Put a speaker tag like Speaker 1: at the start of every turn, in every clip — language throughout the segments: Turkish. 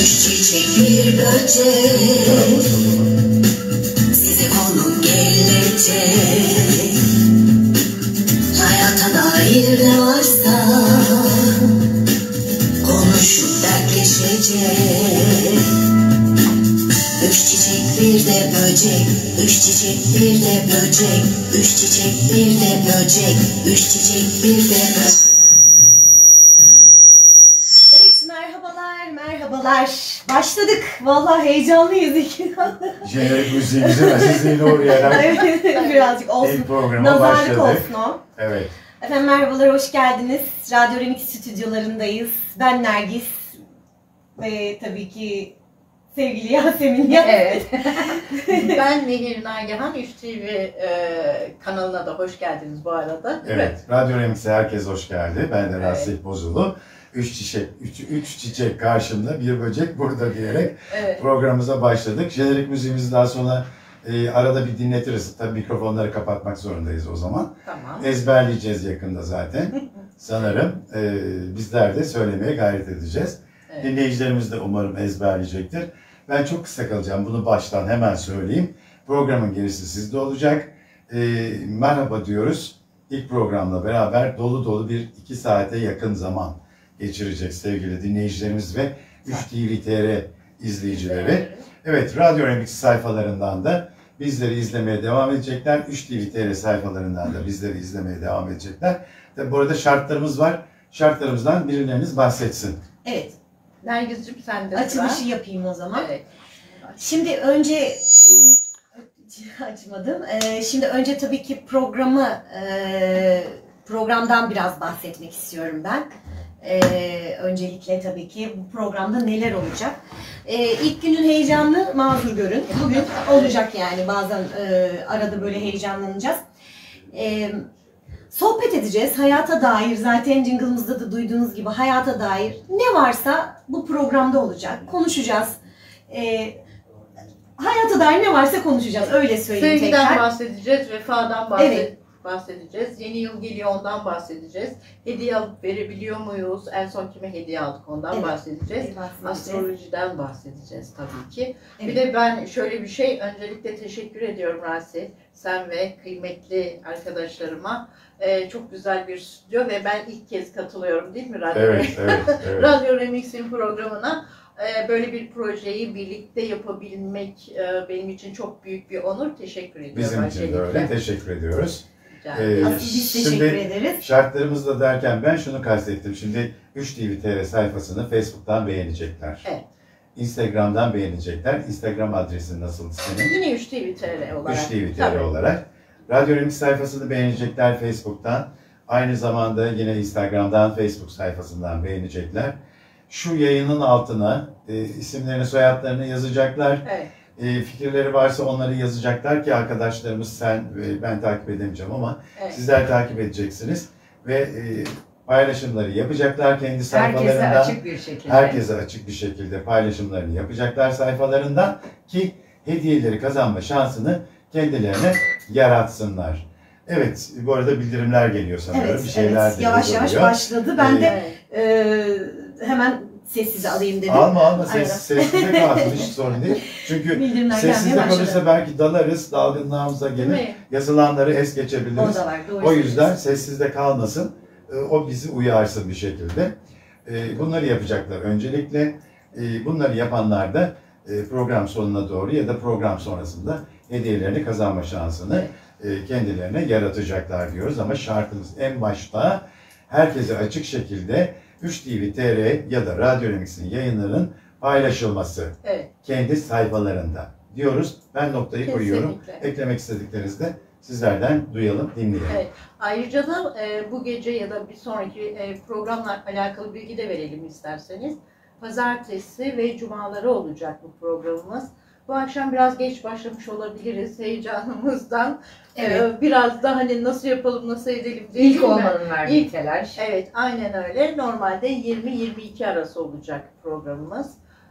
Speaker 1: Üç çiçek bir böcek size konuk gelecek. Hayata dair ne varsa konuşup dertleşecek. Üç çiçek bir de böcek, üç çiçek bir de böcek, üç çiçek bir de böcek, üç çiçek bir de böcek.
Speaker 2: Evet, merhabalar. Başladık. Vallahi heyecanlıyız ikiden.
Speaker 3: Jenerik müziğimizi ve sizliğini uğrayarak
Speaker 2: Evet, birazcık olsun.
Speaker 3: ilk programa
Speaker 2: Nazarlık
Speaker 3: başladık.
Speaker 2: olsun o.
Speaker 3: Evet.
Speaker 2: Efendim merhabalar, hoş geldiniz. Radyo Remix stüdyolarındayız. Ben Nergis ve tabii ki sevgili Yasemin.
Speaker 4: Evet. Ben Nehir Nagihan, 3TV kanalına da hoş geldiniz bu arada.
Speaker 3: Evet. Radyo Remix'e herkes hoş geldi. Ben de
Speaker 4: Evet.
Speaker 3: Rasih Bozulu. Üç çiçek karşımda, bir böcek burada diyerek
Speaker 4: Evet.
Speaker 3: programımıza başladık. Jenerik müziğimizi daha sonra arada bir dinletiriz. Tabii mikrofonları kapatmak zorundayız o zaman.
Speaker 4: Tamam.
Speaker 3: Ezberleyeceğiz yakında zaten. Sanırım bizler de söylemeye gayret edeceğiz.
Speaker 4: Evet.
Speaker 3: Dinleyicilerimiz de umarım ezberleyecektir. Ben çok kısa kalacağım. Bunu baştan hemen söyleyeyim. Programın gerisi sizde olacak. Merhaba diyoruz. İlk programla beraber dolu dolu bir 2 saate yakın zaman geçirecek sevgili dinleyicilerimiz ve 3TV izleyicileri. Evet, Radyo Remix sayfalarından da bizleri izlemeye devam edecekler. 3TV sayfalarından da bizleri izlemeye devam edecekler. Tabi bu arada şartlarımız var. Şartlarımızdan birileriniz bahsetsin.
Speaker 2: Evet,
Speaker 4: Nergis'cim sen de
Speaker 2: açılışı yapayım o zaman.
Speaker 4: Evet.
Speaker 2: Şimdi önce açmadım. Şimdi önce tabii ki programdan biraz bahsetmek istiyorum ben. Öncelikle tabii ki bu programda neler olacak? İlk günün heyecanını mazur görün. Bugün olacak yani bazen arada böyle heyecanlanacağız. Sohbet edeceğiz. Hayata dair zaten jingle'ımızda da duyduğunuz gibi hayata dair ne varsa bu programda olacak. Konuşacağız. Hayata dair ne varsa konuşacağız. Öyle söyleyeyim
Speaker 4: Sevgiden
Speaker 2: tekrar.
Speaker 4: bahsedeceğiz, vefadan bahsedeceğiz. Yeni yıl geliyor, ondan bahsedeceğiz. Hediye alıp verebiliyor muyuz? En son kime hediye aldık ondan bahsedeceğiz. Astrolojiden bahsedeceğiz tabii ki.
Speaker 2: Evet.
Speaker 4: Bir de ben şöyle bir şey, öncelikle teşekkür ediyorum Rasi. Sen ve kıymetli arkadaşlarıma. Çok güzel bir stüdyo ve ben ilk kez katılıyorum değil mi Radyo
Speaker 3: Evet, evet.
Speaker 4: Radyo Remix'in programına. Böyle bir projeyi birlikte yapabilmek benim için çok büyük bir onur. Teşekkür ediyorum.
Speaker 3: Bizim için de öyle. Teşekkür ediyoruz.
Speaker 2: Asıl biz teşekkür
Speaker 3: Şimdi
Speaker 2: ederiz.
Speaker 3: şartlarımızda derken ben şunu kastettim. Şimdi 3TV sayfasını Facebook'tan beğenecekler.
Speaker 4: Evet.
Speaker 3: Instagram'dan beğenecekler. Instagram adresin nasıl senin?
Speaker 4: Yine 3TV olarak.
Speaker 3: 3TV olarak. Radyo Remix sayfasını beğenecekler Facebook'tan. Aynı zamanda yine Instagram'dan, Facebook sayfasından beğenecekler. Şu yayının altına isimlerini, soyadlarını yazacaklar.
Speaker 4: Evet.
Speaker 3: Fikirleri varsa onları yazacaklar ki arkadaşlarımız sen ve ben takip edemeyeceğim ama
Speaker 4: Evet.
Speaker 3: sizler takip edeceksiniz ve paylaşımları yapacaklar kendi sayfalarından. Herkese açık bir şekilde paylaşımlarını yapacaklar sayfalarından ki hediyeleri kazanma şansını kendilerine yaratsınlar. Evet, bu arada bildirimler geliyor sanıyorum.
Speaker 2: Evet,
Speaker 3: bir şeyler de
Speaker 2: yavaş yavaş
Speaker 3: yazılıyor.
Speaker 2: başladı. Ben de hemen sessize alayım dedim.
Speaker 3: Alma sessize kalsın hiç sorun değil. Çünkü
Speaker 2: Bildirimler
Speaker 3: sessizde
Speaker 2: gelmeye
Speaker 3: kalırsa
Speaker 2: başladı.
Speaker 3: belki dalarız, dalgınlığımıza gelir. Yazılanları es geçebiliriz.
Speaker 2: O da var, doğru
Speaker 3: O yüzden
Speaker 2: söylüyorsun.
Speaker 3: sessizde kalmasın. O bizi uyarsın bir şekilde. Bunları yapacaklar öncelikle. Bunları yapanlar da program sonuna doğru ya da program sonrasında hediyelerini kazanma şansını kendilerine yaratacaklar diyoruz. Ama şartımız en başta herkese açık şekilde 3TV ya da Radyo Remix'in yayınlarının paylaşılması.
Speaker 4: Evet.
Speaker 3: Kendi sayfalarında diyoruz. Ben noktayı koyuyorum. Eklemek istediklerinizi de sizlerden duyalım, dinleyelim.
Speaker 4: Evet. Ayrıca da bu gece ya da bir sonraki programla alakalı bilgi de verelim isterseniz. Pazartesi ve cumaları olacak bu programımız. Bu akşam biraz geç başlamış olabiliriz heyecanımızdan.
Speaker 2: Evet.
Speaker 4: Biraz da hani nasıl yapalım, nasıl edelim diye.
Speaker 5: İlk olmanın verdiği telaş.
Speaker 4: Evet, aynen öyle. Normalde 20-22 arası olacak programımız.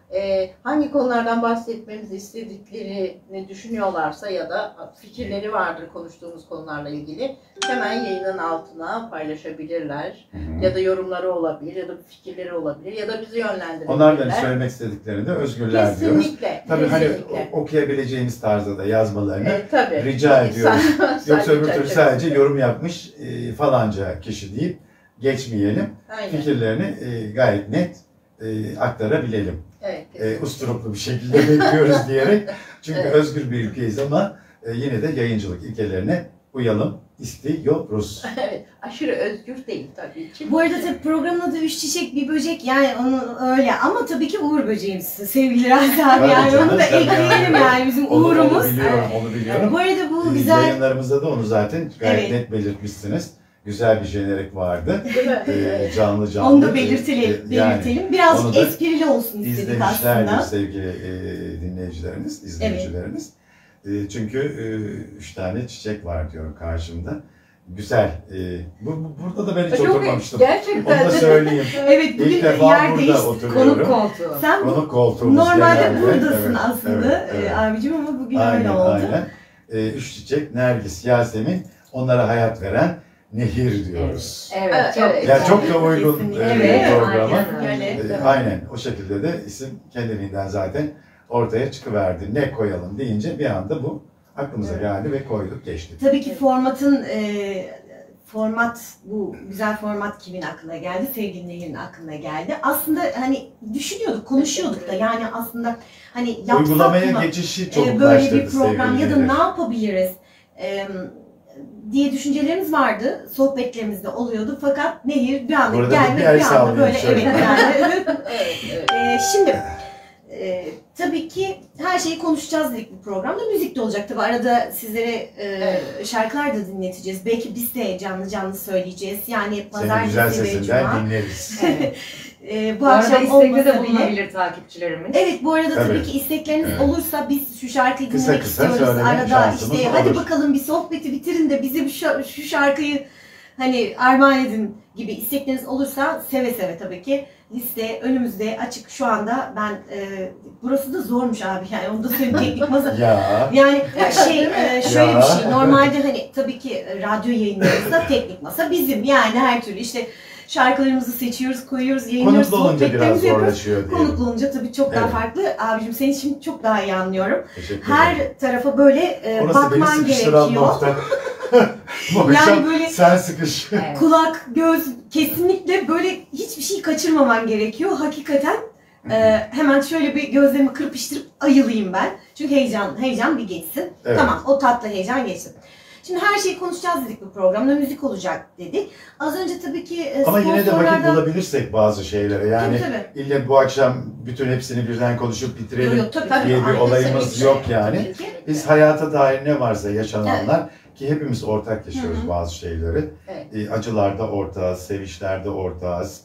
Speaker 4: Hangi konulardan bahsetmemizi istediklerini düşünüyorlarsa ya da fikirleri vardır konuştuğumuz konularla ilgili hemen yayının altına paylaşabilirler. Ya da yorumları olabilir ya da fikirleri olabilir ya da bizi yönlendirebilirler.
Speaker 3: Onlardan söylemek istediklerini de özgürler diyoruz.
Speaker 4: Kesinlikle.
Speaker 3: Tabii hani
Speaker 4: kesinlikle.
Speaker 3: okuyabileceğiniz tarzda da yazmalarını
Speaker 4: Tabii.
Speaker 3: rica ediyoruz. Yoksa öbür türlü
Speaker 4: çerçevesinde.
Speaker 3: sadece yorum yapmış falanca kişi deyip geçmeyelim.
Speaker 4: Aynen.
Speaker 3: Fikirlerini gayet net aktarabilelim.
Speaker 4: Evet.
Speaker 3: Usturuplu bir şekilde bekliyoruz diyerek. Çünkü özgür bir ülkeyiz ama yine de yayıncılık ilkelerine uyalım istiyoruz.
Speaker 4: Evet. Aşırı özgür değil tabii ki.
Speaker 2: Bu arada tabii programın adı Üç Çiçek Bir Böcek, yani onu öyle ama tabii ki Uğur Böceğimiz sevgili Razi abi,
Speaker 3: Tabii
Speaker 2: yani
Speaker 3: canım,
Speaker 2: onu da
Speaker 3: tabii
Speaker 2: ekleyelim yani bizim
Speaker 3: Onu
Speaker 2: uğurumuz.
Speaker 3: biliyorum, onu biliyorum.
Speaker 2: Bu arada bu güzel,
Speaker 3: Yayınlarımızda da onu zaten gayet
Speaker 2: Evet.
Speaker 3: net belirtmişsiniz. Güzel bir jenerik vardı.
Speaker 4: Değil mi?
Speaker 3: Canlı canlı.
Speaker 2: onu da belirtelim.
Speaker 3: Yani
Speaker 2: Birazcık
Speaker 3: onu da
Speaker 2: esprili olsun istedik
Speaker 3: izlemişlerdir
Speaker 2: aslında.
Speaker 3: sevgili dinleyicilerimiz, izleyicilerimiz. Çünkü 3 tane çiçek var diyorum karşımda. Güzel. Burada da ben hiç
Speaker 4: Çok
Speaker 3: oturmamıştım. Onu
Speaker 4: gerçekten.
Speaker 3: da söyleyeyim.
Speaker 2: Evet, bugün
Speaker 3: İlk defa
Speaker 2: yer
Speaker 3: burada
Speaker 2: değişti.
Speaker 3: oturuyorum.
Speaker 2: Konuk koltuğu. Sen
Speaker 3: Konuk koltuğumuz
Speaker 2: normalde
Speaker 3: genelde.
Speaker 2: buradasın
Speaker 3: Evet,
Speaker 2: aslında
Speaker 3: evet.
Speaker 2: abicim, ama bugün
Speaker 3: Aynen,
Speaker 2: öyle oldu.
Speaker 3: aynen. 3 çiçek, Nergis, Yasemin, onlara hayat veren Nehir diyoruz.
Speaker 2: Evet, çok
Speaker 4: Evet.
Speaker 2: güzel.
Speaker 3: Ya çok da uygun
Speaker 2: Kesinlikle.
Speaker 3: programa.
Speaker 2: Aynen öyle.
Speaker 3: Aynen o şekilde de isim kendiliğinden zaten ortaya çıkıverdi. Ne koyalım deyince bir anda bu aklımıza geldi ve koyduk geçtik.
Speaker 2: Tabii ki bu güzel format kimin aklına geldi? Sevgili Nehir'in aklına geldi. Aslında hani düşünüyorduk, konuşuyorduk da, yani aslında hani yapsak
Speaker 3: Uygulamaya
Speaker 2: mı
Speaker 3: geçişi
Speaker 2: böyle
Speaker 3: çabuklaştırdı
Speaker 2: bir program
Speaker 3: sevgili
Speaker 2: ya da
Speaker 3: Nehir.
Speaker 2: ne yapabiliriz diye düşüncelerimiz vardı. Sohbetlerimizde oluyordu fakat Nehir bir anda
Speaker 3: Burada
Speaker 2: geldi,
Speaker 3: bir el
Speaker 2: bir anda
Speaker 3: sallayayım
Speaker 2: böyle
Speaker 3: şöyle.
Speaker 2: evet yani.
Speaker 4: Evet.
Speaker 2: Şimdi tabii ki her şeyi konuşacağız dedik bu programda. Müzik de olacak tabii. Arada sizlere şarkılar da dinleteceğiz. Belki biz de canlı canlı söyleyeceğiz. Yani
Speaker 3: Senin
Speaker 2: pazartesi
Speaker 3: güzel
Speaker 2: ve
Speaker 3: sesinden
Speaker 2: cuma.
Speaker 3: dinleriz.
Speaker 2: Bu
Speaker 5: Bu arada
Speaker 2: akşam
Speaker 5: istekli
Speaker 2: olmasa
Speaker 5: de
Speaker 2: bile.
Speaker 5: bulunabilir takipçilerimiz.
Speaker 2: Evet, bu arada tabii
Speaker 3: Tabii.
Speaker 2: ki istekleriniz
Speaker 3: Evet.
Speaker 2: olursa biz şu şarkıyı
Speaker 3: Kısa
Speaker 2: dinlemek
Speaker 3: kısa
Speaker 2: istiyoruz.
Speaker 3: söyleme
Speaker 2: Arada
Speaker 3: şansımız
Speaker 2: işte hadi
Speaker 3: olur.
Speaker 2: bakalım bir sohbeti bitirin de bize şu şarkıyı hani armağan edin gibi istekleriniz olursa seve seve tabii ki. Liste önümüzde açık şu anda. Ben burası da zormuş abi, yani onu da söyleyeyim, teknik masa.
Speaker 3: Ya
Speaker 2: Yani şöyle
Speaker 3: Ya.
Speaker 2: bir şey. Normalde hani tabii ki radyo yayınlarımızda teknik masa bizim, yani her türlü işte şarkılarımızı seçiyoruz, koyuyoruz, yayınlıyoruz,
Speaker 3: konuklu olunca biraz
Speaker 2: sohbetlerimizi yapıyoruz.
Speaker 3: zorlaşıyor diyelim.
Speaker 2: Konuklu olunca tabii çok daha
Speaker 3: Evet.
Speaker 2: farklı. Abicim seni şimdi çok daha iyi anlıyorum.
Speaker 3: Teşekkür ederim.
Speaker 2: Her tarafa böyle
Speaker 3: Orası beni
Speaker 2: bakman
Speaker 3: sıkıştıran
Speaker 2: gerekiyor.
Speaker 3: nokta. Bu
Speaker 2: Yani
Speaker 3: akşam
Speaker 2: böyle-
Speaker 3: sen sıkış.
Speaker 5: Evet.
Speaker 2: Kulak, göz, kesinlikle böyle hiçbir şey kaçırmaman gerekiyor. Hakikaten hemen şöyle bir gözlerimi kırpıştırıp ayılayım ben. Çünkü heyecan bir geçsin.
Speaker 3: Evet.
Speaker 2: Tamam, o tatlı heyecan geçsin. Şimdi her şeyi konuşacağız dedik bu programda. Müzik olacak dedik. Az önce tabii ki
Speaker 3: Ama yine de vakit
Speaker 2: sponsorlardan-
Speaker 3: bulabilirsek bazı şeylere, yani
Speaker 2: Tabii.
Speaker 3: ille bu akşam bütün hepsini birden konuşup bitirelim
Speaker 2: Yok, tabii.
Speaker 3: diye bir
Speaker 2: Aynen,
Speaker 3: olayımız
Speaker 2: kesinlikle.
Speaker 3: yok yani.
Speaker 4: Kesinlikle.
Speaker 3: Biz hayata dair ne varsa yaşananlar ki hepimiz ortak yaşıyoruz
Speaker 2: Hı hı.
Speaker 3: bazı şeyleri.
Speaker 4: Evet.
Speaker 3: Acılarda ortağız, sevinçlerde ortağız,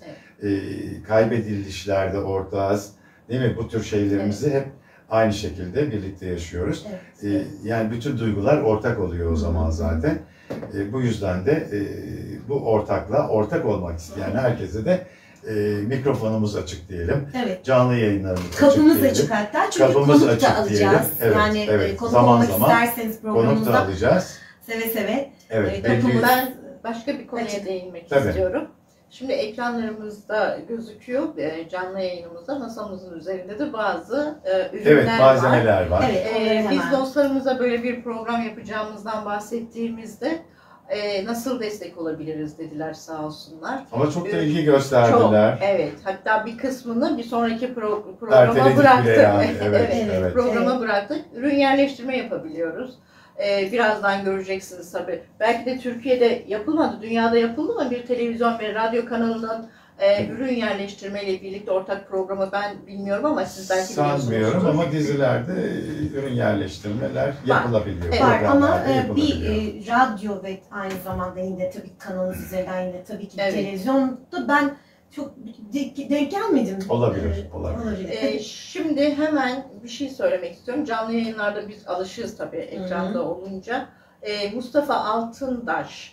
Speaker 3: kaybedilişlerde ortağız. Değil mi? Bu tür şeylerimizi hep aynı şekilde birlikte yaşıyoruz.
Speaker 2: Evet.
Speaker 3: Yani bütün duygular ortak oluyor o zaman zaten. Bu yüzden de bu ortakla ortak olmak isteyen herkese de mikrofonumuz açık diyelim.
Speaker 2: Evet.
Speaker 3: Canlı yayınlarımız
Speaker 2: Kapımız
Speaker 3: diyelim.
Speaker 2: açık hatta. Çünkü
Speaker 3: Kapımız
Speaker 2: konuk
Speaker 3: açık
Speaker 2: da alacağız.
Speaker 3: diyelim. Evet,
Speaker 2: Yani
Speaker 3: evet.
Speaker 2: konuk
Speaker 3: Zaman
Speaker 2: olmak
Speaker 3: zaman
Speaker 2: isterseniz
Speaker 3: Konuk da
Speaker 2: programımızda
Speaker 3: alacağız.
Speaker 2: seve seve.
Speaker 3: Evet.
Speaker 2: Kapımız-
Speaker 3: belli-
Speaker 4: Ben başka bir konuya
Speaker 2: Açık.
Speaker 4: değinmek
Speaker 3: Tabii.
Speaker 4: istiyorum. Şimdi ekranlarımızda gözüküyor, canlı yayınımızda masamızın üzerinde de bazı ürünler
Speaker 3: Evet,
Speaker 4: var.
Speaker 3: malzemeler var.
Speaker 2: Evet, onları
Speaker 4: Biz
Speaker 2: hemen.
Speaker 4: dostlarımıza böyle bir program yapacağımızdan bahsettiğimizde nasıl destek olabiliriz dediler sağ olsunlar.
Speaker 3: Ama çok da ilgi
Speaker 4: Çok,
Speaker 3: gösterdiler.
Speaker 4: evet. Hatta bir kısmını bir sonraki programa
Speaker 3: Erteledik
Speaker 4: bıraktık.
Speaker 3: bile yani. Evet, evet.
Speaker 4: Programa bıraktık. Ürün yerleştirme yapabiliyoruz. Birazdan göreceksiniz tabii. Belki de Türkiye'de yapılmadı, dünyada yapıldı mı bir televizyon ve radyo kanalının ürün yerleştirmeyle birlikte ortak programı ben bilmiyorum ama siz belki
Speaker 3: Sanmıyorum
Speaker 4: biliyorsunuzdur.
Speaker 3: ama dizilerde ürün yerleştirmeler yapılabiliyor.
Speaker 4: Evet.
Speaker 2: Var ama
Speaker 3: Programlarda
Speaker 2: bir
Speaker 3: yapılabiliyor.
Speaker 2: radyo ve aynı zamanda yine tabii kanalınız üzerinden yine tabii ki
Speaker 4: Evet.
Speaker 2: televizyonda ben çok denk gelmedim.
Speaker 3: Olabilir, olabilir.
Speaker 4: Şimdi hemen bir şey söylemek istiyorum. Canlı yayınlarda biz alışığız tabii ekranda olunca. Mustafa Altındaş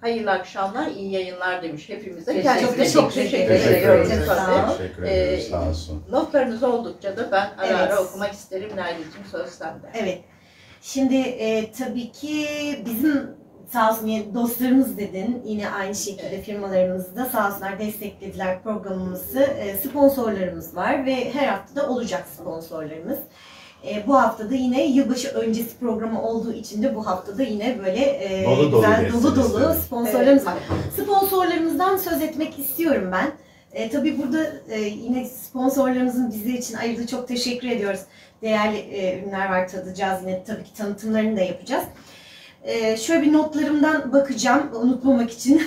Speaker 4: Hayırlı akşamlar, iyi yayınlar demiş hepimize.
Speaker 2: Çok
Speaker 4: Kendisine çok teşekkür ediyoruz.
Speaker 3: Teşekkür ederiz. Sağ olsun.
Speaker 4: Notlarınız oldukça da ben ara
Speaker 2: Evet.
Speaker 4: ara okumak isterim. Nergil'cim söz sende.
Speaker 2: Evet. Şimdi tabii ki bizim sağ olsun yine dostlarımız dedin. Yine aynı şekilde firmalarımız da sağ olsunlar desteklediler programımızı. Sponsorlarımız var ve her hafta da olacak sponsorlarımız. Bu hafta da yine yılbaşı öncesi programı olduğu için de bu hafta da yine böyle
Speaker 3: Dolu dolu
Speaker 2: güzel
Speaker 3: geçsin
Speaker 2: dolu
Speaker 3: istedim.
Speaker 2: sponsorlarımız var. Sponsorlarımızdan söz etmek istiyorum ben. Tabii burada yine sponsorlarımızın bizler için ayırdığı çok teşekkür ediyoruz. Değerli ürünler var, tadacağız. Yine tabii ki tanıtımlarını da yapacağız. Şöyle bir notlarımdan bakacağım unutmamak için.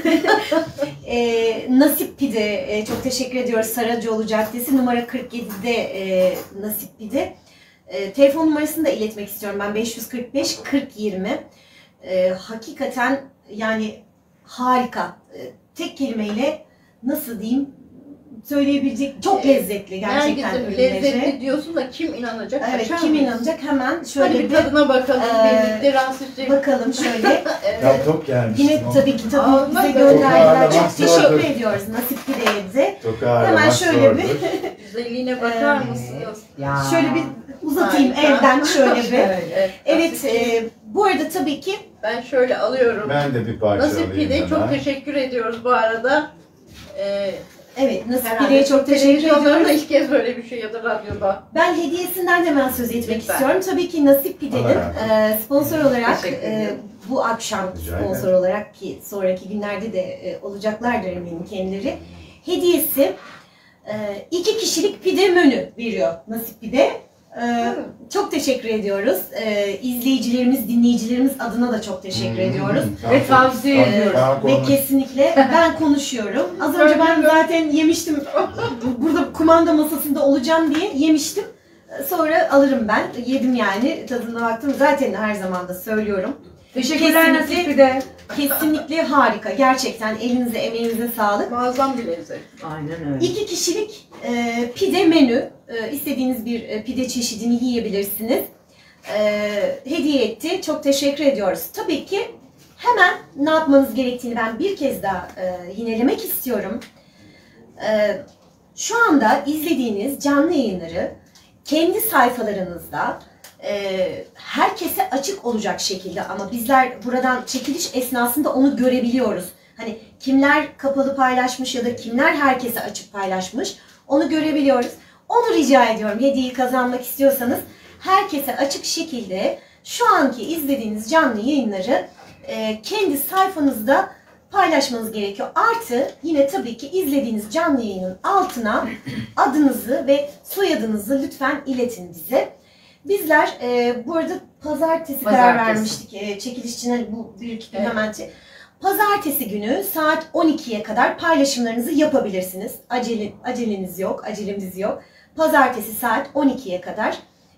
Speaker 2: Nasip Pide çok teşekkür ediyoruz. Saracoğlu Caddesi numara 47'de Nasip Pide. Telefon numarasını da iletmek istiyorum ben 545 40 20. Hakikaten yani harika. Tek kelimeyle nasıl diyeyim söyleyebilecek çok lezzetli gerçekten
Speaker 4: Nergil'cim
Speaker 2: ürünleri.
Speaker 4: lezzetli diyorsun da kim inanacak?
Speaker 2: Evet,
Speaker 4: Açar
Speaker 2: kim
Speaker 4: mıyız?
Speaker 2: inanacak? Hemen şöyle
Speaker 4: Hadi bir tadına bakalım birlikte Rasim'ciğim.
Speaker 2: bakalım şöyle.
Speaker 3: Ya çok gelmiştim.
Speaker 2: Yine tabii ki bize
Speaker 4: Ağzına
Speaker 2: gönderdiler.
Speaker 3: çok
Speaker 2: Çok teşekkür
Speaker 3: zordur.
Speaker 2: ediyoruz Nasip Pide'ye.
Speaker 3: Çok
Speaker 2: Hemen şöyle bir
Speaker 4: Güzelliğine bakar mısınız?
Speaker 5: Ya.
Speaker 2: şöyle bir uzatayım
Speaker 4: Harika.
Speaker 2: elden şöyle bir.
Speaker 5: Evet.
Speaker 2: Evet,
Speaker 4: Rasim'ciğim,
Speaker 2: bu arada tabii ki
Speaker 4: ben şöyle alıyorum.
Speaker 3: Ben de bir parça
Speaker 4: Nasip
Speaker 3: alayım
Speaker 4: Pide çok
Speaker 3: hemen.
Speaker 4: teşekkür ediyoruz bu arada.
Speaker 2: evet Nasip
Speaker 4: Herhalde
Speaker 2: Pide'ye çok teşekkür
Speaker 4: televizyonlarda
Speaker 2: ediyoruz.
Speaker 4: ilk kez böyle bir şey ya da radyoda.
Speaker 2: Ben hediyesinden hemen söz etmek
Speaker 4: Lütfen.
Speaker 2: istiyorum. Tabii ki Nasip Pide'nin
Speaker 3: Allah
Speaker 2: sponsor olarak
Speaker 5: Teşekkür ederim.
Speaker 2: bu akşam
Speaker 3: Rica ederim.
Speaker 2: sponsor olarak ki sonraki günlerde de olacaklardır eminim kendileri. Hediyesi 2 kişilik pide menü veriyor Nasip Pide. Çok teşekkür ediyoruz. İzleyicilerimiz, dinleyicilerimiz adına da çok teşekkür ediyoruz.
Speaker 5: Ve tavsiye ediyoruz.
Speaker 2: Ve kesinlikle ben konuşuyorum. Az önce ben zaten yemiştim. Burada kumanda masasında olacağım diye yemiştim. Sonra alırım ben. Yedim yani. Tadına baktım. Zaten her zaman da söylüyorum.
Speaker 5: Teşekkürler
Speaker 2: Kesinlikle-
Speaker 5: Nasip Pide.
Speaker 2: Kesinlikle harika. Gerçekten elinize, emeğinize sağlık.
Speaker 4: Muazzam bir lezzet.
Speaker 5: Aynen öyle.
Speaker 2: 2 kişilik pide menü. İstediğiniz bir pide çeşidini yiyebilirsiniz. Hediye etti. Çok teşekkür ediyoruz. Tabii ki hemen ne yapmanız gerektiğini ben bir kez daha yinelemek istiyorum. Şu anda izlediğiniz canlı yayınları kendi sayfalarınızda herkese açık olacak şekilde, ama bizler buradan çekiliş esnasında onu görebiliyoruz. Hani kimler kapalı paylaşmış ya da kimler herkese açık paylaşmış onu görebiliyoruz. Onu rica ediyorum, hediyeyi kazanmak istiyorsanız herkese açık şekilde şu anki izlediğiniz canlı yayınları kendi sayfanızda paylaşmanız gerekiyor. Artı yine tabii ki izlediğiniz canlı yayının altına adınızı ve soyadınızı lütfen iletin bize. Bizler bu arada pazartesi karar vermiştik. Çekiliş için bu bir iki gün hemen. Pazartesi günü saat 12'ye kadar paylaşımlarınızı yapabilirsiniz. Aceleniz yok, acelemiz yok. Pazartesi saat 12'ye kadar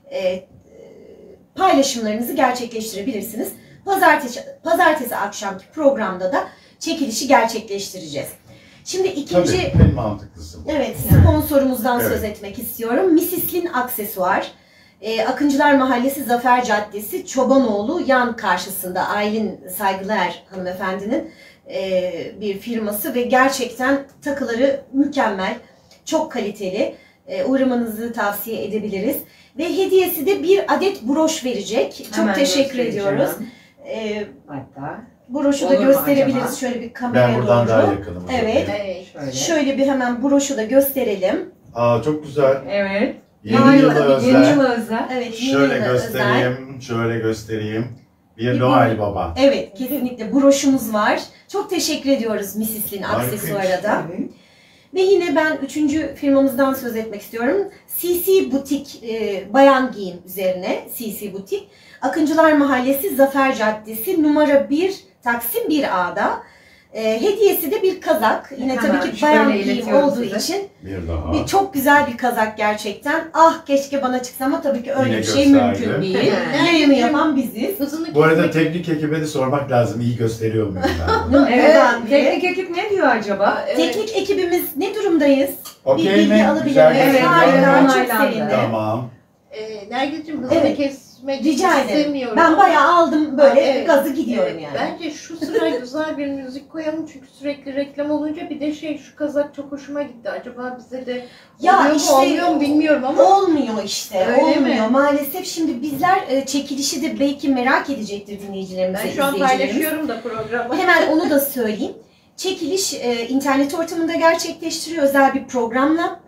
Speaker 2: paylaşımlarınızı gerçekleştirebilirsiniz. Pazartesi akşamki programda da çekilişi gerçekleştireceğiz. Şimdi ikinci
Speaker 3: Tabii en mantıklısı bu.
Speaker 2: evet sponsorumuzdan söz etmek istiyorum. Misislin Aksesuar. Akıncılar Mahallesi Zafer Caddesi Çobanoğlu yan karşısında Aylin Saygılar hanımefendinin bir firması ve gerçekten takıları mükemmel, çok kaliteli. Uğramanızı tavsiye edebiliriz. Ve hediyesi de bir adet broş verecek. Çok
Speaker 5: Hemen
Speaker 2: teşekkür
Speaker 5: göstereceğim.
Speaker 2: ediyoruz.
Speaker 5: Hatta
Speaker 2: Broşu da
Speaker 5: Olur mu
Speaker 2: gösterebiliriz
Speaker 5: acaba?
Speaker 2: şöyle bir kameraya
Speaker 3: Ben buradan daha
Speaker 2: doğru.
Speaker 3: yakınım.
Speaker 2: Evet.
Speaker 5: şöyle.
Speaker 2: Şöyle bir hemen broşu da gösterelim.
Speaker 3: Aa çok güzel.
Speaker 5: Evet.
Speaker 3: Yeni yıla özel.
Speaker 5: Yeni yıla özel.
Speaker 2: Evet, yeni
Speaker 3: Şöyle
Speaker 2: yıla
Speaker 3: göstereyim, şöyle göstereyim. Bir
Speaker 2: Bir
Speaker 3: Noel Baba.
Speaker 2: Evet, kesinlikle broşumuz var. Çok teşekkür ediyoruz Misislin Aksesuar'a da. Ve yine ben 3. firmamızdan söz etmek istiyorum. CC Butik, bayan giyim üzerine CC Butik. Akıncılar Mahallesi Zafer Caddesi numara 1 Taksim 1A'da. Hediyesi de bir kazak. Yine
Speaker 5: Hemen
Speaker 2: tabii ki
Speaker 5: şöyle
Speaker 2: bayan giyim
Speaker 5: iletiyorum
Speaker 2: olduğu
Speaker 5: size.
Speaker 2: için
Speaker 3: Bir daha.
Speaker 2: çok güzel bir kazak gerçekten. Ah keşke bana çıksa ama tabii ki öyle
Speaker 3: Yine
Speaker 2: bir şey
Speaker 3: gösterdi.
Speaker 2: mümkün değil.
Speaker 5: Evet.
Speaker 2: Yayını yapan biziz.
Speaker 4: Hızını
Speaker 3: Bu arada
Speaker 4: kesmek-
Speaker 3: teknik ekibe de sormak lazım. İyi gösteriyor muyum ben? bunu?
Speaker 5: Evet.
Speaker 2: Buradan biri.
Speaker 5: Teknik ekip ne diyor acaba?
Speaker 4: Evet.
Speaker 2: Teknik ekibimiz ne durumdayız? Bir
Speaker 3: Okey
Speaker 2: bilgi
Speaker 3: mi?
Speaker 2: alabilir
Speaker 3: Güzel
Speaker 2: miyiz?
Speaker 5: Evet,
Speaker 3: gösteriyor
Speaker 2: Harika,
Speaker 3: mu?
Speaker 2: çok
Speaker 5: onaylandı.
Speaker 2: sevindim.
Speaker 3: Tamam.
Speaker 4: Nergil'cim hızını
Speaker 2: Evet.
Speaker 4: kes kesmek
Speaker 2: Rica ederim.
Speaker 4: istemiyorum.
Speaker 2: Ben
Speaker 4: ama-
Speaker 2: bayağı aldım böyle
Speaker 4: Evet,
Speaker 2: gazı gidiyorum
Speaker 4: evet.
Speaker 2: yani.
Speaker 4: Bence şu sıra güzel bir müzik koyalım çünkü sürekli reklam olunca bir de şu kazak çok hoşuma gitti. Acaba bize de
Speaker 2: Ya
Speaker 4: oluyor
Speaker 2: işte-
Speaker 4: mu olmuyor mu bilmiyorum ama
Speaker 2: Olmuyor işte,
Speaker 4: Öyle
Speaker 2: olmuyor.
Speaker 4: mi?
Speaker 2: Maalesef şimdi bizler çekilişi de belki merak edecektir dinleyicilerimiz,
Speaker 4: ben şu an
Speaker 2: izleyicilerimiz.
Speaker 4: paylaşıyorum da programı.
Speaker 2: Hemen onu da söyleyeyim. Çekiliş internet ortamında gerçekleştiriyor özel bir programla.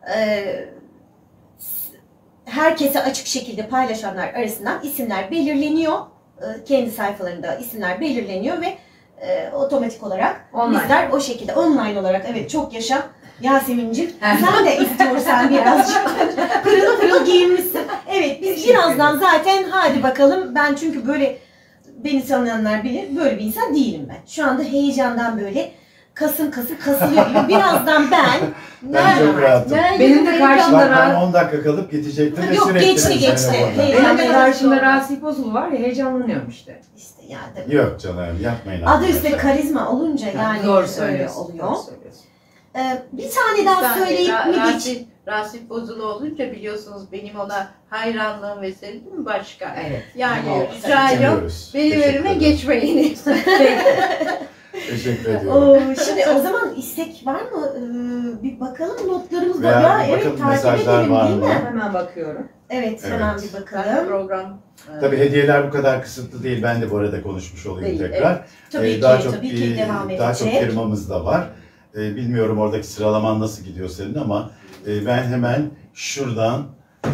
Speaker 2: Herkese açık şekilde paylaşanlar arasından isimler belirleniyor. Kendi sayfalarında isimler belirleniyor ve otomatik olarak
Speaker 5: Online.
Speaker 2: bizler o şekilde online olarak, evet çok yaşa Yasemin'ciğim, sen de istiyorsan birazcık pırıl pırıl giyinmişsin. Evet biz birazdan zaten hadi bakalım, ben çünkü böyle beni tanıyanlar bilir, böyle bir insan değilim ben. Şu anda heyecandan böyle kasılıyor gibi. Birazdan
Speaker 3: Ben çok rahatım.
Speaker 5: Benim de karşımda
Speaker 3: Bak ben
Speaker 5: rahat.
Speaker 3: 10 dakika kalıp gidecektim ve
Speaker 2: Yok,
Speaker 3: sürekli
Speaker 2: geçti,
Speaker 3: seni
Speaker 2: geçti.
Speaker 3: burada.
Speaker 2: Hey.
Speaker 5: Benim de karşımda Rasip Bozul var ya, heyecanlanıyorum işte.
Speaker 2: işte yani
Speaker 3: Yok canım yapmayın.
Speaker 2: adı üstte
Speaker 3: arkadaşlar.
Speaker 2: karizma olunca yani
Speaker 5: Doğru
Speaker 2: öyle
Speaker 5: söylüyorsun.
Speaker 2: oluyor.
Speaker 5: Doğru söylüyorsun.
Speaker 2: Bir tane daha söyleyip mi geç?
Speaker 4: Rasip Bozulu olunca biliyorsunuz benim ona hayranlığım ve sevgim başka.
Speaker 5: Evet.
Speaker 4: Yani
Speaker 2: Tamam,
Speaker 4: rica ediyorum
Speaker 3: Seviyoruz.
Speaker 4: benim
Speaker 3: Teşekkür
Speaker 4: önüme
Speaker 3: ederim.
Speaker 4: geçmeyin.
Speaker 3: Teşekkür ediyorum.
Speaker 2: Şimdi o zaman istek var mı? Bir bakalım notlarımız
Speaker 3: Veya
Speaker 2: var.
Speaker 3: bir
Speaker 2: Evet,
Speaker 3: bakalım
Speaker 2: takip
Speaker 3: mesajlar
Speaker 2: edelim
Speaker 3: var
Speaker 2: değil
Speaker 3: mı?
Speaker 2: mi?
Speaker 5: Hemen bakıyorum.
Speaker 2: Evet,
Speaker 3: Evet.
Speaker 2: hemen bir
Speaker 4: Ben
Speaker 2: bakalım.
Speaker 4: program
Speaker 3: Tabii hediyeler bu kadar kısıtlı değil. Ben de bu arada konuşmuş olayım
Speaker 4: Değil,
Speaker 3: tekrar.
Speaker 2: Tabii ki,
Speaker 3: daha çok,
Speaker 2: tabii ki devam
Speaker 3: daha çok
Speaker 2: edecek.
Speaker 3: firmamız da var. Bilmiyorum oradaki sıralaman nasıl gidiyor senin ama ben hemen şuradan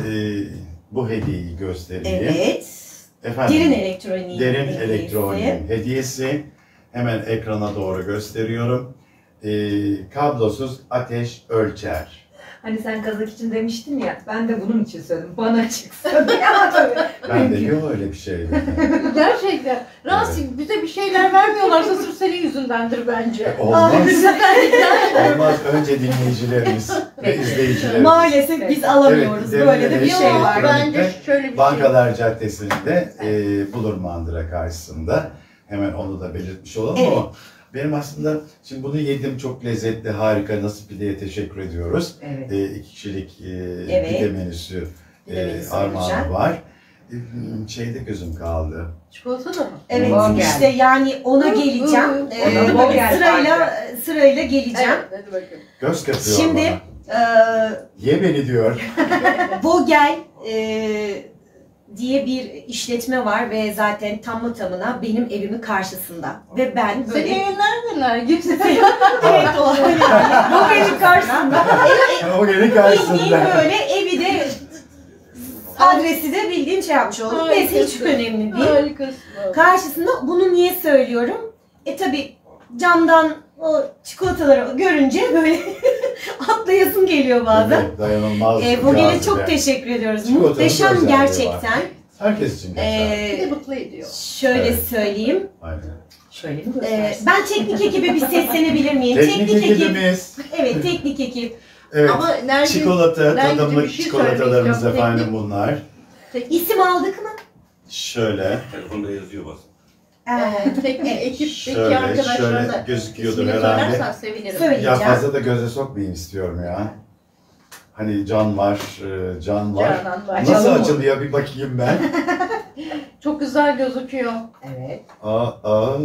Speaker 3: bu hediyeyi göstereyim.
Speaker 2: Evet.
Speaker 3: Efendim,
Speaker 2: Derin elektroniğin
Speaker 3: Derin
Speaker 2: hediyesi.
Speaker 3: elektroniğin hediyesi. Hemen ekrana doğru gösteriyorum. Kablosuz ateş ölçer.
Speaker 5: Hani sen kazak için demiştin ya, ben de bunun için söyledim. Bana çıksın. Ama tabii.
Speaker 3: Ben de yok öyle bir şey.
Speaker 4: gerçekten Rasip bize bir şeyler vermiyorlarsa sırf senin yüzündendir bence.
Speaker 3: Olmaz. Olmaz. Önce dinleyicilerimiz ve izleyicilerimiz.
Speaker 2: Maalesef biz alamıyoruz.
Speaker 3: Evet,
Speaker 2: Böyle de bir
Speaker 3: derin
Speaker 2: şey
Speaker 3: elektronik.
Speaker 2: var.
Speaker 4: Bence şöyle bir şey.
Speaker 3: Bankalar Caddesi'nde Bulur Mandıra karşısında. Hemen onu da belirtmiş olalım
Speaker 2: Evet.
Speaker 3: ama benim aslında şimdi bunu yedim, çok lezzetli, harika. Nasip Pide'ye teşekkür ediyoruz.
Speaker 5: Evet.
Speaker 3: 2 kişilik
Speaker 2: Evet.
Speaker 3: pide menüsü
Speaker 2: Pide menüsü
Speaker 3: armağanı
Speaker 2: olacak.
Speaker 3: var. Şeyde gözüm kaldı.
Speaker 4: Çikolata da mı?
Speaker 2: Evet,
Speaker 5: Bol
Speaker 2: işte yani ona geleceğim.
Speaker 5: Ona bol gel
Speaker 2: Sırayla geleceğim.
Speaker 4: Evet, hadi bakın.
Speaker 3: Göz kapıyor
Speaker 2: Şimdi
Speaker 3: bana. Ye beni diyor.
Speaker 2: Vogel diye bir işletme var ve zaten tamı tamına benim evimin karşısında. Ve ben
Speaker 4: Senin
Speaker 2: böyle
Speaker 4: evin neredeler? Gitsin.
Speaker 2: evet o Vogel'in karşısında.
Speaker 3: O gelin
Speaker 2: Bildiğin
Speaker 3: karşısında.
Speaker 2: böyle evi de adresi de bildiğin şey yapmış oldum. Neyse hiç önemli değil.
Speaker 4: Harikasın.
Speaker 2: Karşısında bunu niye söylüyorum? Tabi camdan o çikolataları görünce böyle atlayasım geliyor bazen.
Speaker 3: Evet, dayanılmaz.
Speaker 2: Vogel'e
Speaker 3: cazibe.
Speaker 2: çok teşekkür ediyoruz.
Speaker 3: Çikolatanın
Speaker 2: Muhteşem
Speaker 3: özelliği
Speaker 2: gerçekten.
Speaker 3: Herkes için geçer.
Speaker 4: Bir de
Speaker 2: Ee,
Speaker 4: mutlu ediyor.
Speaker 2: şöyle
Speaker 3: Evet.
Speaker 2: söyleyeyim.
Speaker 3: Aynen.
Speaker 5: Şöyle mi göstersin?
Speaker 2: Ben teknik ekibe bir seslenebilir miyim?
Speaker 3: Teknik ekibimiz.
Speaker 2: Evet, teknik ekip.
Speaker 3: Evet.
Speaker 4: Ama nerede
Speaker 3: Çikolata,
Speaker 4: Nergis,
Speaker 3: tadımlık
Speaker 4: bir şey
Speaker 3: çikolatalarımız
Speaker 4: söylemek
Speaker 3: efendim
Speaker 4: istiyorum.
Speaker 3: bunlar.
Speaker 2: İsim aldık mı?
Speaker 3: Şöyle,
Speaker 6: Telefonda yazıyor basın.
Speaker 4: teknik
Speaker 2: Evet.
Speaker 4: ekipteki
Speaker 3: şöyle
Speaker 4: arkadaşlarına
Speaker 3: gözüküyordur
Speaker 4: ismini
Speaker 3: herhalde.
Speaker 4: söylersen sevinirim.
Speaker 2: Söyle.
Speaker 3: Ya fazla da göze sokmayayım istiyorum ya. Hani can var, can var.
Speaker 4: Canan var.
Speaker 3: Nasıl
Speaker 5: Açalım mı?
Speaker 3: açılıyor bir bakayım ben.
Speaker 4: Çok güzel gözüküyor.
Speaker 5: Evet.
Speaker 3: Aa.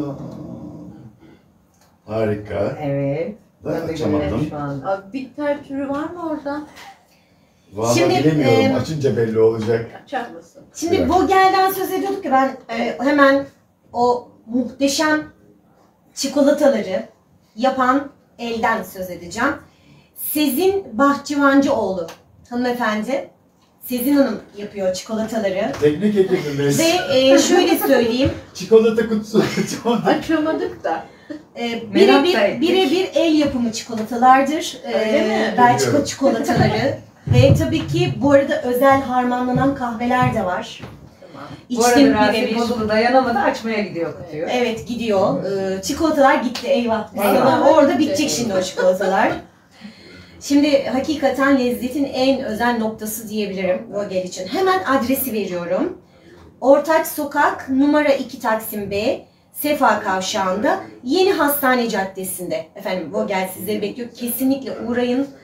Speaker 3: Harika.
Speaker 5: Evet.
Speaker 3: Da
Speaker 5: Ben de
Speaker 3: açamadım.
Speaker 5: görüyorum şu anda.
Speaker 4: Abi, bitter türü var mı orada?
Speaker 3: Vallahi
Speaker 2: Şimdi,
Speaker 3: bilemiyorum. Açınca belli olacak.
Speaker 4: Açar mısın?
Speaker 2: Şimdi
Speaker 3: Evet.
Speaker 2: Vogel'den söz ediyorduk ya, ben hemen o muhteşem çikolataları yapan elden söz edeceğim. Sezin Bahçıvancıoğlu hanımefendi. Sezin Hanım yapıyor çikolataları.
Speaker 3: Teknik ekibimiz.
Speaker 2: Ve şöyle söyleyeyim,
Speaker 3: Çikolata kutusu.
Speaker 4: Açamadık da.
Speaker 5: Merak da ettik.
Speaker 2: birebir el yapımı çikolatalardır.
Speaker 4: Öyle mi?
Speaker 2: Belçika
Speaker 3: Biliyorum.
Speaker 2: çikolataları. Ve tabii ki bu arada özel harmanlanan kahveler de var.
Speaker 4: Tamam.
Speaker 5: Bu arada
Speaker 2: İçtim
Speaker 5: Rasip
Speaker 2: birebir.
Speaker 5: Bozulu dayanamadı, açmaya gidiyor kutuyu.
Speaker 2: Evet gidiyor. Çikolatalar gitti, eyvah.
Speaker 5: Eyvah.
Speaker 2: Ama orada bitecek şimdi o çikolatalar. Şimdi hakikaten lezzetin en özel noktası diyebilirim Vogel için. Hemen adresi veriyorum. Ortaç Sokak numara 2 Taksim B, Sefa Kavşağı'nda, Yeni Hastane Caddesi'nde. Efendim Vogel sizleri bekliyor. Kesinlikle uğrayın.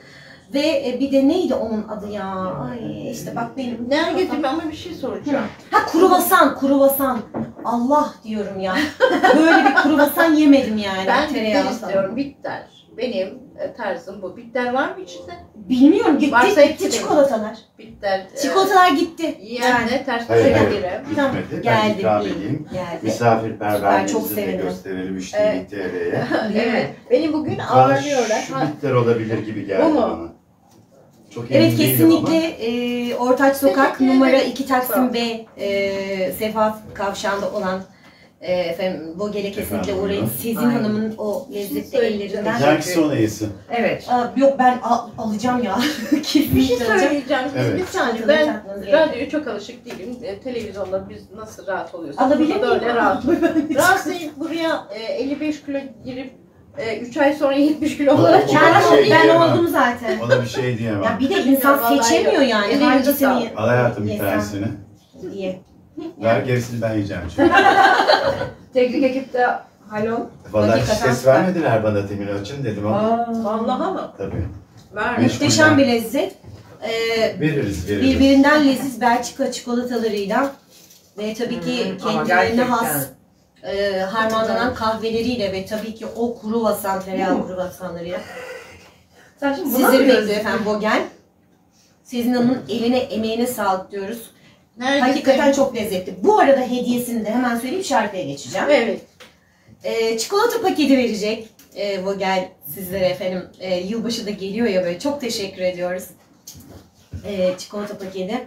Speaker 2: Ve bir de neydi onun adı ya? Ay işte bak benim.
Speaker 4: Nergicim ama bir şey soracağım.
Speaker 2: Ha kruvasan. Allah diyorum ya. Böyle bir kruvasan yemedim yani.
Speaker 4: Ben bitter
Speaker 2: tereyağlı
Speaker 4: istiyorum, bitter. Benim tarzım bu. Bitter var mı içinde?
Speaker 2: Bilmiyorum
Speaker 4: Varsa
Speaker 2: gitti
Speaker 4: hepsi
Speaker 2: çikolatalar.
Speaker 4: Bitter.
Speaker 2: Çikolatalar gitti.
Speaker 4: Yiyenle ters
Speaker 3: Hayır, hayır.
Speaker 4: gelirim.
Speaker 2: Tamam,
Speaker 3: Bitmedi. Ben
Speaker 2: geldi,
Speaker 3: ikram
Speaker 2: iyi.
Speaker 3: edeyim.
Speaker 2: Geldi. Süper, çok
Speaker 3: Misafirperverliğimizi de
Speaker 2: sevindim.
Speaker 3: gösterelim işte
Speaker 4: Evet.
Speaker 3: TR'ye.
Speaker 4: Evet. Beni bugün
Speaker 3: Şu
Speaker 4: ağırlıyorlar.
Speaker 3: bitter olabilir gibi geldi
Speaker 4: Bu mu?
Speaker 3: bana. Çok emin
Speaker 2: Evet
Speaker 3: değilim
Speaker 2: kesinlikle Ortaç Sokak
Speaker 4: Teşekkür
Speaker 2: numara
Speaker 4: ederim.
Speaker 2: 2 Taksim B Sefa Kavşağı'nda olan efendim Vogel'e kesinlikle
Speaker 3: Efendim,
Speaker 2: uğrayın.
Speaker 3: buyurun.
Speaker 2: Sezin
Speaker 5: Aynen.
Speaker 2: Hanım'ın o lezzetli
Speaker 4: Söyleyeceğim.
Speaker 2: ellerinden.
Speaker 3: ama. Hangisi ona yesin?
Speaker 5: Evet.
Speaker 2: Yok ben alacağım ya.
Speaker 4: Bir şey
Speaker 2: Kesinlikle alacağım.
Speaker 4: söyleyeceğim.
Speaker 3: Evet.
Speaker 4: Bir saniye.
Speaker 2: Çantanı
Speaker 4: Ben
Speaker 2: takmanız gerekiyor.
Speaker 4: radyoya çok alışık değilim. Televizyonda biz nasıl rahat oluyorsak.
Speaker 2: Alabilir
Speaker 4: burada da
Speaker 2: miyim?
Speaker 4: öyle rahat. Rahatsızlayıp buraya 55 kilo girip 3 ay sonra 70 kilo olarak
Speaker 3: O- o-
Speaker 2: Ben,
Speaker 3: şey
Speaker 2: ben
Speaker 3: diyemem.
Speaker 2: oldum zaten.
Speaker 3: Ona bir şey diyemem.
Speaker 2: Ya bir de insan
Speaker 4: Vallahi
Speaker 2: seçemiyor
Speaker 4: yok.
Speaker 2: yani.
Speaker 4: Elinize
Speaker 2: Hangisini
Speaker 4: sağlık.
Speaker 3: Al hayatım bir
Speaker 2: yesem
Speaker 3: tanesini.
Speaker 2: diye.
Speaker 3: Ver gerisini ben yiyeceğim çünkü.
Speaker 5: Teknik ekipte halo.
Speaker 3: Vallahi hiç
Speaker 2: Hakikaten
Speaker 3: ses vermediler bana temin açın dedim ama.
Speaker 4: Vallahi mı?
Speaker 3: Tabii.
Speaker 4: Ver.
Speaker 3: Meşgul.
Speaker 2: Muhteşem bir lezzet.
Speaker 3: Veririz.
Speaker 2: Birbirinden leziz Belçika çikolatalarıyla ve tabii ki
Speaker 5: Ama
Speaker 2: kendilerine
Speaker 5: gerçekten.
Speaker 2: has harmanlanan kahveleriyle ve tabii ki o kruvasan, tereyağı kruvasanlarıyla.
Speaker 5: Sen şimdi buna
Speaker 2: Sizleri
Speaker 5: mı
Speaker 2: bekliyor
Speaker 5: gözlüyorsun?
Speaker 2: efendim Vogel. Sezin Hanım'ın eline, emeğine sağlık diyoruz.
Speaker 4: Nerede?
Speaker 2: Hakikaten çok lezzetli. Bu arada hediyesini de hemen söyleyeyim, şarkıya geçeceğim.
Speaker 4: Evet.
Speaker 2: Çikolata paketi verecek Vogel sizlere efendim. Yılbaşı da geliyor ya böyle. Çok teşekkür ediyoruz. Çikolata paketi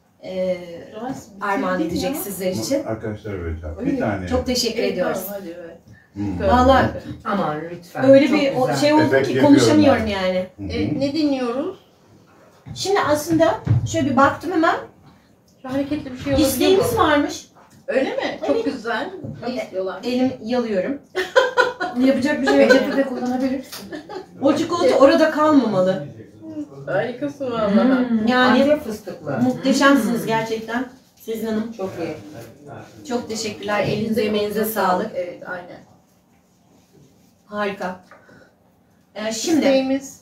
Speaker 2: armağan edecek sizler için.
Speaker 3: Arkadaşlar vereceğim. Bir tane.
Speaker 2: Çok teşekkür ediyoruz.
Speaker 4: Tamam, hadi ver.
Speaker 3: Hmm.
Speaker 2: Vallahi
Speaker 5: Aman lütfen.
Speaker 2: öyle
Speaker 5: çok
Speaker 2: bir
Speaker 5: güzel.
Speaker 2: şey oldu
Speaker 3: Efekt
Speaker 2: ki
Speaker 3: yapıyorum
Speaker 2: konuşamıyorum
Speaker 3: ben.
Speaker 2: yani.
Speaker 3: Hı hı.
Speaker 4: Ne dinliyoruz?
Speaker 2: Şimdi aslında şöyle bir baktım hemen.
Speaker 4: Şu hareketli bir şey olabilir
Speaker 2: İsteğimiz
Speaker 4: mi?
Speaker 2: varmış.
Speaker 4: Öyle mi? Çok güzel. Ne istiyorlar?
Speaker 2: Elim yalıyorum. Yapacak bir şey yok.
Speaker 5: Peçete de kullanabilirsin.
Speaker 2: O çikolata orada kalmamalı.
Speaker 4: Harikasın vallahi.
Speaker 2: Yani
Speaker 5: Antep fıstıklı.
Speaker 2: muhteşemsiniz gerçekten. Sezin Hanım
Speaker 5: Çok iyi.
Speaker 2: çok teşekkürler. Elinize emeğinize sağlık.
Speaker 4: Evet, aynen.
Speaker 2: Harika. Şimdi
Speaker 4: İsteğimiz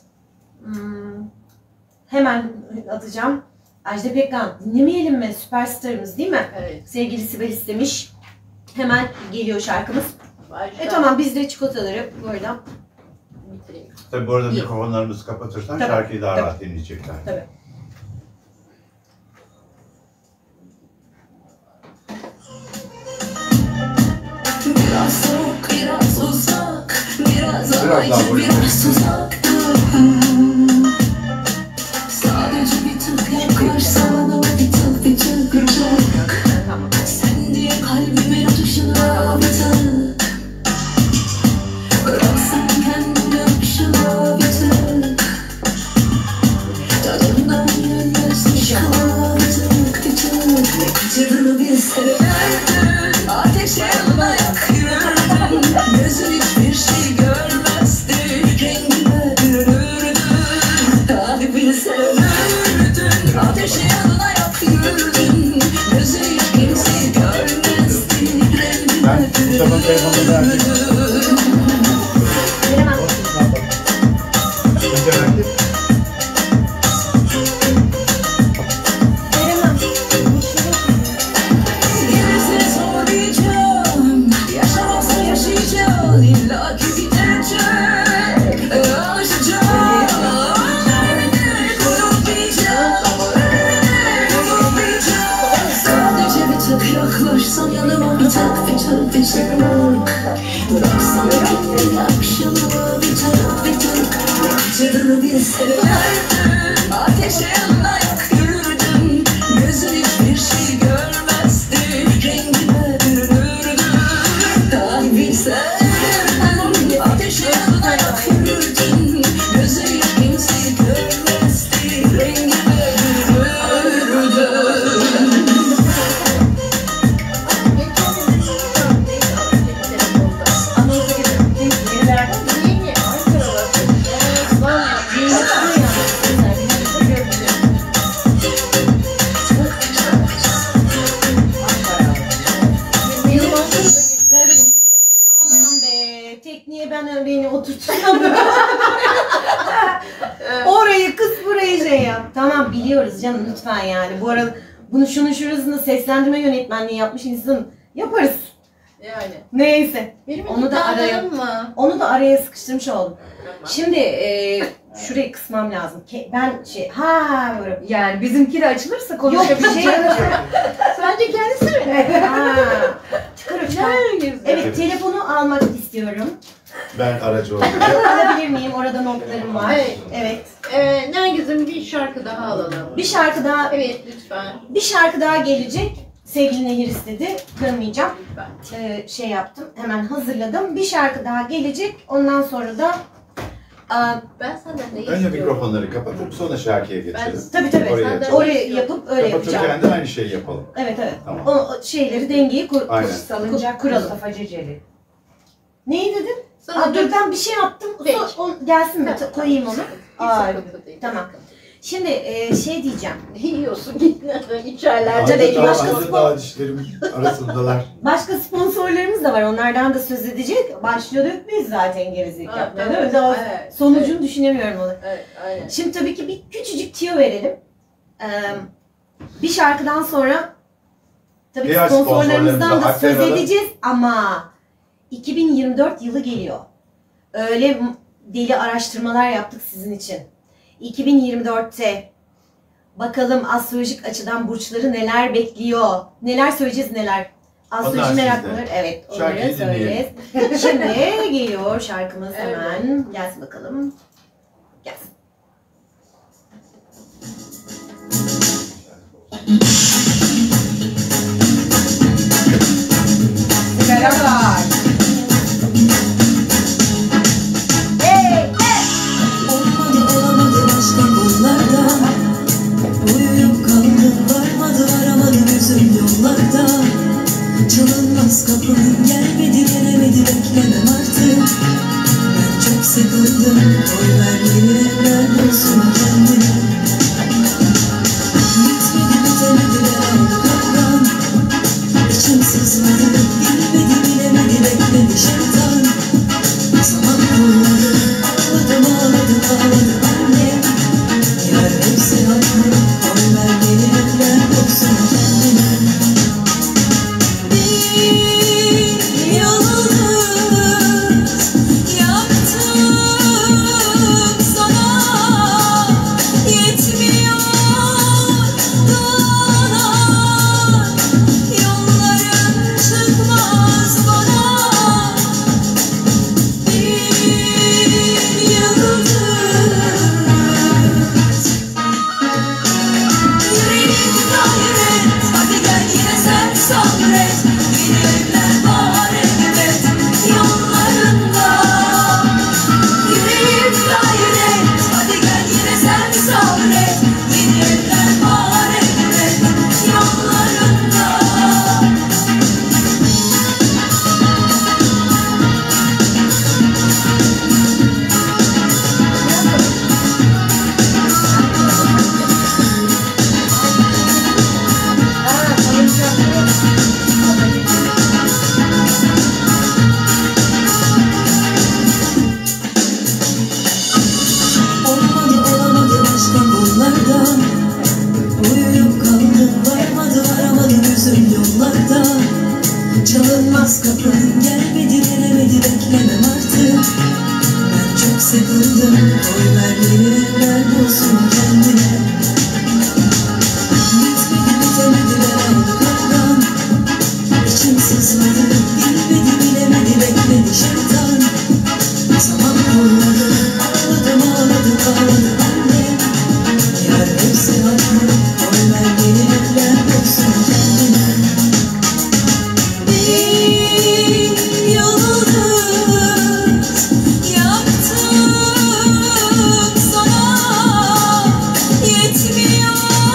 Speaker 2: hemen atacağım. Ajda Pekkan dinlemeyelim mi? Süperstarımız değil mi?
Speaker 4: evet.
Speaker 2: Sevgili Sibel istemiş. Hemen geliyor şarkımız.
Speaker 4: Başla.
Speaker 2: Tamam biz de çikolataları burada.
Speaker 4: Bitireyim.
Speaker 3: Tabii bu arada
Speaker 2: İyi.
Speaker 3: mikrofonlarımızı kapatırsan
Speaker 2: Tabii,
Speaker 3: şarkıyı daha
Speaker 2: tabii.
Speaker 3: rahat dinleyecekler.
Speaker 2: Tabii.
Speaker 1: Biraz soğuk, biraz uzak, biraz
Speaker 3: daha
Speaker 1: acı,
Speaker 3: buyurun.
Speaker 1: biraz tuzak. Sadece bir tık yaklarsana, bir tık, bir tık, bir tık. Sen diye kalbimin atışına bir tık. Bırak sen kendini akışına bir tık. Tadından yenmez aşkına bir tık, bir tık. Ne kaçırdığını bilseydin, ateşe yak yürürdün. Gözün hiçbir şey görmezdi, rengime bürünürdün. Hadi bilseydin, ateşe yak yürürdün. Gözün hiç kimseyi görmezdi,
Speaker 3: Ben
Speaker 1: rengime
Speaker 3: Mustafa'nın telefonunu verdim.
Speaker 2: Veremem.
Speaker 3: İnteraktif.
Speaker 2: Veremem.
Speaker 1: Gelirse soracağım, yaşamazsa yaşayacağım. İlla ki bitecek, alışacağım. Sadece bir tık yaklaşsan yanıma, bir tık, bir tık, bir tık. Bıraksan kendini akşama, bir tık, bir tık. Ne kaçırdığını bilseydin, ateşe yak yürürdün. Gözün hiçbir şey görmezdi, rengime bürünürdün. Daha bilseydin, ateşe yak yürürdün. Gözün hiç kimseyi görmezdi, rengime bürünürdün.
Speaker 2: şey yap. Tamam biliyoruz canım lütfen yani. Bu arada bunu şunun şurasında seslendirme yönetmenliği yapmış insan yaparız.
Speaker 4: Yani.
Speaker 2: Neyse.
Speaker 4: Benim
Speaker 2: Onu da araya
Speaker 4: mı?
Speaker 2: onu da araya sıkıştırmış oldum.
Speaker 4: Tamam.
Speaker 2: Şimdi şurayı kısmam lazım. Ben böyle.
Speaker 5: Yani bizimki de açılırsa
Speaker 2: Yok bir
Speaker 5: konuşabileceğiz.
Speaker 2: şey yapacağım.
Speaker 4: Sadece kendisi mi?
Speaker 2: Çıkar o çıkar.
Speaker 4: Ne güzel.
Speaker 2: Evet telefonu almak istiyorum.
Speaker 3: Ben aracı olayım.
Speaker 2: Alabilir miyim? Orada notlarım var.
Speaker 4: Evet.
Speaker 2: Evet.
Speaker 4: Nergis'im bir şarkı daha alalım.
Speaker 2: Bir şarkı daha
Speaker 4: Evet lütfen.
Speaker 2: bir şarkı daha gelecek. Sevgili Nehir istedi. Kırmayacağım.
Speaker 4: Lütfen.
Speaker 2: Şey yaptım. Hemen hazırladım. Bir şarkı daha gelecek. Ondan sonra da
Speaker 4: Ben senden ne
Speaker 3: Önce
Speaker 4: istiyorum?
Speaker 3: mikrofonları kapatıp sonra şarkıya geçelim.
Speaker 2: tabii
Speaker 3: Oraya
Speaker 4: Senden
Speaker 3: yapalım.
Speaker 2: oraya
Speaker 4: istiyorum.
Speaker 2: yapıp öyle yapacağım.
Speaker 3: Kapatırken de aynı şeyi yapalım.
Speaker 2: Evet.
Speaker 3: Tamam.
Speaker 2: O şeyleri dengeyi
Speaker 3: Aynen.
Speaker 5: Salıncak
Speaker 2: kuralım.
Speaker 5: Mustafa Ceceli.
Speaker 2: Neyi dedin?
Speaker 4: Sana
Speaker 2: Dur ben bir şey yaptım.
Speaker 4: Peki.
Speaker 2: Gelsin mi? Koyayım onu. Aa,
Speaker 4: sıkıntı değil.
Speaker 2: tamam. Şimdi şey diyeceğim.
Speaker 4: Yiyorsun git içerler.
Speaker 2: Tabii ki başka
Speaker 3: Azıcık daha dişlerim arasındalar.
Speaker 2: Başka sponsorlarımız da var. Onlardan da söz edecek. Başlıyorduk biz zaten gerizekalı.
Speaker 4: Ha,
Speaker 2: Değil
Speaker 4: evet,
Speaker 2: mi? Daha
Speaker 4: evet,
Speaker 2: sonucunu
Speaker 4: evet.
Speaker 2: düşünemiyorum onu.
Speaker 4: Evet, aynen.
Speaker 2: Şimdi tabii ki bir küçücük tüyo verelim. Bir şarkıdan sonra tabii
Speaker 3: Diğer
Speaker 2: sponsorlarımızdan da
Speaker 3: sponsorlarımıza
Speaker 2: söz
Speaker 3: aktaralım.
Speaker 2: edeceğiz ama 2024 yılı geliyor. Öyle deli araştırmalar yaptık sizin için. 2024'te bakalım astrolojik açıdan burçları neler bekliyor? Neler söyleyeceğiz neler? Astroloji
Speaker 3: Onlar
Speaker 2: meraklıları
Speaker 3: sizde.
Speaker 2: evet onları
Speaker 3: Şarkıyı
Speaker 2: söyleyeceğiz. Şimdi geliyor şarkımız
Speaker 4: Evet.
Speaker 2: hemen. Gelsin bakalım. Gelsin.
Speaker 5: Merhabalar.
Speaker 1: Olmadı olamadı başka kollarda. Uyuyup kaldım varmadı varamadı gözüm yollarda. Çalınmaz kapım gelmedi gelemedi beklemem artık. Ben çok sıkıldım oy verdiğin evler bulsun kendine. Bitmedi bitemedi ben aldı kavram. İçim sızmadı bilmedi bilemedi bekledi şeytan. Zaman koymadı ağladım ağladım ağladım annem. Yar hepsi haklı oy verdiğin evler bulsun kendine. Bir yıldız yaktım sana, yetmiyor dualar, yollarım çıkmaz bana. Bir yıldız yüreğim gayret, hadi gel yine sen sabret. Yeni evler var elbet yollarında. Yüreğim gayret, hadi gel yine sen sabret. Yeni evler var elbet yollarında. Olmadı olamadı başka kollarda. Uyuyup kaldım varmadı varamadı gözüm yollarda. Çalınmaz kapım gelmedi gelemedi beklemem artık. Ben çok sıkıldım oy verdiğin evler bulsun kendine. Bitmedi bitemedi ben aldı kavram. İçim sızmadı bilmedi bilemedi bekledi şeytan. Zaman koymadı ağladım ağladım ağladım annem. Yar hepsi haklı oy verdiğin evler bulsun kendine. Bir yıldız yaktım sana, yetmiyor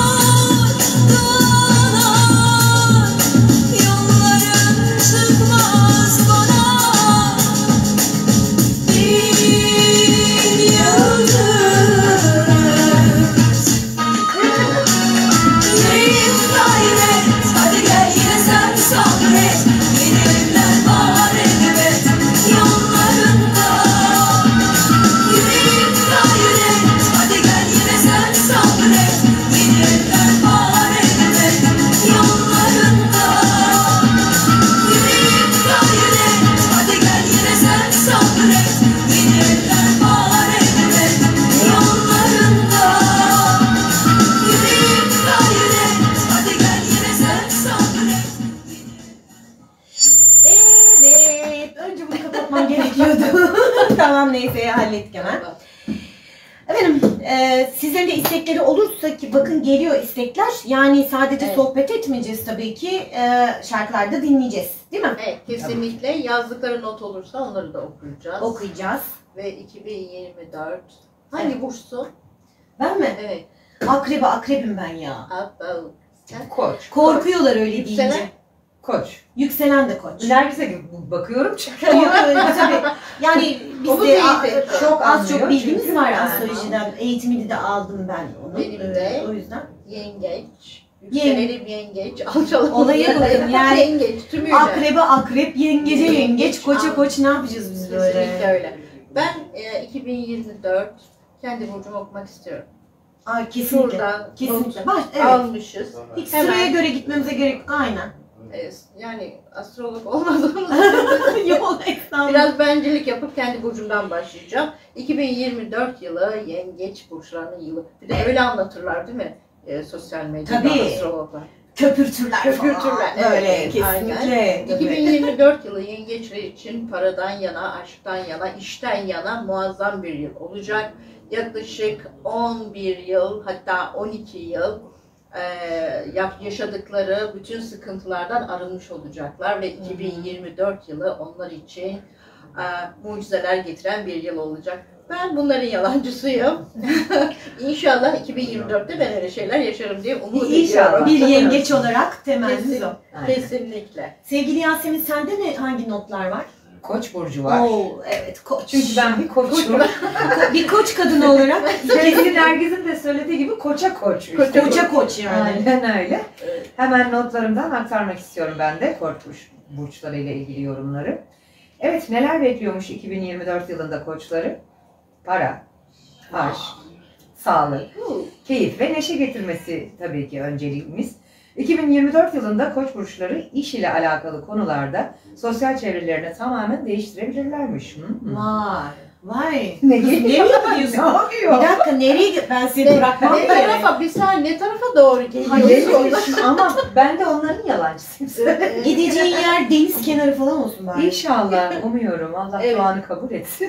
Speaker 1: dualar, yollarım çıkmaz bana. Bir yıldız
Speaker 2: Neyse hallettik hemen. Efendim sizlerin de istekleri olursa ki bakın geliyor istekler. Yani sadece
Speaker 4: Evet.
Speaker 2: sohbet etmeyeceğiz tabii ki. Şarkılar da dinleyeceğiz. Değil mi?
Speaker 4: Evet, kesinlikle. Yazdıkları not olursa onları da okuyacağız.
Speaker 2: Okuyacağız.
Speaker 4: Ve 2024 hangi burçsun?
Speaker 2: Ben mi?
Speaker 4: Evet.
Speaker 2: Akrebim ben ya.
Speaker 4: Sen?
Speaker 5: Koç.
Speaker 2: Korkuyorlar öyle
Speaker 4: Yükselen?
Speaker 2: deyince.
Speaker 5: Koç.
Speaker 2: Yükselen de koç.
Speaker 5: Nergis'e bakıyorum çünkü.
Speaker 2: Yok öyle tabii. Yani
Speaker 4: Onu
Speaker 2: bizde
Speaker 4: teyit et.
Speaker 2: çok az çok
Speaker 5: Anlıyor
Speaker 2: bilgimiz
Speaker 5: çünkü.
Speaker 2: var
Speaker 5: Yani.
Speaker 2: astrolojiden. Eğitimini de aldım ben onu.
Speaker 4: Benim de.
Speaker 2: O yüzden.
Speaker 4: Yengeç. Yükselelim yengeç. Alçalalım.
Speaker 2: Olaya bakın yani.
Speaker 4: Yengeç tümüyle.
Speaker 2: Akrebe akrep, yengece yengeç,
Speaker 4: Yengeç,
Speaker 2: koça
Speaker 4: al.
Speaker 2: koç ne yapacağız biz böyle?
Speaker 4: Kesinlikle öyle. Ben 2024 kendi burcumu okumak istiyorum.
Speaker 2: Ay kesinlikle.
Speaker 4: Şuradan
Speaker 2: Kesinlikle.
Speaker 4: not
Speaker 2: Baş, evet.
Speaker 4: almışız.
Speaker 2: Hiç
Speaker 4: Hemen.
Speaker 2: sıraya göre gitmemize gerek yok. Aynen.
Speaker 4: Yani astrolog olmadığımız
Speaker 2: Yok estağfurullah.
Speaker 4: biraz bencillik yapıp kendi burcumdan başlayacağım. 2024 yılı yengeç burçlarının yılı. Bir de öyle anlatırlar değil mi? Sosyal medyada
Speaker 2: Tabii.
Speaker 4: astrologlar.
Speaker 2: Köpürtürler falan.
Speaker 4: Köpürtürler,
Speaker 2: Böyle
Speaker 4: evet,
Speaker 2: kesinlikle. Tabii.
Speaker 4: 2024 yılı yengeçler için paradan yana, aşktan yana, işten yana muazzam bir yıl olacak. Yaklaşık 11 yıl hatta 12 yıl yaşadıkları bütün sıkıntılardan arınmış olacaklar ve 2024 yılı onlar için mucizeler getiren bir yıl olacak. Ben bunların yalancısıyım. İnşallah 2024'te ben öyle şeyler yaşarım diye umut
Speaker 5: İnşallah.
Speaker 4: ediyorum.
Speaker 2: Bir yengeç olarak temennimiz
Speaker 4: Kesin.
Speaker 2: o.
Speaker 5: Aynen.
Speaker 4: Kesinlikle.
Speaker 2: Sevgili Yasemin sende ne hangi notlar var?
Speaker 5: Koç burcu var.
Speaker 2: Oo evet koç.
Speaker 5: Çünkü ben bir koçum.
Speaker 2: bir koç kadını olarak
Speaker 5: Sevgili Nergis'in de söylediği gibi koça koç. işte.
Speaker 2: koça koç yani.
Speaker 5: Aynen öyle.
Speaker 4: Evet.
Speaker 5: Hemen notlarımdan aktarmak istiyorum ben de koç burçlarıyla ilgili yorumları. Evet, neler bekliyormuş 2024 yılında koçları? Para, aşk, sağlık, keyif ve neşe getirmesi tabii ki önceliğimiz. 2024 yılında koç burçları iş ile alakalı konularda sosyal çevrelerini tamamen değiştirebilirlermiş.
Speaker 2: Vay.
Speaker 5: Ne
Speaker 2: Kız,
Speaker 5: geliyor?
Speaker 2: nereye gidiyorsun?
Speaker 5: Ne yapıyor?
Speaker 2: Bir dakika nereye git? Ben seni bırakmam
Speaker 4: Ne
Speaker 2: ki.
Speaker 4: tarafa, bir saniye ne tarafa doğru
Speaker 5: Hayır,
Speaker 4: geliyorsun?
Speaker 5: ama ben de onların yalancısıyım.
Speaker 2: Gideceğin yer deniz kenarı falan olsun bari.
Speaker 5: İnşallah, umuyorum. Allah
Speaker 4: Evet.
Speaker 5: duanı kabul etsin.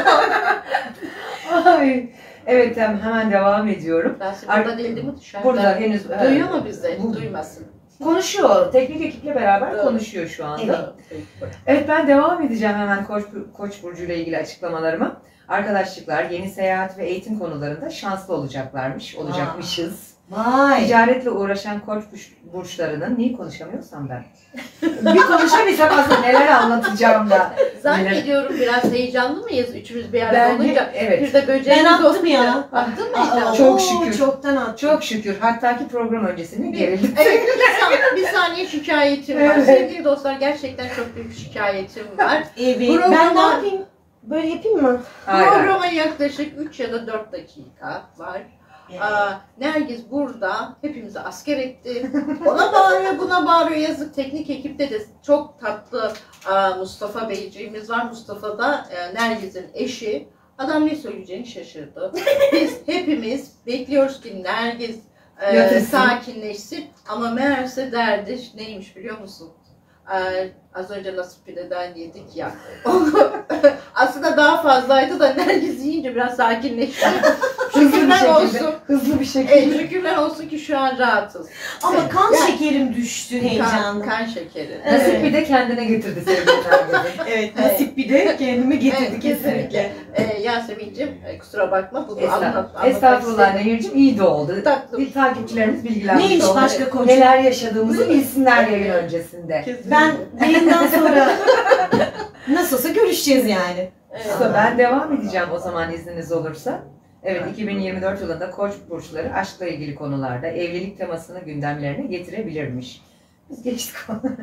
Speaker 5: Ay. Evet, hemen devam ediyorum.
Speaker 4: Ben şimdi burada değildi mi dışarıda?
Speaker 5: Burada henüz
Speaker 4: Duyuyor mu bizi?
Speaker 5: Bu-
Speaker 4: Duymasın.
Speaker 5: konuşuyor. Teknik ekiple beraber
Speaker 4: Evet.
Speaker 5: konuşuyor şu anda.
Speaker 2: Evet.
Speaker 5: Evet, ben devam edeceğim hemen Koç burcu ile ilgili açıklamalarıma. Arkadaşlıklar, yeni seyahat ve eğitim konularında şanslı olacakmışız.
Speaker 2: Vay.
Speaker 5: Ticaretle uğraşan koç burçlarının, niye konuşamıyorsam ben? Bir konuşabilsem aslında neler anlatacağım da.
Speaker 4: Zannediyorum biraz heyecanlı mıyız? Üçümüz bir arada
Speaker 5: Ben
Speaker 4: olunca.
Speaker 5: evet.
Speaker 4: Bir de böceğimiz
Speaker 2: Ben attım
Speaker 4: olsun
Speaker 2: ya.
Speaker 4: Attın mı
Speaker 2: Aa,
Speaker 4: heyecanlı?
Speaker 5: Çok
Speaker 2: oo,
Speaker 5: şükür.
Speaker 2: Çoktan attım.
Speaker 5: Çok şükür. Hatta ki program öncesinde gerildim.
Speaker 4: Evet, bir saniye şikayetim var.
Speaker 5: Evet.
Speaker 4: Sevgili dostlar, gerçekten çok büyük şikayetim var.
Speaker 2: Evet.
Speaker 4: Programa-
Speaker 2: Ben ne yapayım? Böyle yapayım mı?
Speaker 5: Hayır.
Speaker 4: Programa yaklaşık 3 ya da 4 dakika var. Nergis burada hepimizi asker etti. Ona bağırıyor, buna bağırıyor. Yazık, teknik ekipte de çok tatlı Mustafa Beyciğimiz var. Mustafa da Nergis'in eşi. Adam ne söyleyeceğini şaşırdı. Biz hepimiz bekliyoruz ki Nergis
Speaker 5: Yatırsın.
Speaker 4: sakinleşsin. Ama meğerse derdi neymiş biliyor musun? Az önce nasıl pideden yedik ya. Aslında daha fazlaydı da Nergis yiyince biraz sakinleşti. Şükürler olsun.
Speaker 5: Hızlı bir şekilde.
Speaker 4: Şükürler olsun ki şu an rahatız.
Speaker 2: Ama kan
Speaker 4: Yani-
Speaker 2: şekerim düştü heyecanla.
Speaker 4: Kan şekeri.
Speaker 5: Nasip bir de kendine getirdi sevgili Nergis'in.
Speaker 2: Evet, nasip bir de kendimi getirdi
Speaker 4: Evet,
Speaker 2: kesinlikle.
Speaker 4: Yasemin'cim kusura bakma bunu anlatmak
Speaker 5: Estağfurullah
Speaker 4: istedim.
Speaker 5: Nehir'cim, iyi de oldu.
Speaker 4: Tatlım.
Speaker 5: Bir takipçilerimiz bilgilenmiş
Speaker 2: Neymiş
Speaker 5: oldu.
Speaker 2: başka konu?
Speaker 5: Neler yaşadığımızı bilsinler yayın öncesinde.
Speaker 2: Ben yayından sonra nasıl olsa görüşeceğiz yani.
Speaker 4: Evet.
Speaker 5: Ben devam edeceğim o zaman izniniz olursa. Evet, 2024 yılında Koç burçları aşkla ilgili konularda evlilik temasını gündemlerine getirebilirmiş. Biz geçtik konulara.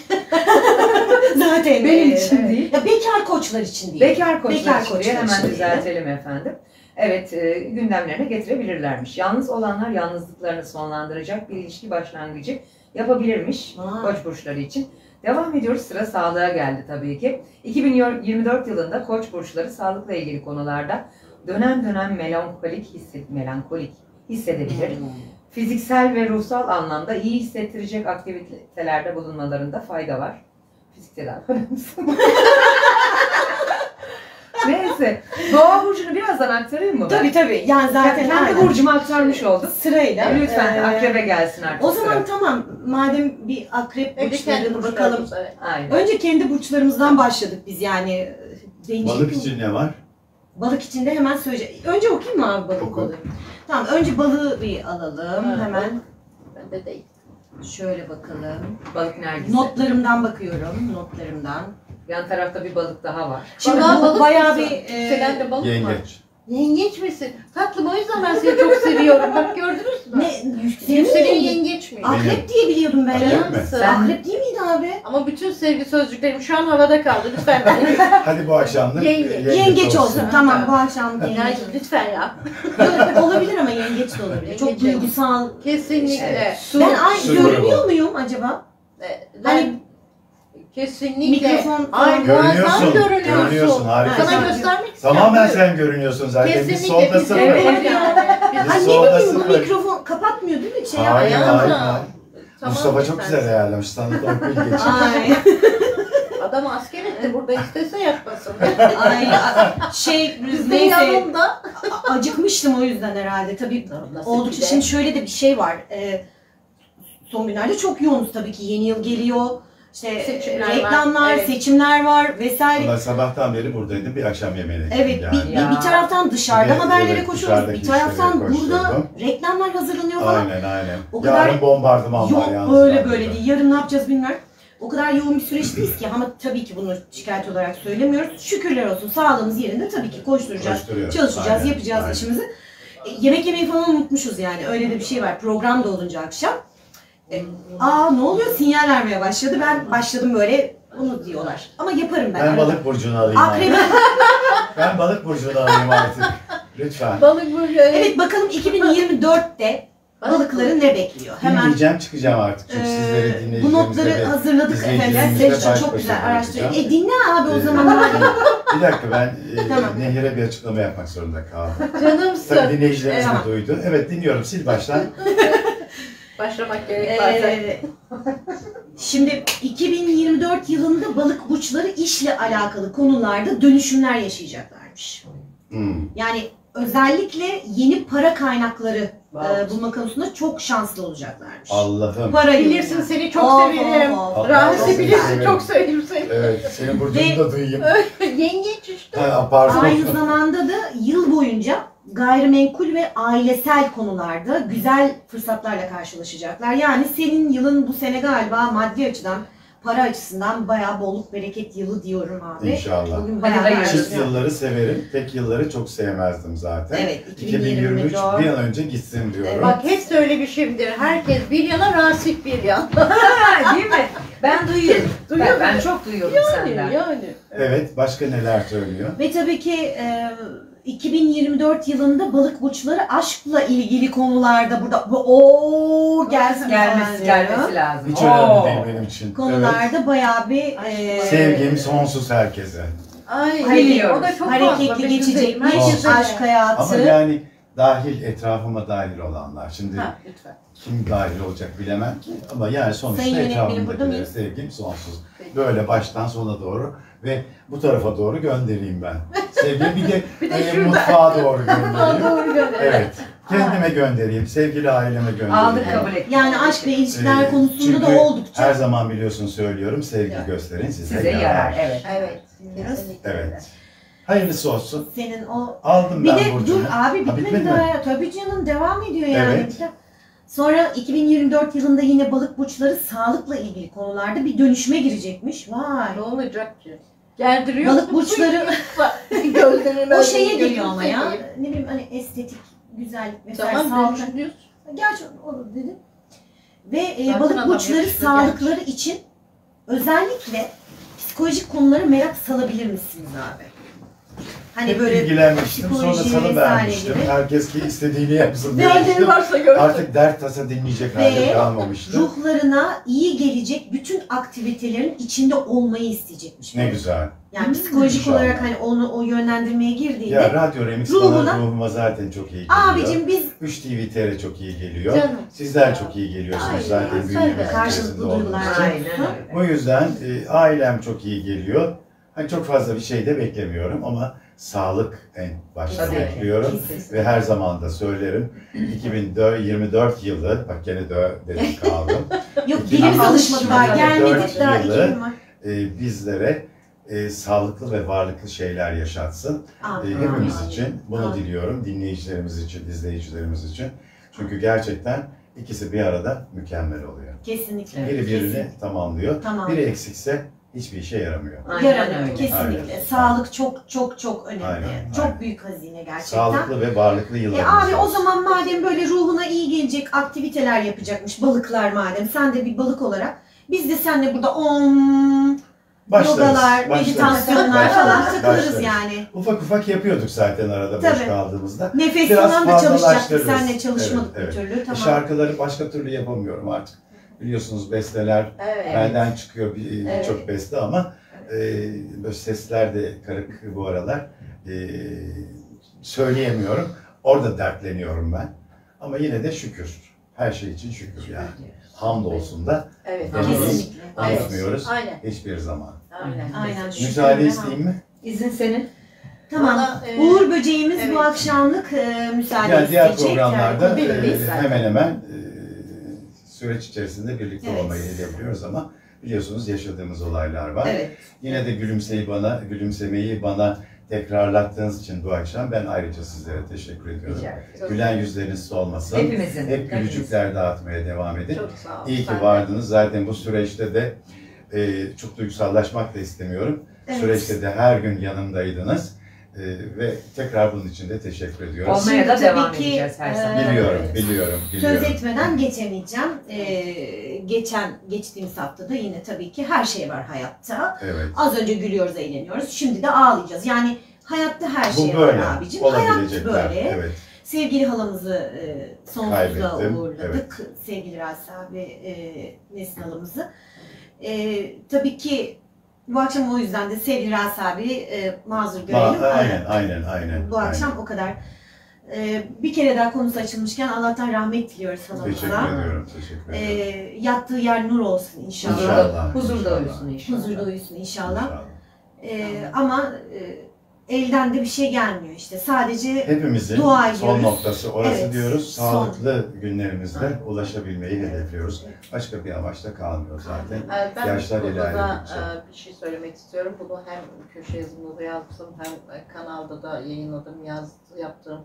Speaker 2: Zaten
Speaker 5: Benim için değil.
Speaker 2: Ya bekar koçlar için değil.
Speaker 5: Bekar koçlar
Speaker 2: Bekar
Speaker 5: için
Speaker 2: koçlar
Speaker 5: diye hemen
Speaker 2: için
Speaker 5: düzeltelim efendim. Evet, gündemlerine getirebilirlermiş. Yalnız olanlar yalnızlıklarını sonlandıracak bir ilişki başlangıcı yapabilirmiş
Speaker 2: Vay.
Speaker 5: Koç burçları için. Devam ediyoruz, sıra sağlığa geldi tabii ki. 2024 yılında Koç burçları sağlıkla ilgili konularda dönem dönem melankolik hissedebilir. Fiziksel ve ruhsal anlamda iyi hissettirecek aktivitelerde bulunmalarında fayda var. Fizik tedavi önemli. Neyse, Neyse. Boğa burcunu birazdan aktarayım mı? ben?
Speaker 2: Tabii. Yani zaten
Speaker 5: Kendi
Speaker 2: aynen.
Speaker 5: burcumu aktarmış oldum.
Speaker 2: Sırayla.
Speaker 5: Lütfen akrebe gelsin artık.
Speaker 2: O zaman
Speaker 5: sıra.
Speaker 2: tamam. Madem bir akrep
Speaker 4: Önce kendi
Speaker 2: burçlarına bakalım.
Speaker 4: burçlarımız, evet.
Speaker 5: Aynen.
Speaker 2: Önce kendi burçlarımızdan başladık biz yani. Değişik
Speaker 3: Balık
Speaker 2: mi?
Speaker 3: için ne var?
Speaker 2: Balık için de hemen söyleyeceğim. Önce okuyayım mı abi balık
Speaker 3: Oku.
Speaker 2: balığı? Tamam önce balığı bir alalım.
Speaker 4: Ha.
Speaker 2: Hemen
Speaker 4: Ben de değil.
Speaker 2: şöyle bakalım.
Speaker 5: Balık nergisi.
Speaker 2: Notlarımdan bakıyorum. Notlarımdan.
Speaker 5: Yan tarafta bir balık daha var.
Speaker 2: Şimdi
Speaker 4: Vallahi
Speaker 2: bu
Speaker 4: balık
Speaker 2: bayağı
Speaker 4: mısın?
Speaker 2: bir
Speaker 4: Selen de balık mı?
Speaker 3: Yengeç.
Speaker 4: Yengeç misin? Tatlım, o yüzden ben seni çok seviyorum. Bak gördünüz mü?
Speaker 2: ne?
Speaker 4: Yükselen yengeç mi?
Speaker 3: Benim.
Speaker 2: Akrep diye biliyordum ben
Speaker 3: Akrep
Speaker 2: ya.
Speaker 3: mi?
Speaker 5: Sen-
Speaker 2: Akrep değil miydi abi?
Speaker 4: Ama bütün sevgi sözcüklerim şu an havada kaldı. Lütfen beni.
Speaker 3: Hadi bu akşamlık
Speaker 4: Yengeç.
Speaker 2: Yengeç olsun. Tamam
Speaker 4: Tamam.
Speaker 2: bu akşam
Speaker 4: İlay,
Speaker 2: yengeç.
Speaker 4: lütfen ya.
Speaker 2: Yok, olabilir ama yengeç de olabilir. Çok
Speaker 4: Yengeç.
Speaker 2: duygusal.
Speaker 4: Kesinlikle.
Speaker 5: Evet.
Speaker 4: Su.
Speaker 2: Ben ay
Speaker 3: su
Speaker 2: görünüyor
Speaker 3: grubu.
Speaker 2: muyum acaba?
Speaker 4: Ben
Speaker 2: Hani
Speaker 4: kesinlikle.
Speaker 2: mikrofon
Speaker 4: Ay
Speaker 2: falan.
Speaker 4: muazzam
Speaker 3: Görünüyorsun. Görünüyorsun.
Speaker 2: Ha,
Speaker 3: Harikasın.
Speaker 4: Sana
Speaker 2: sen-
Speaker 4: göstermek istiyorum.
Speaker 3: Tamamen sen görünüyorsun zaten. Biz
Speaker 4: Kesinlikle.
Speaker 3: solda
Speaker 4: Biz
Speaker 3: sıfır.
Speaker 5: Evet.
Speaker 3: Biz
Speaker 2: Ay ne
Speaker 3: solda
Speaker 2: bileyim bu
Speaker 3: sıfır.
Speaker 2: mikrofon kapatmıyor değil mi? Şey
Speaker 3: Hayır,
Speaker 2: yapmıyor.
Speaker 3: hayır,
Speaker 4: Ayağımla.
Speaker 3: hayır.
Speaker 4: Tamam,
Speaker 3: Mustafa çok
Speaker 4: lütfen.
Speaker 3: güzel ayarlamış. Sana da bilgeç.
Speaker 2: Ay,
Speaker 4: Adam asker etti, burada istese yapmasın.
Speaker 2: ay, şey
Speaker 4: Biz de
Speaker 2: neyse
Speaker 4: yanımda.
Speaker 2: acıkmıştım o yüzden herhalde. Tabii
Speaker 4: Nasıl
Speaker 2: oldukça
Speaker 4: ki de?
Speaker 2: şimdi şöyle de bir şey var. Son günlerde çok yoğunuz tabii ki. Yeni yıl geliyor. İşte
Speaker 4: Seçimler var,
Speaker 2: reklamlar,
Speaker 4: evet.
Speaker 2: seçimler var vesaire.
Speaker 3: Valla sabahtan beri buradaydım. Bir akşam yemeğine gittim
Speaker 2: Evet,
Speaker 3: yani.
Speaker 2: bir taraftan dışarıda
Speaker 3: Bir de,
Speaker 2: haberlere
Speaker 3: evet,
Speaker 2: koşuyoruz.
Speaker 3: dışarıdaki
Speaker 2: Bir taraftan
Speaker 3: işlere
Speaker 2: burada
Speaker 3: koşturdum.
Speaker 2: reklamlar hazırlanıyor falan.
Speaker 3: Aynen.
Speaker 2: O kadar-
Speaker 3: Yarın bombardıman var
Speaker 2: Yok
Speaker 3: yalnız.
Speaker 2: böyle
Speaker 3: ben
Speaker 2: böyle
Speaker 3: burada.
Speaker 2: değil. Yarın ne yapacağız bilmiyorum. O kadar yoğun bir süreçteyiz ki ama tabii ki bunu şikayet olarak söylemiyoruz. Şükürler olsun sağlığımız yerinde tabii ki koşturacağız,
Speaker 3: Koşturuyoruz.
Speaker 2: çalışacağız,
Speaker 3: Aynen,
Speaker 2: yapacağız
Speaker 3: aynen.
Speaker 2: işimizi. Yemek yemeyi falan unutmuşuz yani öyle de bir şey var. Program da olunca akşam. Ne oluyor? Sinyal vermeye başladı. Ben başladım böyle onu diyorlar. Ama yaparım ben.
Speaker 3: Ben
Speaker 2: arada.
Speaker 3: balık burcunu alayım
Speaker 2: Akrebi.
Speaker 3: artık. Ben balık burcunu alayım artık. Lütfen.
Speaker 4: Balık burcu.
Speaker 2: Evet bakalım 2024'te balıkları ne bekliyor? Hemen
Speaker 3: Dinleyeceğim, çıkacağım artık. Çünkü sizleri
Speaker 2: bu
Speaker 3: dinleyicilerimizle
Speaker 2: notları
Speaker 3: ve
Speaker 2: hazırladık efendim.
Speaker 3: izleyicilerimizle
Speaker 2: Sizler için
Speaker 3: baş
Speaker 2: çok
Speaker 3: başa
Speaker 2: güzel araştırın.
Speaker 3: bırakacağım.
Speaker 2: Dinle abi o
Speaker 3: Ee,
Speaker 2: zaman.
Speaker 3: Bir dakika ben
Speaker 2: Tamam.
Speaker 3: Nehir'e bir açıklama yapmak zorunda kaldım.
Speaker 4: Canımsın.
Speaker 3: Tabii dinleyicilerimiz
Speaker 2: Tamam.
Speaker 3: de duydu. Evet dinliyorum. Sil baştan.
Speaker 4: Başlamak gerek bazen.
Speaker 2: Şimdi 2024 yılında balık burçları işle alakalı konularda dönüşümler yaşayacaklarmış. Yani özellikle yeni para kaynakları bulma konusunda çok şanslı olacaklarmış.
Speaker 3: Allah'ım.
Speaker 2: Para
Speaker 4: Bilirsin seni çok
Speaker 2: Of,
Speaker 4: severim.
Speaker 2: of, of.
Speaker 4: Rahisi
Speaker 3: Of,
Speaker 4: bilirsin
Speaker 3: of.
Speaker 4: çok severim seni.
Speaker 3: Evet, senin burcunu da duyayım.
Speaker 4: Yengeç işte.
Speaker 3: Ha, pardon.
Speaker 2: Aynı zamanda da yıl boyunca gayrimenkul ve ailesel konularda güzel fırsatlarla karşılaşacaklar. Yani senin yılın bu sene galiba maddi açıdan, para açısından bayağı bolluk bereket yılı diyorum abi.
Speaker 3: İnşallah.
Speaker 2: Bugün
Speaker 5: Hadi
Speaker 2: bayağı
Speaker 5: hayırlısı.
Speaker 3: Çift yılları severim. Tek yılları çok sevmezdim zaten.
Speaker 2: Evet,
Speaker 3: 2023
Speaker 2: 2024.
Speaker 3: bir an önce gitsin diyorum.
Speaker 4: Bak hep söylemişimdir. Herkes bir yana, Rasik bir yan.
Speaker 5: Değil mi? Ben duyuyorum.
Speaker 4: Duyuyor
Speaker 5: Ben
Speaker 4: musun?
Speaker 5: çok duyuyorum
Speaker 4: Yani,
Speaker 5: senden.
Speaker 4: yani.
Speaker 3: Evet, başka neler söylüyor?
Speaker 2: Ve tabii ki 2024 yılında balık burçları aşkla ilgili konularda burada gelsin
Speaker 5: Gelmesi lazım.
Speaker 3: Hiç önemli değil benim için.
Speaker 2: konularda bayağı bir
Speaker 3: Evet. Sevgim sonsuz herkese.
Speaker 4: Ay,
Speaker 5: Hayır.
Speaker 4: o da çok fazla.
Speaker 2: hareketli
Speaker 4: benim
Speaker 2: geçecek
Speaker 4: sevgilim.
Speaker 2: bir
Speaker 4: Herkese-
Speaker 2: aşk hayatı.
Speaker 3: Ama yani dahil, etrafıma dahil olanlar. Şimdi
Speaker 4: Ha, lütfen.
Speaker 3: kim dahil olacak bilemem ki. Ama yani sonuçta
Speaker 2: Sayın yönetmenim burada
Speaker 3: etrafımdakilere
Speaker 2: mıyız?
Speaker 3: sevgim sonsuz.
Speaker 4: Peki.
Speaker 3: Böyle baştan sona doğru ve bu tarafa doğru göndereyim ben. Sevgimi bir de
Speaker 4: şurada.
Speaker 3: mutfağa doğru göndereyim.
Speaker 4: Doğru gönder.
Speaker 3: Evet. Kendime göndereyim, sevgili aileme göndereyim.
Speaker 5: Aldık kabul ettik.
Speaker 2: Yani aşk ve ilişkiler konusunda
Speaker 3: Çünkü
Speaker 2: da oldukça
Speaker 3: her zaman biliyorsun söylüyorum, sevgi
Speaker 2: Ya.
Speaker 3: gösterin size,
Speaker 5: Size yarar. Evet.
Speaker 4: Evet. Kesinlikle.
Speaker 3: Evet. Hayırlısı olsun.
Speaker 2: senin o
Speaker 3: Aldım
Speaker 2: bir
Speaker 3: ben
Speaker 2: de
Speaker 3: burcumu.
Speaker 2: dur abi bitmedi
Speaker 3: bitmedi
Speaker 2: daha
Speaker 3: mi?
Speaker 2: ya. Tabii canım devam ediyor yani.
Speaker 3: Evet.
Speaker 2: Sonra 2024 yılında yine balık burçları sağlıkla ilgili konularda bir dönüşüme girecekmiş. Vay.
Speaker 4: Ne olacak ki? Gerdiriyor.
Speaker 2: Balık burçları
Speaker 4: Gözlerine
Speaker 2: o şeye geliyor ama ya.
Speaker 4: gözünü
Speaker 2: Ne bileyim hani estetik, güzellik vesaire
Speaker 4: Tamam
Speaker 2: sağlık.
Speaker 4: düşünüyorsun.
Speaker 2: Gerçi olur dedim. Ve
Speaker 4: Zaten
Speaker 2: balık
Speaker 4: adam
Speaker 2: burçları
Speaker 4: yakışıklı
Speaker 2: sağlıkları için özellikle psikolojik konulara merak salabilir misiniz abi? Hani
Speaker 3: Hep
Speaker 2: böyle
Speaker 3: ilgilenmiştim, sonra
Speaker 2: psikoloji
Speaker 3: sana
Speaker 2: vesaire
Speaker 3: vermiştim.
Speaker 2: gibi.
Speaker 3: Herkes ki istediğini yapsın
Speaker 4: Ne halleri
Speaker 3: demiştim.
Speaker 4: varsa görsün.
Speaker 3: Artık dert tasa dinleyecek hali
Speaker 2: Ve
Speaker 3: kalmamıştı.
Speaker 2: ruhlarına iyi gelecek bütün aktivitelerin içinde olmayı isteyecekmiş.
Speaker 3: Ne güzel.
Speaker 2: Yani psikolojik
Speaker 3: İnşallah.
Speaker 2: olarak hani onu o yönlendirmeye girdiğinde
Speaker 3: Ya Radyo Remix
Speaker 2: ruhuna-
Speaker 3: bana ruhuma zaten çok iyi geliyor.
Speaker 2: abicim biz
Speaker 3: 3 TV TR çok iyi geliyor.
Speaker 4: Canım.
Speaker 3: Sizler çok iyi geliyorsunuz
Speaker 4: Ay,
Speaker 3: zaten
Speaker 4: sen de.
Speaker 3: bünyemizin içerisinde
Speaker 2: karşılıklı
Speaker 3: olduğunuz
Speaker 2: duygular.
Speaker 3: için.
Speaker 5: Aynen öyle.
Speaker 3: O yüzden ailem çok iyi geliyor. Hani çok fazla bir şey de beklemiyorum ama sağlık en başta
Speaker 5: Tabii.
Speaker 3: bekliyorum.
Speaker 5: Kesinlikle.
Speaker 3: Ve her zaman da söylerim, 2024 yılı, bak gene dedim kaldım,
Speaker 2: Yok,
Speaker 3: 2024
Speaker 2: dilimiz alışmadı daha, gelmedik daha,
Speaker 3: yılı
Speaker 2: 2000 var.
Speaker 3: bizlere sağlıklı ve varlıklı şeyler yaşatsın.
Speaker 2: Amin.
Speaker 3: Hepimiz
Speaker 2: Amin.
Speaker 3: için bunu
Speaker 2: Amin.
Speaker 3: diliyorum, dinleyicilerimiz için, izleyicilerimiz için. Çünkü gerçekten ikisi bir arada mükemmel oluyor.
Speaker 2: Kesinlikle.
Speaker 3: Biri birini tamamlıyor,
Speaker 2: Tamam.
Speaker 3: biri eksikse hiçbir işe yaramıyor.
Speaker 5: Aynen
Speaker 2: Yaramıyor,
Speaker 5: öyle.
Speaker 2: kesinlikle.
Speaker 3: Aynen.
Speaker 2: Sağlık çok önemli.
Speaker 3: Aynen,
Speaker 2: Çok
Speaker 3: aynen.
Speaker 2: büyük hazine gerçekten.
Speaker 3: Sağlıklı ve varlıklı yıllarımız
Speaker 2: Abi o
Speaker 3: olsun.
Speaker 2: zaman madem böyle ruhuna iyi gelecek aktiviteler yapacakmış balıklar madem, sen de bir balık olarak, biz de seninle burada yogalar, meditasyonlar falan takılırız
Speaker 3: başlarız.
Speaker 2: yani.
Speaker 3: Ufak ufak yapıyorduk zaten arada boş
Speaker 2: Tabii.
Speaker 3: kaldığımızda.
Speaker 2: Nefes
Speaker 3: Biraz
Speaker 2: falan da çalışacaktık,
Speaker 3: fazlalaştırırız.
Speaker 2: seninle çalışmadık
Speaker 3: Evet,
Speaker 2: bir türlü.
Speaker 3: evet.
Speaker 2: Tamam.
Speaker 3: Şarkıları başka türlü yapamıyorum artık. Biliyorsunuz besteler
Speaker 4: Evet.
Speaker 3: benden çıkıyor
Speaker 4: Evet.
Speaker 3: çok beste ama böyle sesler de karık bu aralar. Söyleyemiyorum. Orada dertleniyorum ben. Ama yine de şükür. Her şey için şükür yani. Hamdolsun da
Speaker 4: Evet.
Speaker 2: Kesinlikle.
Speaker 3: unutmuyoruz
Speaker 4: Aynen.
Speaker 3: hiçbir zaman.
Speaker 4: Aynen.
Speaker 2: Aynen. şükür
Speaker 3: Müsaade
Speaker 2: ve
Speaker 3: isteyeyim mi?
Speaker 5: İzin senin.
Speaker 2: Tamam.
Speaker 4: Valla,
Speaker 2: Uğur böceğimiz
Speaker 4: evet.
Speaker 2: bu akşamlık müsaade
Speaker 3: Yani diğer
Speaker 2: isteyecek.
Speaker 3: programlarda
Speaker 2: Yani belirliyiz zaten.
Speaker 3: hemen hemen süreç içerisinde birlikte
Speaker 2: Evet.
Speaker 3: olmayı hedefliyoruz ama biliyorsunuz yaşadığımız olaylar var.
Speaker 2: Evet.
Speaker 3: Yine de gülümsemeyi bana tekrarlattığınız için bu akşam ben ayrıca sizlere teşekkür ediyorum.
Speaker 5: Rica ederim.
Speaker 4: Çok-
Speaker 3: Gülen yüzleriniz olmasın.
Speaker 5: Hepimizin.
Speaker 3: Hep gülücükler dağıtmaya devam edin.
Speaker 4: Çok sağ ol.
Speaker 3: İyi ki
Speaker 4: Sen de.
Speaker 3: vardınız. Zaten bu süreçte de çok duygusallaşmak da istemiyorum.
Speaker 2: Evet.
Speaker 3: Süreçte de her gün yanımdaydınız. Ve tekrar bunun için de teşekkür ediyorum.
Speaker 5: Olmaya da
Speaker 2: Şimdi
Speaker 5: devam
Speaker 2: tabii ki,
Speaker 5: edeceğiz her zaman.
Speaker 3: Biliyorum,
Speaker 2: Evet.
Speaker 3: biliyorum.
Speaker 2: Söz etmeden geçemeyeceğim. Geçtiğimiz haftada yine tabii ki her şey var hayatta.
Speaker 3: Evet.
Speaker 2: Az önce gülüyoruz, eğleniyoruz. Şimdi de ağlayacağız. Yani hayatta her şey
Speaker 3: Bu böyle.
Speaker 2: var abicim. Hayat
Speaker 3: Olabilecekler.
Speaker 2: böyle.
Speaker 3: Evet.
Speaker 2: Sevgili halamızı sonsuzluğa
Speaker 3: Kaybettim,
Speaker 2: uğurladık. Sevgili Rasa ve Nesin halamızı. Tabii ki bu akşam o yüzden de sevgili Rasa abi mazur görelim.
Speaker 3: Aynen.
Speaker 2: Bu akşam o kadar. Bir kere daha konusu açılmışken Allah'tan rahmet diliyoruz
Speaker 3: Teşekkür
Speaker 2: hanımıza.
Speaker 3: ediyorum. Teşekkür ediyorum.
Speaker 2: Yattığı yer nur olsun inşallah.
Speaker 3: İnşallah.
Speaker 5: Huzurda
Speaker 3: inşallah.
Speaker 5: uyusun inşallah.
Speaker 2: Huzurda uyusun inşallah. Ama elden de bir şey gelmiyor işte. Sadece
Speaker 3: Hepimizin
Speaker 2: dua
Speaker 3: son
Speaker 2: ediyoruz.
Speaker 3: noktası orası
Speaker 2: Evet,
Speaker 3: diyoruz.
Speaker 2: son.
Speaker 3: Sağlıklı günlerimizde ulaşabilmeyi hedefliyoruz. Başka bir amaçla kalmıyor zaten.
Speaker 4: Ben
Speaker 3: Yaşlar
Speaker 4: bu konuda
Speaker 3: ilerledikçe.
Speaker 4: bir şey söylemek istiyorum. Bunu hem köşe yazımda da yazdım, hem kanalda da yayınladım, yaptığım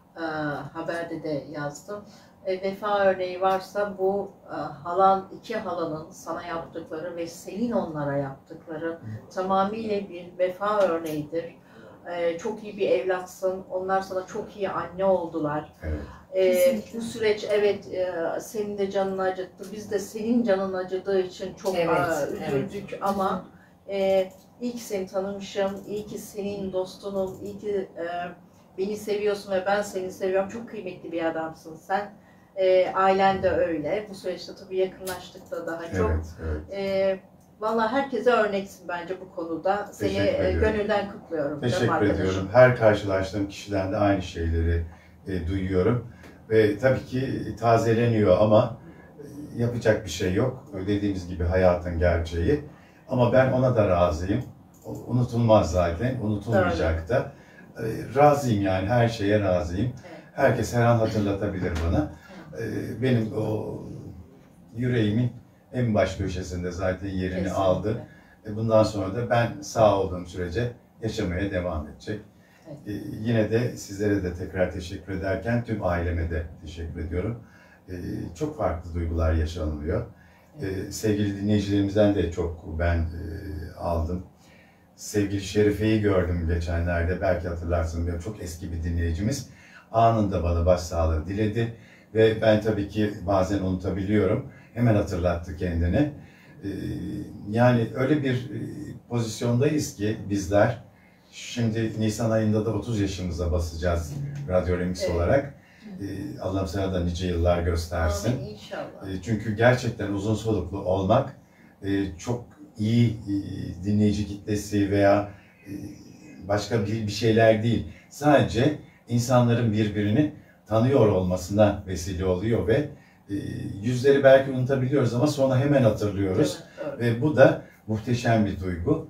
Speaker 4: haberde de yazdım. Vefa örneği varsa bu iki halanın sana yaptıkları ve senin onlara yaptıkları tamamıyla bir vefa örneğidir. Çok iyi bir evlatsın, onlar sana çok iyi anne oldular.
Speaker 3: Evet.
Speaker 2: Kesinlikle.
Speaker 4: Bu süreç senin de canını acıttı. Biz de senin canın acıdığı için çok üzüldük ama iyi ki seni tanımışım, iyi ki senin dostunum, iyi ki beni seviyorsun ve ben seni seviyorum. Çok kıymetli bir adamsın sen. Ailen de öyle. Bu süreçte tabii yakınlaştık da daha çok.
Speaker 3: Evet.
Speaker 4: Vallahi herkese örneksin bence bu konuda. Seni
Speaker 3: Teşekkür ediyorum.
Speaker 4: gönülden kutluyorum. canım
Speaker 3: Teşekkür
Speaker 4: arkadaşım.
Speaker 3: ediyorum. Her karşılaştığım kişiden de aynı şeyleri duyuyorum. Ve tabii ki tazeleniyor ama yapacak bir şey yok. Dediğimiz gibi hayatın gerçeği. Ama ben ona da razıyım. Unutulmaz zaten, unutulmayacak da. Razıyım yani, her şeye razıyım.
Speaker 4: Evet.
Speaker 3: Herkes her an hatırlatabilir bana. Benim o yüreğimin en baş köşesinde zaten yerini
Speaker 4: Kesinlikle.
Speaker 3: aldı. Bundan sonra da ben sağ olduğum sürece yaşamaya devam edecek.
Speaker 4: Evet.
Speaker 3: Yine de sizlere de tekrar teşekkür ederken tüm aileme de teşekkür ediyorum. Çok farklı duygular yaşanılıyor. Sevgili dinleyicilerimizden de çok ben aldım. Sevgili Şerife'yi gördüm geçenlerde, belki hatırlarsınız, çok eski bir dinleyicimiz. Anında bana başsağlığı diledi ve ben tabii ki bazen unutabiliyorum. Hemen hatırlattı kendini. Yani öyle bir pozisyondayız ki bizler, şimdi Nisan ayında da 30 yaşımıza basacağız Radyo Remix olarak. Allah'ım sana da nice yıllar göstersin.
Speaker 4: Amin, İnşallah.
Speaker 3: Çünkü gerçekten uzun soluklu olmak, çok iyi dinleyici kitlesi veya başka bir şeyler değil. Sadece insanların birbirini tanıyor olmasına vesile oluyor ve yüzleri belki unutabiliyoruz ama sonra hemen hatırlıyoruz.
Speaker 4: Evet, doğru.
Speaker 3: Ve bu da muhteşem bir duygu.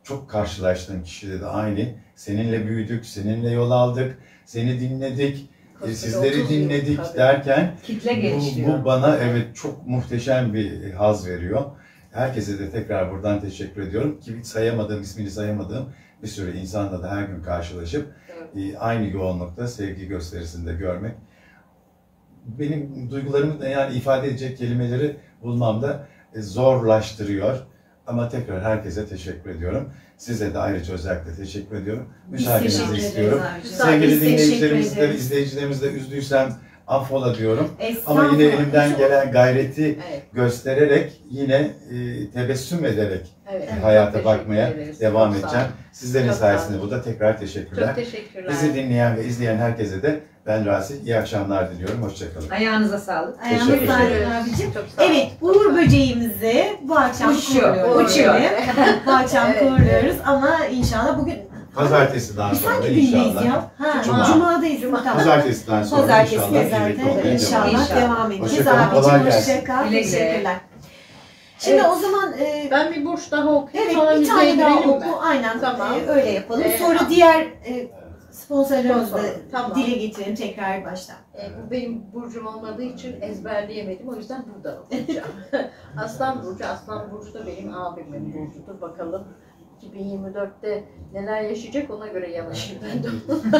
Speaker 3: çok karşılaştığım kişide de aynı. Seninle büyüdük, seninle yol aldık, seni dinledik, sizleri dinledik derken
Speaker 5: Kitle gelişiyor.
Speaker 3: bu bana evet çok muhteşem bir haz veriyor. Herkese de tekrar buradan teşekkür ediyorum ki ismini sayamadığım bir sürü insanla da her gün karşılaşıp aynı yoğunlukta sevgi gösterisinde görmek benim duygularımı da yani ifade edecek kelimeleri bulmamda zorlaştırıyor. Ama tekrar herkese teşekkür ediyorum. Size de ayrıca özellikle teşekkür ediyorum. Müsaadenizi istiyorum. Sevgili dinleyicilerimiz de, izleyicilerimiz de üzdüysem affola diyorum. Ama yine elimden gelen gayreti göstererek, yine tebessüm ederek hayata bakmaya devam edeceğim. Sizlerin sayesinde bu da tekrar teşekkürler.
Speaker 4: Çok teşekkürler.
Speaker 3: Bizi dinleyen ve izleyen herkese de ben Rasim iyi akşamlar diliyorum. Hoşçakalın.
Speaker 5: Ayağınıza sağlık.
Speaker 2: Ayağınıza
Speaker 3: Teşekkür
Speaker 2: sağlık
Speaker 3: ederim.
Speaker 2: abicim.
Speaker 4: Çok sağ olun.
Speaker 2: Evet, Uğur böceğimizi bu akşam
Speaker 5: Uçuyor.
Speaker 2: bu akşam
Speaker 4: Evet,
Speaker 2: kıvırıyoruz ama inşallah bugün
Speaker 3: Pazartesiden
Speaker 2: biz
Speaker 3: sonra
Speaker 2: hangi gündeyiz
Speaker 3: inşallah.
Speaker 2: ya? Ha,
Speaker 3: Cuma.
Speaker 2: Cuma'dayız. Tamam.
Speaker 3: Pazartesiden sonra
Speaker 2: Pazartesi
Speaker 3: inşallah
Speaker 2: zaten
Speaker 3: birlikte olmaya
Speaker 2: inşallah
Speaker 3: devam edeceğiz.
Speaker 2: devam edeceğiz.
Speaker 3: Hoşçakalın, kolay
Speaker 2: Abicim
Speaker 3: gelsin.
Speaker 2: hoşçakal.
Speaker 5: Güle güle.
Speaker 2: Teşekkürler. Şimdi
Speaker 4: Evet.
Speaker 2: o zaman
Speaker 4: Ben bir burç daha okuyayım.
Speaker 2: evet
Speaker 4: sonra
Speaker 2: bir
Speaker 4: müziğe
Speaker 2: tane daha
Speaker 4: girelim mi?
Speaker 2: oku. Aynen
Speaker 4: Tamam.
Speaker 2: öyle yapalım. Sonra
Speaker 4: Tamam.
Speaker 2: diğer sponsorlarımızı da
Speaker 4: Tamam.
Speaker 2: dile getirelim tekrar baştan.
Speaker 4: Bu benim burcum olmadığı için ezberleyemedim. O yüzden burada okuyacağım. Aslan burcu. Aslan burcu da benim abimin burcudur. Bakalım 2024'te neler yaşayacak, ona göre yanaşayım ben de.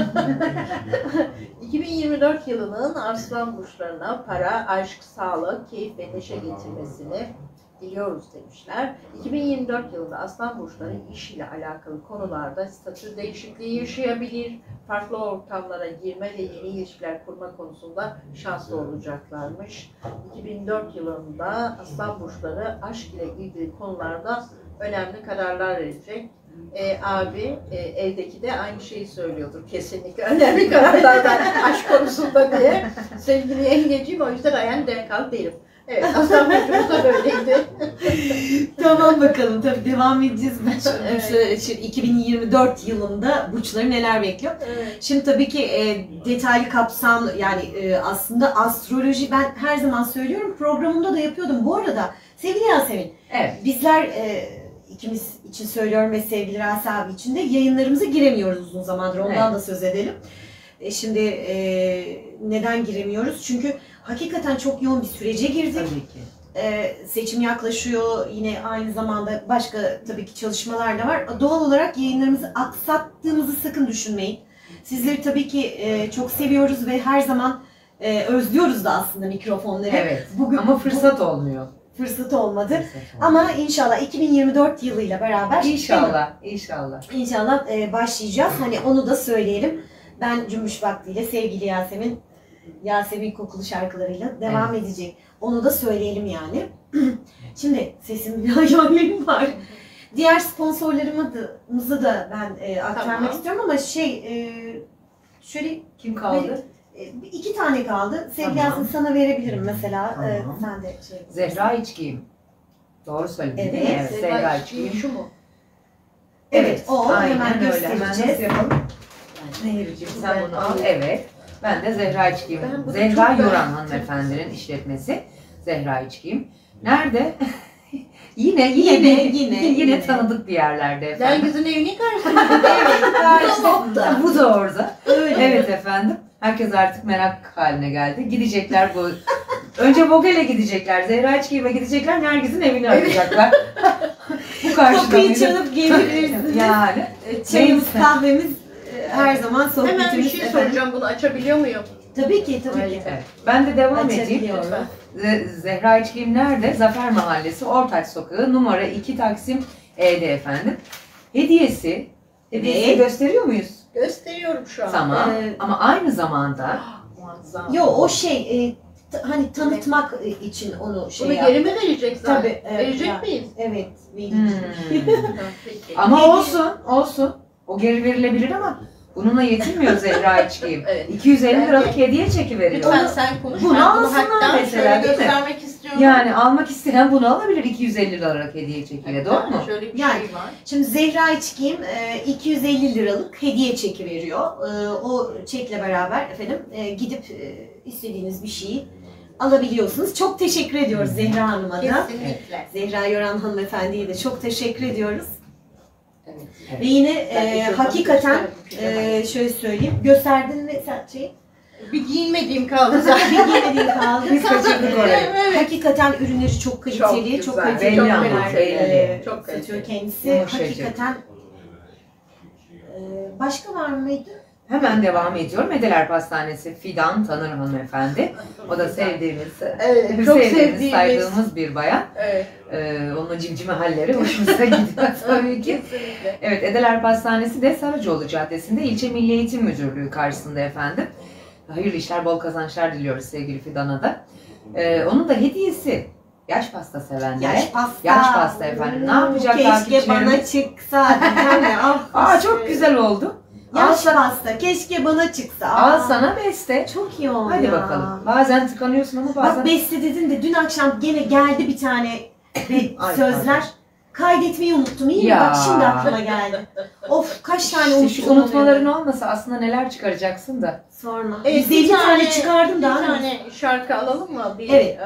Speaker 4: 2024 yılının Arslan burçlarına para, aşk, sağlık, keyif ve neşe getirmesini diliyoruz demişler. 2024 yılında Aslan burçları iş ile alakalı konularda statü değişikliği yaşayabilir, farklı ortamlara girme ve yeni ilişkiler kurma konusunda şanslı olacaklarmış. 2004 yılında Aslan burçları aşk ile ilgili konularda önemli kararlar verecek. Abi evdeki de aynı şeyi söylüyordur kesinlikle, önemli kararlardan aşk konusunda diye. Sevgili yengeciğim, o yüzden ayağını denk al değilim. Evet, Aslan burcumuz da böyleydi.
Speaker 2: Tamam bakalım, tabii devam edeceğiz.
Speaker 4: Evet.
Speaker 2: 2024 yılında burçları neler bekliyor?
Speaker 4: Evet.
Speaker 2: Şimdi tabii ki detaylı kapsamlı, yani aslında astroloji, ben her zaman söylüyorum, programımda da yapıyordum. Bu arada sevgili Yasemin,
Speaker 5: Evet.
Speaker 2: bizler ikimiz için söylüyorum ve sevgili Rasi abi için de yayınlarımıza giremiyoruz uzun zamandır, ondan da söz edelim. Şimdi neden giremiyoruz? Çünkü hakikaten çok yoğun bir sürece girdik.
Speaker 5: Tabii ki.
Speaker 2: Seçim yaklaşıyor, yine aynı zamanda başka tabii ki çalışmalar da var. Doğal olarak yayınlarımızı aksattığımızı sakın düşünmeyin. Sizleri tabii ki çok seviyoruz ve her zaman özlüyoruz da aslında mikrofonları.
Speaker 5: Evet.
Speaker 2: Bugün
Speaker 5: Ama fırsat olmuyor.
Speaker 2: fırsat olmadı.
Speaker 5: Fırsat olmuyor.
Speaker 2: Ama inşallah 2024 yılıyla beraber
Speaker 5: İnşallah.
Speaker 2: İnşallah başlayacağız. Hani onu da söyleyelim. Ben Cümbüş vaktiyle sevgili Yasemin kokulu şarkılarıyla devam edecek. Onu da söyleyelim yani. Şimdi sesim bir hayallerim var. Diğer sponsorlarımızı da ben aktarmak
Speaker 4: Tamam.
Speaker 2: istiyorum ama şöyle
Speaker 5: Kim kaldı?
Speaker 2: 2 tane kaldı. Sevgili
Speaker 5: Tamam.
Speaker 2: Yasemin, sana verebilirim mesela.
Speaker 5: Tamam.
Speaker 2: Sen de
Speaker 5: Zehra İçgiyim. doğru söyledin değil mi?
Speaker 2: Evet.
Speaker 5: Evet. Zehra İçgiyim.
Speaker 4: Şu mu?
Speaker 2: Evet, o
Speaker 5: aynen
Speaker 2: hemen
Speaker 5: öyle. Hemen nasıl
Speaker 2: göstereceğiz.
Speaker 5: yapalım?
Speaker 2: Nehirciğim,
Speaker 5: Sen bunu al. Evet. Ben de Zehra İçgiyim.
Speaker 4: Ben bunu
Speaker 5: Zehra
Speaker 4: çok beğendim.
Speaker 5: Yoran hanımefendinin işletmesi. Zehra İçgiyim. Nerede? yine tanıdık bir yerlerde efendim.
Speaker 4: Nergiz'in evini karşısında.
Speaker 2: Karşıda.
Speaker 5: Bu da orada.
Speaker 2: Öyle.
Speaker 5: Evet efendim. Herkes artık merak haline geldi. Gidecekler bu. Önce Vogel'e gidecekler. Zehra İçgiyim'e gidecekler. Nergiz'in evini arayacaklar. Bu karşıda.
Speaker 2: Kapıyı
Speaker 5: mıydı?
Speaker 2: çalıp gelebilirsiniz.
Speaker 5: Yani.
Speaker 2: Çayımız,
Speaker 5: Neyse.
Speaker 2: kahvemiz her zaman sohbetimiz.
Speaker 4: Hemen bir şey
Speaker 2: efendim.
Speaker 4: soracağım, bunu açabiliyor muyum?
Speaker 2: Tabii ki, tabii ki.
Speaker 5: Evet. Ben de devam edeyim.
Speaker 2: Açabiliyorum.
Speaker 5: Zehra İçgiyim nerede? Zafer Mahallesi, Ortaç Sokağı, numara 2 Taksim E'de efendim. Hediyesi
Speaker 2: Evet.
Speaker 5: gösteriyor muyuz?
Speaker 4: Gösteriyorum şu an.
Speaker 5: Tamam.
Speaker 2: Ee,
Speaker 5: Ama aynı zamanda
Speaker 4: Muazzam.
Speaker 2: Yo, o hani tanıtmak için onu
Speaker 4: Bunu
Speaker 2: yap-
Speaker 4: geri mi verecek zaten?
Speaker 2: Tabii, evet,
Speaker 4: Verecek
Speaker 2: ya.
Speaker 4: miyiz?
Speaker 2: Evet.
Speaker 4: Peki.
Speaker 5: ama olsun. O geri verilebilir ama bununla yetinmiyor Zehra İçgiyim.
Speaker 4: Evet.
Speaker 5: 250 liralık hediye çekiveriyor.
Speaker 4: Lütfen sen konuş.
Speaker 5: Bunu
Speaker 4: Ben
Speaker 5: alsınlar
Speaker 4: hatta
Speaker 5: mesela,
Speaker 4: şöyle
Speaker 5: değil mi?
Speaker 4: göstermek istiyorum.
Speaker 5: Yani almak isteyen bunu alabilir 250 liralık hediye çekiyle. Doğru mu?
Speaker 4: Şöyle bir
Speaker 2: Yani,
Speaker 4: şey var.
Speaker 2: Şimdi Zehra İçgiyim 250 liralık hediye çeki veriyor. O çekle beraber efendim gidip istediğiniz bir şeyi alabiliyorsunuz. Çok teşekkür ediyoruz Zehra Hanım'a da.
Speaker 4: Kesinlikle.
Speaker 2: Zehra Yoran hanımefendiye de çok teşekkür ediyoruz.
Speaker 5: Evet.
Speaker 2: Ve yine
Speaker 4: Ben de çok
Speaker 2: hakikaten
Speaker 4: isterim.
Speaker 2: şöyle söyleyeyim. Gösterdin mi sen şeyi?
Speaker 4: Bir giyinmediğim kaldı zaten.
Speaker 2: Bir giyemediğin kaldı.
Speaker 5: Biz kaçırdık orayı.
Speaker 4: Evet.
Speaker 2: Hakikaten ürünleri çok kaliteli,
Speaker 4: Çok
Speaker 2: çok
Speaker 4: güzel.
Speaker 2: kaliteli
Speaker 5: Belli ama,
Speaker 2: ürünler
Speaker 5: belli.
Speaker 4: Çok
Speaker 2: satıyor
Speaker 4: kaliteli.
Speaker 2: kendisi.
Speaker 5: Yumuşacık.
Speaker 2: Hakikaten başka var mıydı?
Speaker 5: Hemen devam ediyorum. Edeler Pastanesi Fidan Tanır hanımefendi. O da sevdiğimiz,
Speaker 4: Evet, çok sevdiğimiz.
Speaker 5: saydığımız bir bayan.
Speaker 4: Evet.
Speaker 5: Onun cimcime halleri hoşumuza gidiyor tabii ki.
Speaker 4: Kesinlikle.
Speaker 5: Evet, Edeler Pastanesi de Saracoğlu Caddesi'nde İlçe Milli Eğitim Müdürlüğü karşısında efendim. Hayırlı işler, bol kazançlar diliyoruz sevgili Fidan'a da. Onun da hediyesi yaş pasta sevenlere.
Speaker 2: Yaş pasta.
Speaker 5: Yaş pasta efendim. Ne yapacak
Speaker 2: Keşke
Speaker 5: takipçilerimiz?
Speaker 2: bana çıksa. Diyeceğim ya.
Speaker 5: Aa, çok güzel oldu.
Speaker 2: Yaş pasta. Keşke bana çıksa.
Speaker 5: Al sana beste.
Speaker 2: Çok iyi oldu
Speaker 5: Hadi
Speaker 2: ya.
Speaker 5: bakalım. Bazen tıkanıyorsun ama bazen...
Speaker 2: Bak beste dedin de dün akşam gene geldi bir tane
Speaker 5: Ay,
Speaker 2: sözler. Kaydetmeyi unuttum. İyi mi?
Speaker 5: Ya.
Speaker 2: Bak şimdi aklıma geldi. Of kaç tane
Speaker 5: İşte
Speaker 2: unuttum.
Speaker 5: şu unutmaların olmasa aslında neler çıkaracaksın da.
Speaker 2: Sorma.
Speaker 4: Evet,
Speaker 2: 150 tane çıkardım
Speaker 4: bir
Speaker 2: daha.
Speaker 4: tane şarkı alalım mı? Bir,
Speaker 2: Evet.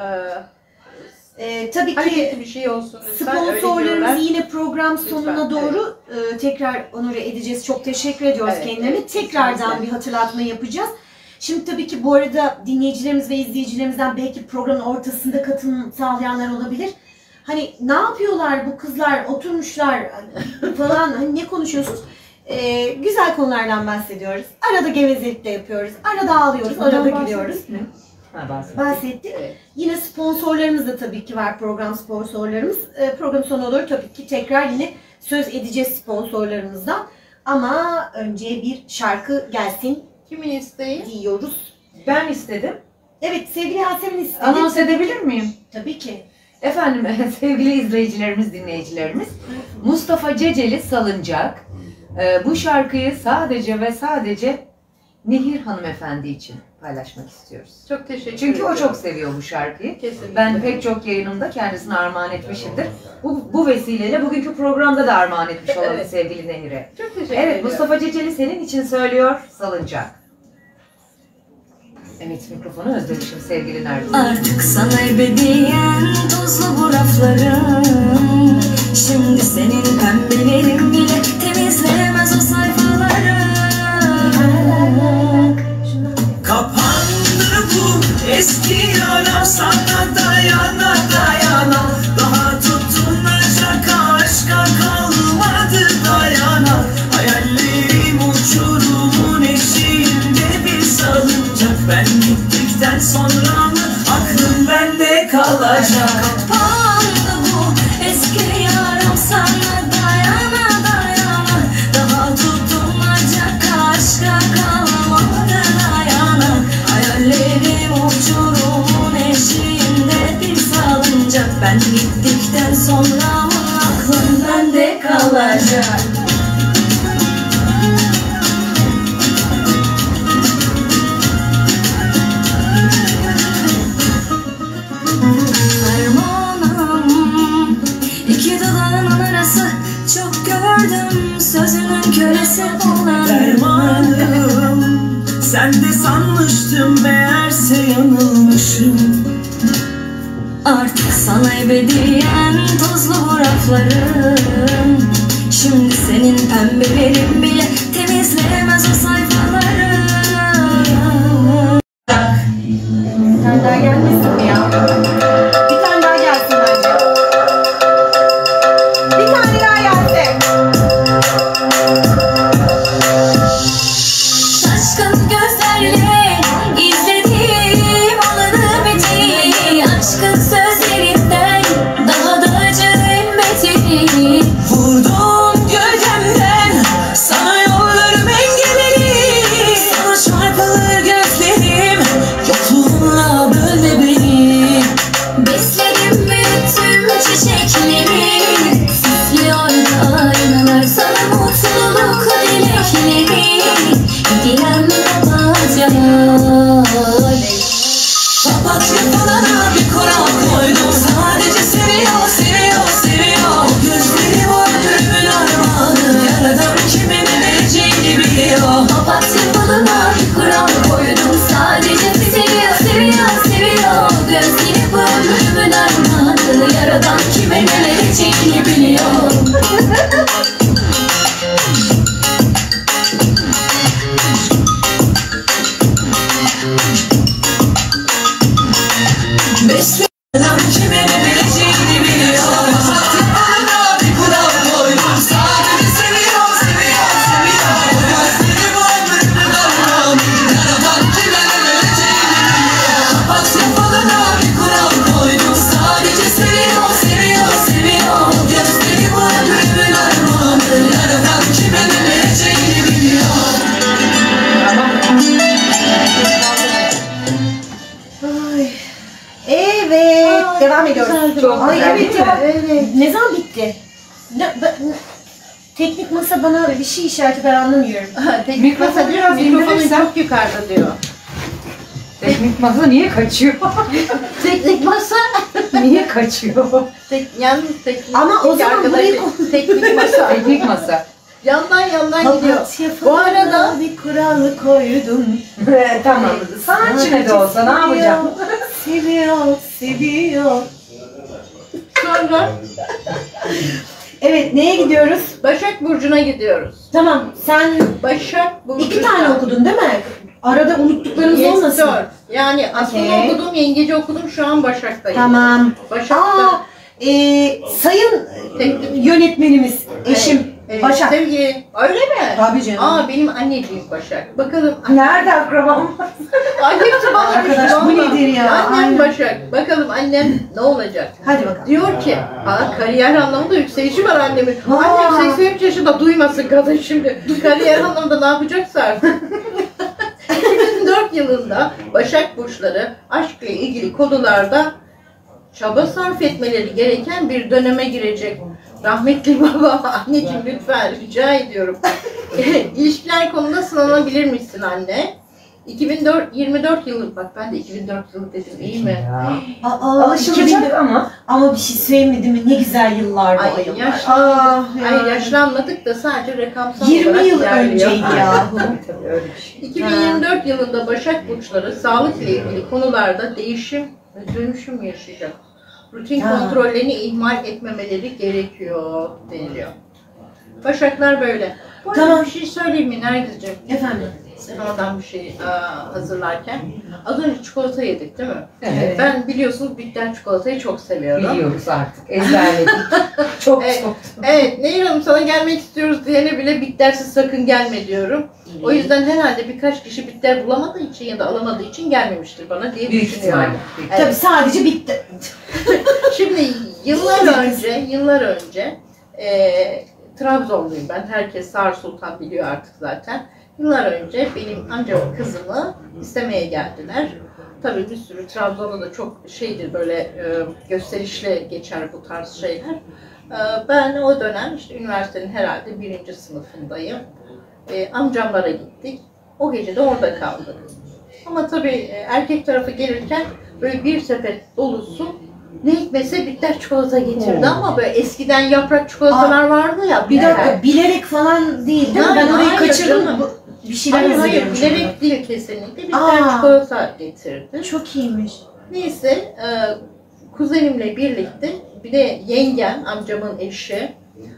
Speaker 2: Tabii
Speaker 4: hareketli
Speaker 2: ki
Speaker 4: bir şey olsun lütfen. Öyle diyorlar.
Speaker 2: sponsorlarımızı yine program
Speaker 4: Lütfen,
Speaker 2: sonuna doğru tekrar onore edeceğiz. Çok teşekkür ediyoruz
Speaker 4: Evet,
Speaker 2: kendilerine.
Speaker 4: evet,
Speaker 2: Tekrardan
Speaker 4: kesinlikle.
Speaker 2: bir hatırlatma yapacağız. Şimdi tabii ki bu arada dinleyicilerimiz ve izleyicilerimizden belki programın ortasında katılım sağlayanlar olabilir. Hani ne yapıyorlar bu kızlar, oturmuşlar falan, hani ne konuşuyorsunuz? Güzel konulardan bahsediyoruz. Arada gevezelik de yapıyoruz. Arada ağlıyoruz, arada gülüyoruz. Bahsettik.
Speaker 4: Evet.
Speaker 2: Yine sponsorlarımız da tabii ki var, program sponsorlarımız. Program sonu doğru tabii ki tekrar yine söz edeceğiz sponsorlarımızdan. Ama önce bir şarkı gelsin
Speaker 4: Kimin isteği?
Speaker 2: diyoruz.
Speaker 5: Ben istedim.
Speaker 2: Evet, sevgili Yasemin istedi.
Speaker 5: Anons edebilir miyim?
Speaker 2: Tabii ki.
Speaker 5: Efendim sevgili izleyicilerimiz, dinleyicilerimiz, Mustafa Ceceli Salıncak bu şarkıyı sadece ve sadece Nehir hanımefendi için paylaşmak istiyoruz.
Speaker 4: Çok teşekkür
Speaker 5: Çünkü
Speaker 4: ederim.
Speaker 5: o çok seviyor bu şarkıyı.
Speaker 4: Kesinlikle.
Speaker 5: Ben pek çok yayınımda kendisine armağan etmişimdir. Bu vesileyle bugünkü programda da armağan etmiş olalım
Speaker 4: Evet.
Speaker 5: sevgili Nehir'e.
Speaker 4: Çok teşekkür
Speaker 5: Evet,
Speaker 4: ederim.
Speaker 5: Mustafa Ceceli senin için söylüyor Salıncak. Evet, mikrofonu özlemişim sevgili Nergis.
Speaker 1: Artık sana ebediyen tozlu bu raflarım. Şimdi senin pembelerin bile temizleyemez o sayfaları.
Speaker 6: Kapandı bu eski yaram, sana dayana dayana. Daha tutunacak aşka kalmadı dayana. Hayallerim uçurumun eşiğinde bir salıncak. Ben gittikten sonra mı aklım bende kalacak?
Speaker 1: Kapandı bu eski yaram, sana dayana dayana. Daha tutunacak aşka kalmadı dayana. Hayallerim uçurumun eşiğinde bir salıncak. Ben gittikten sonra mı aklım bende kalacak? Fermanım, iki dudağının arası, çok gördüm sözünün kölesi olan.
Speaker 6: Dermanım, sen de sanmıştım, meğerse yanılmışım.
Speaker 1: Artık sana ebediyen tozlu bu raflarım. Şimdi senin pembelerin bile temizleyemez o sayfaları.
Speaker 2: Bir tane daha gelmesin mi ya? Bir tane daha gelsin bence. Bir tane daha gelsin.
Speaker 1: Şaşkın gözlerle izlediğim olanı biteni, aşkın sözlerinden daha da acı ümmetini.
Speaker 6: Vurdum gölgemden, sana yollarım engelleri. Sana çarpılır gözlerim, yokluğunla bölme beni.
Speaker 1: Besledim büyüttüm çiçekleri, süslüyor aynalar sana mutluluk dilekleri. Hediyem papatya.
Speaker 6: Papatya falana bir kural koydum. Sadece seviyor, seviyor, seviyor. O gözleri bu ömrümün armağanı. Yaradan kime ne vereceğini biliyor.
Speaker 1: Papatya falına bir kural koydum. Sadece seviyor, seviyor, seviyor. Gözleri bu ömrümün armağanı. Yaradan kime ne vereceğini biliyor.
Speaker 2: devam ediyoruz.
Speaker 5: Çok
Speaker 2: Ay
Speaker 5: güzel,
Speaker 2: evet
Speaker 5: değil
Speaker 2: ya.
Speaker 4: Evet.
Speaker 2: Ne zaman bitti? Teknik masa bana bir şey işareti, ben anlamıyorum.
Speaker 4: Teknik
Speaker 5: Mikrofonu
Speaker 4: masa diyor,
Speaker 5: biraz
Speaker 4: mikrofonun
Speaker 5: indirirsen.
Speaker 4: çok yukarıda diyor.
Speaker 5: Teknik masa niye kaçıyor?
Speaker 4: Teknik masa.
Speaker 5: Niye kaçıyor?
Speaker 4: Yalnız teknik.
Speaker 2: Ama o zaman
Speaker 4: arkadaş-
Speaker 2: burayı
Speaker 4: teknik masa.
Speaker 5: Teknik masa.
Speaker 4: Yandan gidiyor.
Speaker 2: Papatya
Speaker 4: Bu arada
Speaker 2: bir kuralı koydum.
Speaker 5: Tamam. Sanatçı de olsa ne yapacağım?
Speaker 2: Seviyor.
Speaker 4: sonra
Speaker 2: Evet, neye gidiyoruz?
Speaker 4: Başak Burcu'na gidiyoruz.
Speaker 2: Tamam, sen
Speaker 4: Başak Burcu.
Speaker 2: 2 tane okudun değil mi? Arada unuttuklarımız
Speaker 4: Yes,
Speaker 2: olmasın.
Speaker 4: 4. Yani aslında
Speaker 2: Okey.
Speaker 4: okudum, yengeci okudum, şu an Başak'tayım.
Speaker 2: Tamam.
Speaker 4: Başak'ta.
Speaker 2: Sayın
Speaker 4: Teknik.
Speaker 2: yönetmenimiz, eşim Başak.
Speaker 4: Sevgili. Öyle mi?
Speaker 2: Tabii canım.
Speaker 4: Aa, benim anneciğim Başak. Bakalım.
Speaker 5: Nerede akrabam?
Speaker 4: Ay, hepsi bana
Speaker 2: Arkadaş,
Speaker 4: düştü
Speaker 2: bu
Speaker 4: valla.
Speaker 2: nedir ya?
Speaker 4: Annem
Speaker 2: Aynen.
Speaker 4: Başak. Bakalım annem ne olacak?
Speaker 2: Hadi bakalım.
Speaker 4: Diyor ki, kariyer anlamında yükselişi var annemin.
Speaker 2: Aa.
Speaker 4: Annem 83 yaşında duymasın kadın şimdi. Kariyer anlamında ne yapacaksa artık. 2004 yılında Başak Burçları aşkla ilgili konularda çaba sarf etmeleri gereken bir döneme girecek. Rahmetli baba, anneciğim lütfen rica ediyorum. İlişkiler konuda sınanabilir misin anne? 24 yılı, bak ben de 2004 yılı dedim, iyi mi?
Speaker 5: Alışılacak
Speaker 2: ama bir şey söyleyeyim mi, değil mi? Ne güzel yıllar bu
Speaker 4: Ay,
Speaker 2: yıllar. Yani.
Speaker 4: yaşlanmadık da sadece rakamsal
Speaker 2: 20
Speaker 4: olarak
Speaker 2: yıl
Speaker 4: ilerliyor.
Speaker 2: önceydi yahu.
Speaker 5: Tabii öyle bir şey.
Speaker 4: 2024 yılında Başak Burçları sağlıkla ilgili konularda değişim ve dönüşüm yaşayacak. Rutin
Speaker 2: Ha.
Speaker 4: kontrollerini ihmal etmemeleri gerekiyor deniliyor. Başaklar böyle. Bu arada
Speaker 2: Tamam.
Speaker 4: bir şey söyleyeyim mi Nergizciğim?
Speaker 2: Efendim.
Speaker 4: Sen oradan bir şey hazırlarken. Az önce çikolata yedik değil mi?
Speaker 5: Evet.
Speaker 4: Ben biliyorsunuz bitter çikolatayı çok seviyorum.
Speaker 5: Biliyoruz artık. Ezberledik. Çok
Speaker 4: Evet.
Speaker 5: çok.
Speaker 4: Evet, Nehir Hanım sana gelmek istiyoruz diyene bile bittersiz sakın gelme diyorum. O yüzden herhalde birkaç kişi bitter bulamadığı için ya da alamadığı için gelmemiştir bana diye
Speaker 5: Büyük
Speaker 4: düşünüyorum.
Speaker 5: ihtimalle.
Speaker 4: Evet.
Speaker 2: Tabii sadece bitti.
Speaker 4: Şimdi yıllar önce Trabzonluyum ben. Herkes Sağır Sultan biliyor artık zaten. Yıllar önce benim amcamın kızımı istemeye geldiler. Tabii bir sürü Trabzon'da da çok şeydir böyle gösterişle geçer bu tarz şeyler. Ben o dönem işte üniversitenin herhalde 1. sınıfındayım. Amcamlara gittik. O gece de orada kaldık. Ama tabii erkek tarafı gelirken böyle bir sepet dolusu ne hikmetse bitter çikolata getirdi ama böyle eskiden yaprak çikolatalar vardı ya.
Speaker 2: Bir dakika,
Speaker 4: bitter.
Speaker 2: bilerek falan değil değil mi? Ben orayı
Speaker 4: Hayır
Speaker 2: kaçırdım.
Speaker 4: canım.
Speaker 2: Bir şeyler
Speaker 4: Hayır
Speaker 2: hazırlıyorum şimdi.
Speaker 4: bilerek değil kesinlikle. Bitter
Speaker 2: Aa.
Speaker 4: çikolata getirdi.
Speaker 2: Çok iyiymiş.
Speaker 4: Neyse kuzenimle birlikte bir de yengem, amcamın eşi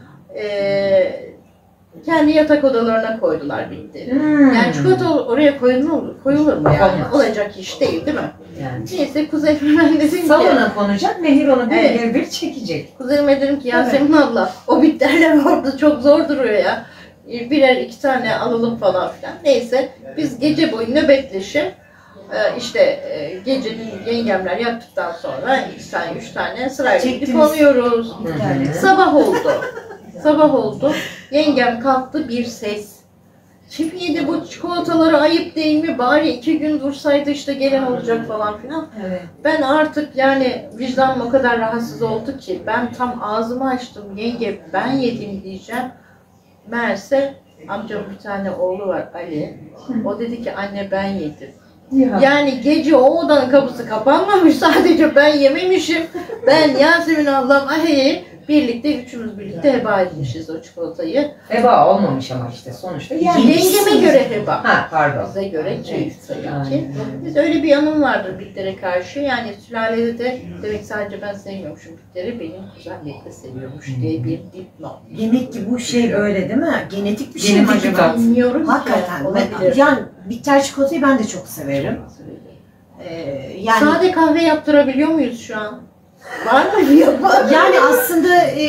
Speaker 4: kendi yatak odalarına koydular bitti. Yani çikolata oraya koyulur mu yani?
Speaker 5: Olmaz.
Speaker 4: Olacak iş değil mi?
Speaker 5: Yani.
Speaker 4: Neyse kuzenime ben dedim ki,
Speaker 5: Salona konacak, Nehir onu
Speaker 4: Evet.
Speaker 5: bir çekecek.
Speaker 4: kuzenime dedim ki Yasemin abla o bitterler orada çok zor duruyor ya. Birer 2 tane alalım falan filan. Neyse biz gece boyu nöbetleşip gecenin yengemler yattıktan sonra 2 tane 3 tane sırayla gidip
Speaker 2: Çektiniz.
Speaker 4: alıyoruz.
Speaker 2: Yani.
Speaker 4: Sabah oldu. Yengem kalktı bir ses. Kim yedi bu çikolataları, ayıp değil mi? Bari 2 gün dursaydı işte gelen olacak falan filan.
Speaker 2: Evet.
Speaker 4: Ben artık yani vicdanım o kadar rahatsız oldu ki ben tam ağzımı açtım. Yenge ben yedim diyeceğim. Meğerse amcamın bir tane oğlu var Ali. O dedi ki anne ben yedim.
Speaker 5: Ya.
Speaker 4: Yani gece o odanın kapısı kapanmamış, sadece ben yememişim. Ben Yasemin ablam üçümüz birlikte heba etmişiz o çikolatayı.
Speaker 5: Heba olmamış ama işte sonuçta.
Speaker 4: Yani yengeme göre heba.
Speaker 5: Ha pardon.
Speaker 4: Bize göre keyif tabii
Speaker 5: Aynen
Speaker 4: ki.
Speaker 5: öyle.
Speaker 4: Biz öyle bir anım vardır bitlere karşı. Yani sülalede de demek sadece ben sevmiyormuşum bitleri, benim kuzenleri de seviyormuş diye bir dipnot.
Speaker 2: Demek ki bu şey böyle değil mi? Genetik bir şey mi
Speaker 5: Genetik bir
Speaker 2: acaba?
Speaker 5: tat.
Speaker 4: Bilmiyorum ki.
Speaker 2: Hakikaten.
Speaker 4: Olabilir.
Speaker 2: Yani bitter çikolatayı ben de çok severim. Yani
Speaker 4: Sade kahve yaptırabiliyor muyuz şu an? Var mı bir yapar?
Speaker 2: yani aslında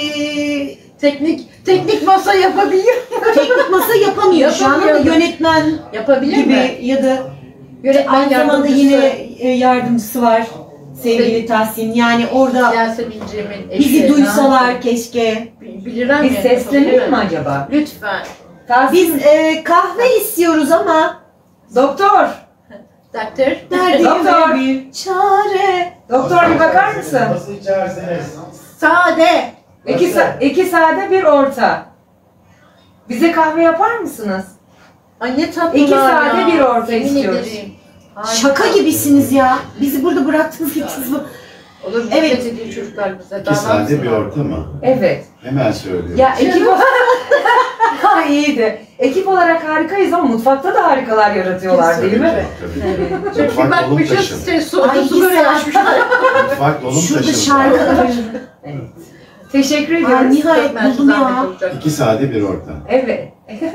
Speaker 4: Teknik masa yapabiliyor.
Speaker 2: teknik masa yapamıyor şu an ama
Speaker 4: Yapamıyor.
Speaker 2: yönetmen
Speaker 4: Yapabilir
Speaker 2: gibi
Speaker 4: mi?
Speaker 2: ya da
Speaker 4: Yönetmen
Speaker 2: aynı zamanda
Speaker 4: yardımcısı.
Speaker 2: yine yardımcısı var sevgili Tahsin. Yani orada
Speaker 4: Yasemin'ciğimin eşi.
Speaker 2: bizi duysalar keşke.
Speaker 4: Bilirim
Speaker 5: Biz seslenelim mi acaba?
Speaker 4: Lütfen.
Speaker 2: Biz kahve istiyoruz ama
Speaker 5: Doktor!
Speaker 4: Doktor.
Speaker 5: Doktor.
Speaker 2: bir çare.
Speaker 5: Doktor bir bakar mısın?
Speaker 3: Nasıl içerseniz.
Speaker 4: Sade.
Speaker 5: İki sade bir orta. Bize kahve yapar mısınız?
Speaker 4: Ay ne tatlılar
Speaker 5: İki sade
Speaker 4: ya.
Speaker 5: bir orta
Speaker 4: Yemin
Speaker 5: istiyoruz.
Speaker 4: ederim. Harika.
Speaker 2: Şaka gibisiniz ya. Bizi burada bıraktınız gittiniz.
Speaker 4: Olur mu?
Speaker 2: Evet.
Speaker 4: Evet. Ediyor çocuklar bize.
Speaker 3: İki sade bir
Speaker 4: Daha
Speaker 3: orta mı?
Speaker 5: Evet.
Speaker 3: Hemen söylüyorum.
Speaker 5: Ya ekip Ha, iyiydi. Ekip olarak harikayız ama mutfakta da harikalar yaratıyorlar değil mi?
Speaker 3: Tabii.
Speaker 4: Çünkü
Speaker 3: Mutfak dolum
Speaker 4: bakmışız
Speaker 3: taşım.
Speaker 4: işte
Speaker 2: Ay,
Speaker 4: su böyle
Speaker 2: güzel.
Speaker 4: açmışlar.
Speaker 3: Mutfak dolum
Speaker 2: Şurada
Speaker 3: taşım.
Speaker 2: şarkılar.
Speaker 5: Teşekkür
Speaker 2: Ay,
Speaker 5: ediyoruz.
Speaker 2: nihayet buldum ya.
Speaker 3: İki sade bir orta.
Speaker 5: Evet.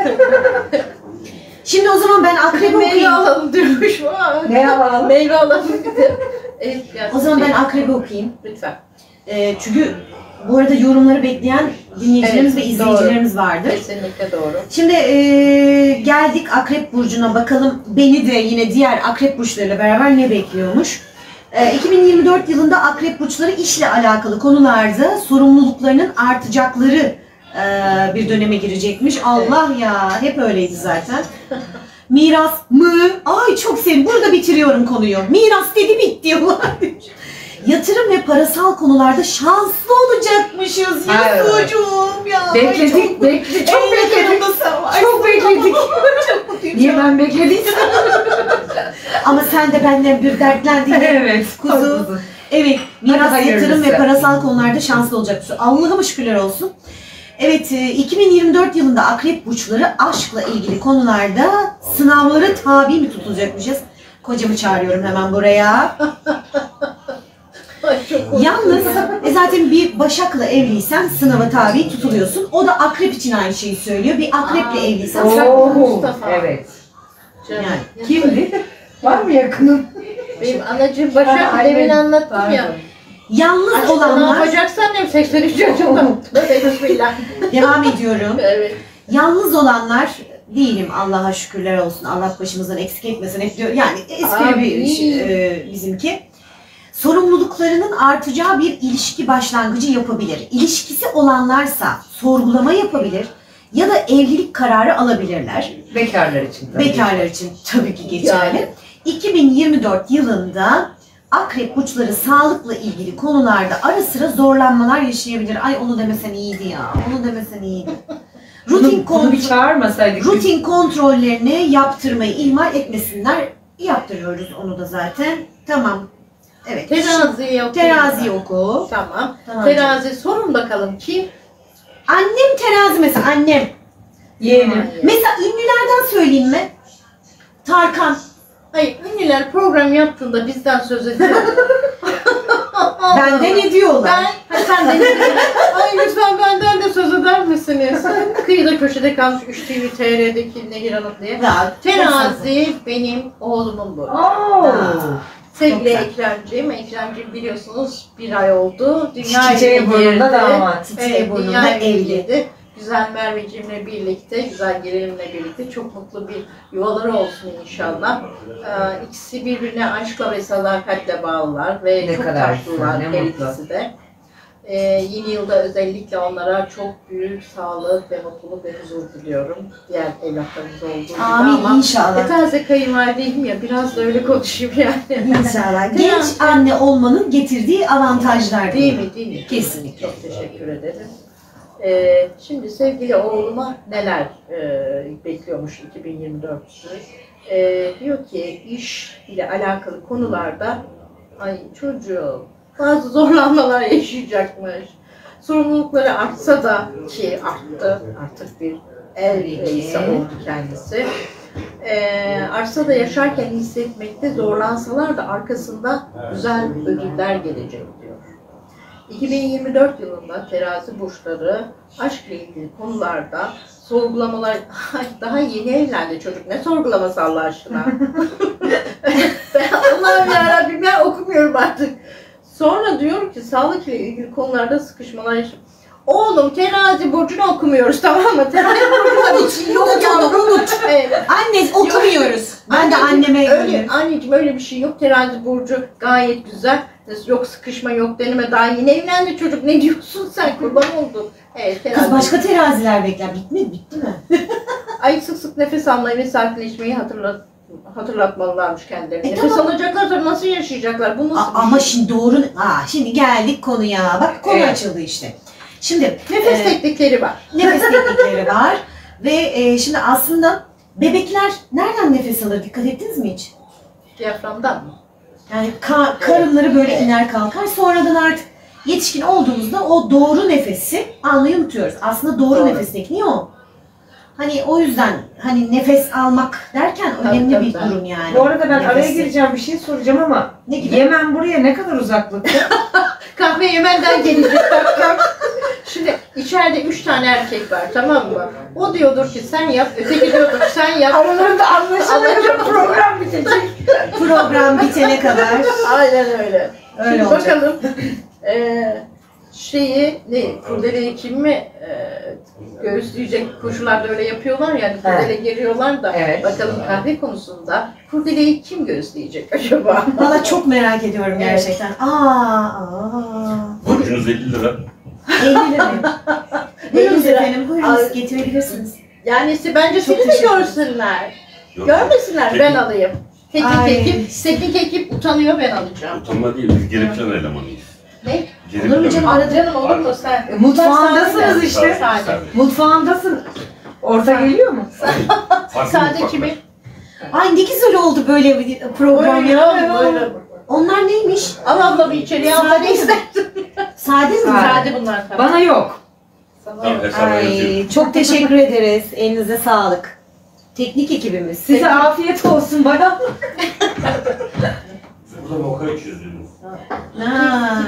Speaker 2: Şimdi o zaman ben akrep
Speaker 4: Meyve
Speaker 2: okuyayım.
Speaker 4: alalım diyormuş.
Speaker 5: Ne alalım?
Speaker 4: Meyve alalım bir de. Evet, biraz
Speaker 2: O zaman ben
Speaker 4: şey-
Speaker 2: akrebi okuyayım.
Speaker 4: Lütfen.
Speaker 2: Çünkü bu arada yorumları bekleyen dinleyicilerimiz
Speaker 4: Evet,
Speaker 2: ve izleyicilerimiz vardır.
Speaker 4: Kesinlikle doğru.
Speaker 2: Şimdi geldik Akrep Burcu'na bakalım beni de yine diğer Akrep Burçlarıyla beraber ne bekliyormuş. 2024 yılında Akrep Burçları işle alakalı konularda sorumluluklarının artacakları bir döneme girecekmiş. Allah ya hep öyleydi zaten. Miras mı? Ay çok sevdim. Burada bitiriyorum konuyu. Miras dedi bitti. Yatırım ve parasal konularda şanslı olacakmışız.
Speaker 5: Hayır.
Speaker 2: Yasucuğum ya.
Speaker 5: Bekledik, bekledik. Çok
Speaker 2: En
Speaker 5: bekledik.
Speaker 2: yakınımda sen varsın.
Speaker 5: Çok bekledik.
Speaker 2: Çok mutluyum.
Speaker 5: Niye ben beklediysem?
Speaker 2: Ama sen de benden bir dertlendin.
Speaker 5: Evet.
Speaker 2: Kuzu. Evet, miras,
Speaker 5: Hadi hayırlısı.
Speaker 2: yatırım ve parasal konularda şanslı olacakmışız. Allah'ıma şükürler olsun. Evet, 2024 yılında Akrep Burçları aşkla ilgili konularda sınavlara tabi mi tutulacakmışız? Kocamı çağırıyorum hemen buraya.
Speaker 4: Ay, çok
Speaker 2: Yalnız zaten bir Başak'la evliysen sınava tabi tutuluyorsun. O da Akrep için aynı şeyi söylüyor. Bir Akreple evliysen
Speaker 5: Oo,
Speaker 4: Mustafa.
Speaker 5: evet.
Speaker 4: Canım.
Speaker 2: Yani.
Speaker 5: Kimdi? Var mı yakının?
Speaker 4: Benim anacığım Başak
Speaker 5: Aynen.
Speaker 4: demin anlattım ya.
Speaker 5: Pardon.
Speaker 2: yalnız
Speaker 4: Aşkım ne
Speaker 2: olanlar,
Speaker 4: yapacaksan ne 83 yaşında. Tövbe bismillah.
Speaker 2: devam ediyorum.
Speaker 4: Evet.
Speaker 2: Yalnız olanlar değilim, Allah'a şükürler olsun. Allah başımızdan eksik etmesin. Hep diyor. Yani espri bir
Speaker 4: Amin.
Speaker 2: bizimki. Sorumluluklarının artacağı bir ilişki başlangıcı yapabilir. İlişkisi olanlarsa sorgulama yapabilir ya da evlilik kararı alabilirler.
Speaker 5: Bekarlar için tabii.
Speaker 2: Bekarlar için tabii ki geçerli.
Speaker 4: Yani.
Speaker 2: 2024 yılında Akrep Burçları sağlıkla ilgili konularda ara sıra zorlanmalar yaşayabilir. Ay onu demesen iyiydi ya, onu demesen iyiydi. Rutin
Speaker 5: Bunu bir
Speaker 2: kontrol.
Speaker 5: çağırmasaydık.
Speaker 2: Rutin kontrollerini yaptırmayı ihmal etmesinler. Yaptırıyoruz onu da zaten. Tamam. Evet.
Speaker 4: Teraziyi okuyayım.
Speaker 2: Terazi oku.
Speaker 4: Tamam.
Speaker 2: Tamam.
Speaker 4: Terazi sorun bakalım kim?
Speaker 2: Annem terazi mesela annem.
Speaker 5: Yeğenim.
Speaker 4: Hayır.
Speaker 2: Mesela ünlülerden söyleyeyim mi? Tarkan.
Speaker 4: Hayır, ünlüler program yaptığında bizden söz ediyor.
Speaker 2: Benden ne diyorlar?
Speaker 4: Ben, sen de ay lütfen benden de söz eder misiniz? Kıyıda köşede kalmış 3 TV TR'deki Nehir Hanım diye.
Speaker 2: Ya,
Speaker 4: Terazi benim oğlumun bu.
Speaker 5: Oo.
Speaker 4: Sevgili
Speaker 2: Çok
Speaker 4: Ekremciğim, biliyorsunuz bir ay oldu. Dünya
Speaker 5: Çiçeği burnunda damat.
Speaker 2: Çiçeği
Speaker 4: Evet,
Speaker 2: burnunda
Speaker 4: dünya
Speaker 2: evli.
Speaker 4: evliydi. Güzel Merveciğimle birlikte, güzel gelinimle birlikte çok mutlu bir yuvaları olsun inşallah. İkisi birbirine aşkla ve sadakatle bağlılar ve
Speaker 5: Ne
Speaker 4: çok
Speaker 5: kadar
Speaker 4: tatlılar
Speaker 5: güzel, ne
Speaker 4: her
Speaker 5: mutlu.
Speaker 4: ikisi de. Yeni yılda özellikle onlara çok büyük sağlık ve mutluluk ve huzur diliyorum. Diğer evlatlarımız olduğu gibi
Speaker 2: Amin
Speaker 4: ama
Speaker 2: inşallah.
Speaker 4: taze kayınvalideyim ya biraz da öyle konuşayım yani.
Speaker 2: İnşallah. Genç anne olmanın getirdiği avantajlar
Speaker 4: Değil mi? Değil mi?
Speaker 2: Kesinlikle.
Speaker 4: Çok teşekkür ederim. Şimdi sevgili oğluma neler bekliyormuş 2024'te? Diyor ki iş ile alakalı konularda ay çocuğum bazı zorlanmalar yaşayacakmış. Sorumlulukları artsa da ki arttı artık bir ev reisi oldu kendisi. Artsa da yaşarken hissetmekte zorlansalar da arkasında güzel ödüller gelecek diyor. 2024 yılında terazi burçları aşkla ilgili konularda sorgulamalar, daha yeni evlendi çocuk, ne sorgulaması Allah aşkına? Allah'ım yarabbim ben okumuyorum artık. Sonra diyor ki sağlık ile ilgili konularda sıkışmalar yaşıyor. Oğlum terazi burcunu okumuyoruz tamam mı? Terazi burcunu için yok
Speaker 2: Onu unut.
Speaker 4: Evet.
Speaker 2: Anne okumuyoruz. Ben de anneme
Speaker 4: öyle, anneciğim öyle bir şey yok. Terazi burcu gayet güzel. Yok sıkışma yok deneme. Daha yeni evlendi çocuk. Ne diyorsun sen? Kurban oldun. Evet terazi.
Speaker 2: Kız başka teraziler bekler. Bitti mi?
Speaker 4: Ay sık sık nefes almayı ve sakinleşmeyi hatırlatmalılarmış kendilerini. Nefes
Speaker 2: tamam.
Speaker 4: alacaklarsa nasıl yaşayacaklar? Bu nasıl bir
Speaker 2: Ama
Speaker 4: şey?
Speaker 2: şimdi doğru, şimdi geldik konuya. Bak konu açıldı işte. Şimdi
Speaker 4: Nefes teknikleri var.
Speaker 2: nefes teknikleri var ve şimdi aslında bebekler nereden nefes alır? Dikkat ettiniz mi hiç?
Speaker 4: Diyaframdan mı?
Speaker 2: Yani karınları böyle iner kalkar. Sonradan artık yetişkin olduğumuzda o doğru nefesi almayı unutuyoruz. Aslında doğru nefes tekniği o. Hani o yüzden hani nefes almak derken önemli
Speaker 4: Tabii,
Speaker 2: bir
Speaker 4: tabii.
Speaker 2: durum yani.
Speaker 5: Bu arada ben araya
Speaker 2: Nefesi.
Speaker 5: gireceğim, bir şey soracağım ama
Speaker 2: Ne gibi?
Speaker 5: Yemen buraya ne kadar uzaklıkta?
Speaker 4: Kahve Yemen'den gelecek. Şimdi içeride 3 tane erkek var, tamam mı? O diyordur ki sen yap, öteki diyordur sen yap.
Speaker 5: Aralarında anlaşılıyor, program bitecek.
Speaker 2: Program bitene kadar.
Speaker 4: Aynen öyle.
Speaker 2: Öyle
Speaker 4: Şimdi
Speaker 2: olacak.
Speaker 4: bakalım kurdeleyi kim mi göğüsleyecek koşullarda öyle yapıyorlar yani kurdele giriyorlar da
Speaker 5: Evet.
Speaker 4: bakalım kahve konusunda kurdeleyi kim göğüsleyecek acaba?
Speaker 2: Valla çok merak ediyorum gerçekten.
Speaker 7: Borcunuz 50 lira.
Speaker 2: 50 lira. Buyurun
Speaker 4: Elli lira.
Speaker 2: efendim, buyurunuz
Speaker 4: Ay.
Speaker 2: getirebilirsiniz.
Speaker 4: Yani bence
Speaker 2: Çok
Speaker 4: seni de
Speaker 2: teşekkür ederim.
Speaker 4: görsünler.
Speaker 7: Yok.
Speaker 4: Görmesinler, ben
Speaker 7: Teknik-
Speaker 4: alayım.
Speaker 2: Ay.
Speaker 4: Teknik ekip utanıyor, ben alacağım.
Speaker 7: Utanma değil, biz geri plan elemanıyız.
Speaker 4: Ne?
Speaker 7: Geri
Speaker 2: Olur mu
Speaker 7: plan-
Speaker 2: canım?
Speaker 4: Aa, canım olur mu sen?
Speaker 5: Mutfağındasınız işte.
Speaker 4: Sade.
Speaker 5: Mutfağındasın. Orta geliyor mu?
Speaker 7: Farklı
Speaker 4: Sade
Speaker 7: mutfaklar.
Speaker 4: kimi?
Speaker 2: Ay ne güzel oldu böyle bir program ya.
Speaker 4: Buyurun.
Speaker 2: Onlar neymiş?
Speaker 4: Al abla bir içeriye, abla ne istersin?
Speaker 2: Sade mi?
Speaker 4: Sade bunlar tabii.
Speaker 5: Bana yok.
Speaker 7: Tamam, hesaba yazıyorum.
Speaker 2: Ay çok teşekkür ederiz. Elinize sağlık. Teknik ekibimiz.
Speaker 5: Size afiyet olsun bana.
Speaker 7: Burada moka içiyoruz.
Speaker 2: Ha.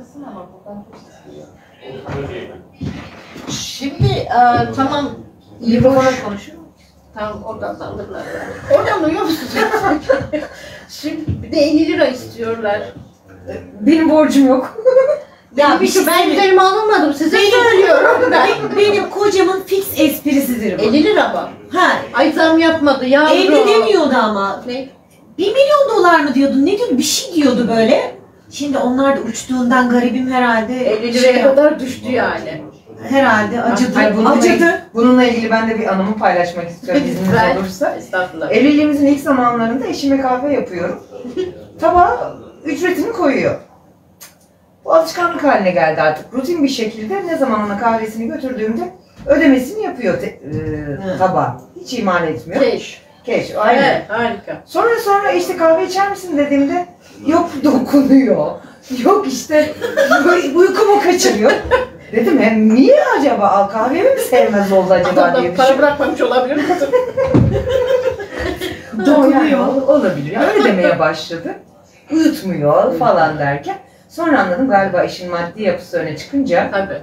Speaker 4: Şimdi tamam.
Speaker 5: Mikrofona konuşuyor.
Speaker 4: Tamam oradan da alırlar. Oradan duyuyor musunuz? Şimdi bir de 50 lira istiyorlar.
Speaker 5: Benim borcum yok.
Speaker 2: Ya bir şey
Speaker 4: ben
Speaker 2: söyleyeyim.
Speaker 4: üzerime alınmadım. Size söylüyorum ben.
Speaker 2: Benim kocamın fix esprisidir bu.
Speaker 4: 50 lira mı?
Speaker 2: Ha.
Speaker 4: Ay zam yapmadı yavrum.
Speaker 2: 50 demiyordu ama.
Speaker 4: Ne?
Speaker 2: 1 milyon dolar mı diyordu? Ne diyordu? Bir şey diyordu böyle. Şimdi onlar da uçtuğundan garibim herhalde.
Speaker 4: 50 liraya kadar düştü yani.
Speaker 2: Herhalde acıdı.
Speaker 5: Ay,
Speaker 2: Acıdı.
Speaker 5: bununla ilgili ben de bir anımı paylaşmak istiyorum izniniz
Speaker 4: Ben-
Speaker 5: olursa.
Speaker 4: Estağfurullah.
Speaker 5: Evliliğimizin ilk zamanlarında eşime kahve yapıyorum. Tabağa ücretini koyuyor. Bu alışkanlık haline geldi artık. Rutin bir şekilde ne zaman ona kahvesini götürdüğümde ödemesini yapıyor tabağa. Hiç iman etmiyor.
Speaker 4: Keş.
Speaker 5: Keş, aynen.
Speaker 4: Evet, harika.
Speaker 5: Sonra işte kahve içer misin dediğimde yok dokunuyor. Yok işte uykumu kaçırıyor. Dedim hem niye acaba al kahvemi mi sevmez oldu acaba
Speaker 4: Adam
Speaker 5: diye
Speaker 4: da para bırakmamış olabilir mi?
Speaker 5: dokunuyor. Olabilir. Öyle demeye başladı. Uyutmuyor falan derken. Sonra anladım galiba işin maddi yapısı öne çıkınca
Speaker 4: Tabii.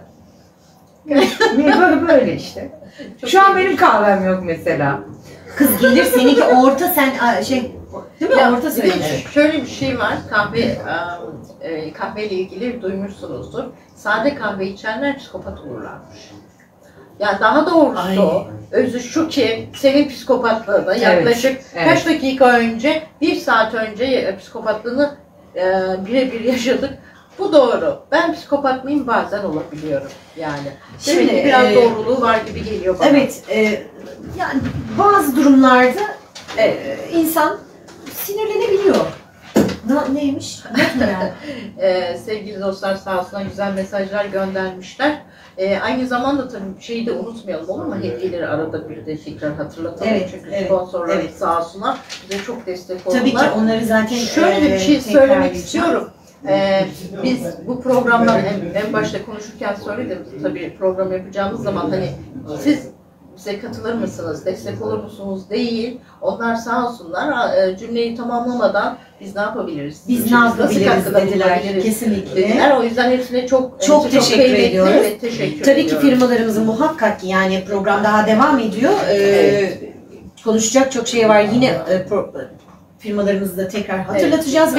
Speaker 5: böyle işte. Şu an benim kahvem yok mesela.
Speaker 2: Kız gelir seninki orta sen değil mi?
Speaker 4: Ya,
Speaker 2: Orta
Speaker 4: bir de
Speaker 2: söyle.
Speaker 4: şöyle bir şey var, kahveyle ilgili duymuşsunuzdur. Sade kahve içenler psikopat olurlarmış. Yani daha doğrusu
Speaker 2: Ay.
Speaker 4: özü şu ki senin psikopatlığını yaklaşık
Speaker 5: evet.
Speaker 4: kaç dakika önce, 1 saat önce psikopatlığını birebir yaşadık. Bu doğru. Ben psikopat mıyım? Bazen olabiliyorum yani. Demek ki biraz doğruluğu var gibi geliyor bana.
Speaker 2: Evet. Yani bazı durumlarda insan sinirlenebiliyor. Neymiş? Not mu yani?
Speaker 4: Sevgili dostlar sağ olsunlar güzel mesajlar göndermişler. Aynı zamanda tabii şeyi de unutmayalım olur mu? Hediyeleri arada bir de tekrar hatırlatalım.
Speaker 2: Evet,
Speaker 4: Çünkü
Speaker 2: evet,
Speaker 4: sponsorlar
Speaker 2: evet.
Speaker 4: sağ olsunlar bize çok destek oldular.
Speaker 2: Tabii ki onları zaten
Speaker 4: Şöyle bir şey
Speaker 2: tekrar
Speaker 4: söylemek
Speaker 2: edeceğim.
Speaker 4: istiyorum. Biz bu programdan en başta konuşurken söyledim tabii program yapacağımız zaman hani siz bize katılır mısınız, destek olur musunuz değil. Onlar sağ olsunlar cümleyi tamamlamadan biz ne yapabiliriz?
Speaker 2: Biz ne
Speaker 4: Nasıl
Speaker 2: yapabiliriz
Speaker 4: katkıda
Speaker 2: dediler.
Speaker 4: bulunabiliriz
Speaker 2: Kesinlikle.
Speaker 4: dediler. O yüzden hepsine çok
Speaker 2: Teşekkür
Speaker 4: kıymetli.
Speaker 2: ediyoruz.
Speaker 4: Evet, teşekkür
Speaker 2: Tabii ki
Speaker 4: ediyorum.
Speaker 2: firmalarımızın muhakkak ki yani program daha devam ediyor. Konuşacak çok şey var. Yine firmalarımızı da tekrar hatırlatacağız ve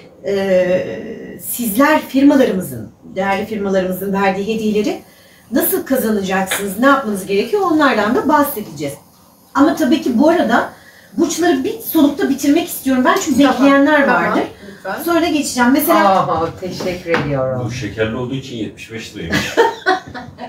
Speaker 2: sizler firmalarımızın, değerli firmalarımızın verdiği hediyeleri nasıl kazanacaksınız, ne yapmanız gerekiyor onlardan da bahsedeceğiz. Ama tabii ki bu arada burçları bir solukta bitirmek istiyorum ben çünkü bekleyenler vardır.
Speaker 4: Lütfen.
Speaker 2: Sonra da geçeceğim. Mesela
Speaker 5: Teşekkür ediyorum.
Speaker 7: Bu şekerli olduğu için 75 liraymış.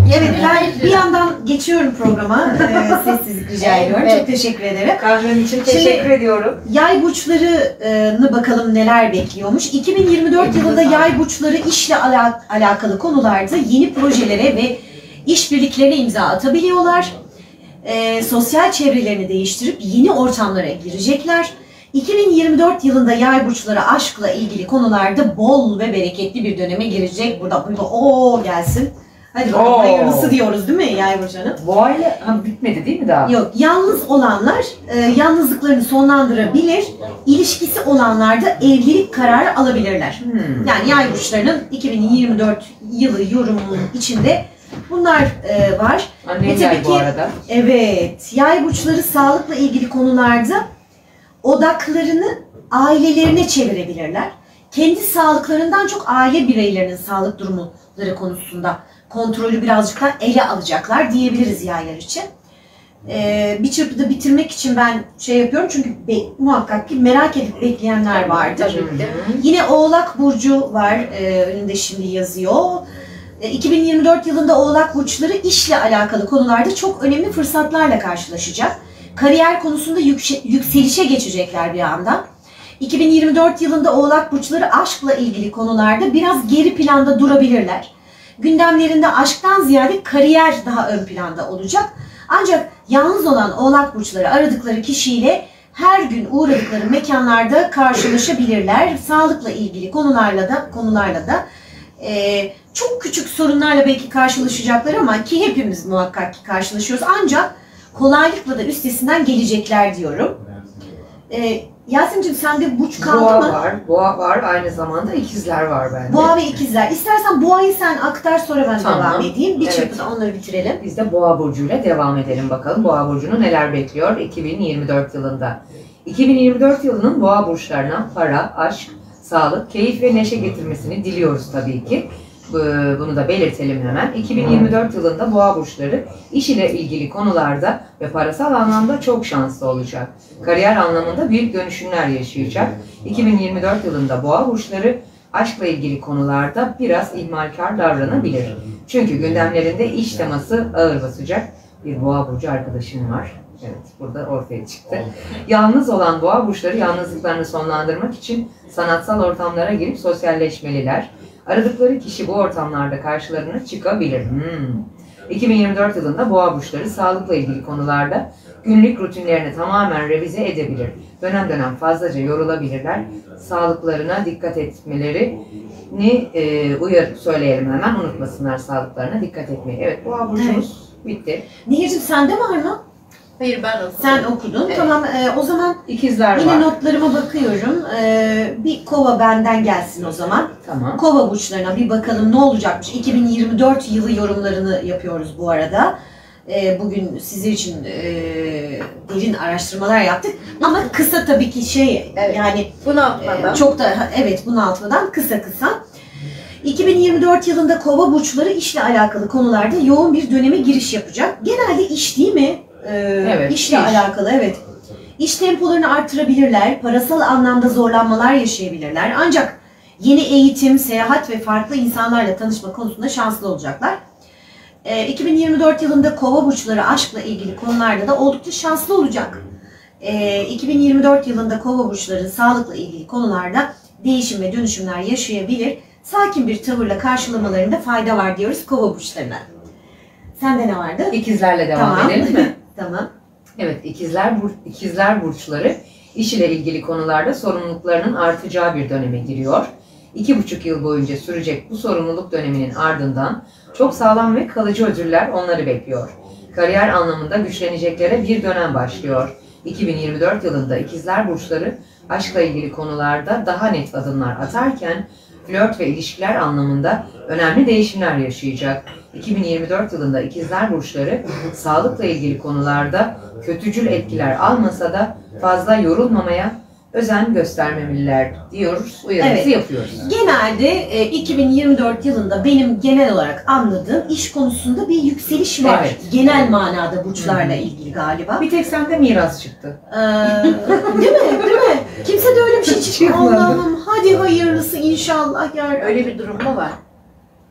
Speaker 2: Evet, ben bir yandan geçiyorum programa. Sessizlik rica ediyorum.
Speaker 4: Evet.
Speaker 2: Çok teşekkür ederim.
Speaker 5: Kahvem için teşekkür ediyorum.
Speaker 2: Yay burçlarını bakalım neler bekliyormuş. 2024 yılında yay burçları işle alakalı konularda yeni projelere ve işbirliklerine imza atabiliyorlar. Sosyal çevrelerini değiştirip yeni ortamlara girecekler. 2024 yılında yay burçları aşkla ilgili konularda bol ve bereketli bir döneme girecek. Burada o gelsin. Hadi bakalım hayırlısı diyoruz değil mi yay burçlarının?
Speaker 5: Bu ay bitmedi değil mi daha?
Speaker 2: Yok, yalnız olanlar yalnızlıklarını sonlandırabilir. İlişkisi olanlar da evlilik kararı alabilirler. Yani yay burçlarının 2024 yılı yorumunun içinde bunlar var.
Speaker 5: Annem
Speaker 2: tabii
Speaker 5: yay bu
Speaker 2: ki-
Speaker 5: arada.
Speaker 2: Evet, yay burçları sağlıkla ilgili konularda odaklarını ailelerine çevirebilirler. Kendi sağlıklarından çok aile bireylerinin sağlık durumları konusunda kontrolü birazcık daha ele alacaklar diyebiliriz yaylar için. Bir çırpıda bitirmek için ben şey yapıyorum çünkü muhakkak ki merak edip bekleyenler vardır.
Speaker 4: Tabii ki.
Speaker 2: Yine Oğlak Burcu var, önünde şimdi yazıyor. 2024 yılında Oğlak Burçları işle alakalı konularda çok önemli fırsatlarla karşılaşacak. Kariyer konusunda yükselişe geçecekler bir anda. 2024 yılında Oğlak Burçları aşkla ilgili konularda biraz geri planda durabilirler. Gündemlerinde aşktan ziyade kariyer daha ön planda olacak. Ancak yalnız olan Oğlak Burçları aradıkları kişiyle her gün uğradıkları mekanlarda karşılaşabilirler. Sağlıkla ilgili konularla da çok küçük sorunlarla belki karşılaşacaklar ama ki hepimiz muhakkak ki karşılaşıyoruz. Ancak kolaylıkla da üstesinden gelecekler diyorum. Yasemin'cim sende burç kaldı
Speaker 5: Boğa
Speaker 2: mı?
Speaker 5: var, boğa var. Aynı zamanda ikizler var bende.
Speaker 2: Boğa ve ikizler. İstersen boğayı sen aktar sonra ben
Speaker 5: Tamam.
Speaker 2: devam edeyim. Bir
Speaker 5: Evet.
Speaker 2: çırpıda onları bitirelim.
Speaker 5: Biz de Boğa burcuyla devam edelim bakalım. Boğa burcunu neler bekliyor 2024 yılında? 2024 yılının Boğa burçlarına para, aşk, sağlık, keyif ve neşe getirmesini diliyoruz tabii ki. Bunu da belirtelim hemen. 2024 yılında Boğa burçları iş ile ilgili konularda ve parasal anlamda çok şanslı olacak. Kariyer anlamında büyük dönüşümler yaşayacak. 2024 yılında Boğa burçları aşkla ilgili konularda biraz ihmalkar davranabilir. Çünkü gündemlerinde iş teması ağır basacak. Bir Boğa burcu arkadaşım var. Evet, burada ortaya çıktı. Yalnız olan Boğa burçları yalnızlıklarını sonlandırmak için sanatsal ortamlara girip sosyalleşmeliler. Aradıkları kişi bu ortamlarda karşılarına çıkabilir. 2024 yılında Boğa burçları sağlıkla ilgili konularda günlük rutinlerini tamamen revize edebilir. Dönem dönem fazlaca yorulabilirler. Sağlıklarına dikkat etmelerini söyleyelim hemen. Unutmasınlar sağlıklarına dikkat etmeyi. Evet, Boğa burcumuz bitti.
Speaker 2: Nehir'cim sende var mı?
Speaker 4: Hayır, ben okudum.
Speaker 2: Sen okudun.
Speaker 4: Evet.
Speaker 2: Tamam, o zaman
Speaker 5: İkizler
Speaker 2: yine
Speaker 5: var.
Speaker 2: notlarıma bakıyorum. Bir kova benden gelsin o zaman.
Speaker 5: Tamam.
Speaker 2: Kova burçlarına bir bakalım ne olacakmış. 2024 yılı yorumlarını yapıyoruz bu arada. Bugün sizler için derin araştırmalar yaptık. Ama kısa tabii ki
Speaker 4: Evet.
Speaker 2: yani
Speaker 4: Bunaltmadan.
Speaker 2: çok da bunaltmadan kısa. 2024 yılında Kova burçları işle alakalı konularda yoğun bir döneme giriş yapacak. Genelde iş değil mi?
Speaker 5: Evet,
Speaker 2: İşle
Speaker 5: iş.
Speaker 2: alakalı, evet. İş tempolarını artırabilirler, parasal anlamda zorlanmalar yaşayabilirler. Ancak yeni eğitim, seyahat ve farklı insanlarla tanışma konusunda şanslı olacaklar. 2024 yılında Kova burçları aşkla ilgili konularda da oldukça şanslı olacak. 2024 yılında Kova burçları sağlıkla ilgili konularda değişim ve dönüşümler yaşayabilir. Sakin bir tavırla karşılamalarında fayda var diyoruz Kova burçlarına. Sende ne vardı?
Speaker 5: İkizlerle devam edelim mi?
Speaker 2: Tamam.
Speaker 5: Evet, ikizler burçları iş ile ilgili konularda sorumluluklarının artacağı bir döneme giriyor. 2,5 yıl boyunca sürecek bu sorumluluk döneminin ardından çok sağlam ve kalıcı ödüller onları bekliyor. Kariyer anlamında güçleneceklere bir dönem başlıyor. 2024 yılında ikizler burçları aşkla ilgili konularda daha net adımlar atarken flört ve ilişkiler anlamında önemli değişimler yaşayacak. 2024 yılında ikizler burçları sağlıkla ilgili konularda kötücül etkiler almasa da fazla yorulmamaya özen göstermemeliler diyoruz, uyarımızı
Speaker 2: Evet.
Speaker 5: yapıyoruz.
Speaker 2: Genelde 2024 yılında benim genel olarak anladığım iş konusunda bir yükseliş var.
Speaker 5: Evet.
Speaker 2: Genel manada burçlarla ilgili galiba.
Speaker 5: Bir tek sende miras çıktı.
Speaker 2: Değil mi? Değil mi? Kimse de öyle bir şey çıkmıyor.
Speaker 5: Çıkmadı.
Speaker 2: Allah'ım hadi hayırlısı inşallah.
Speaker 4: Öyle bir durum mu var?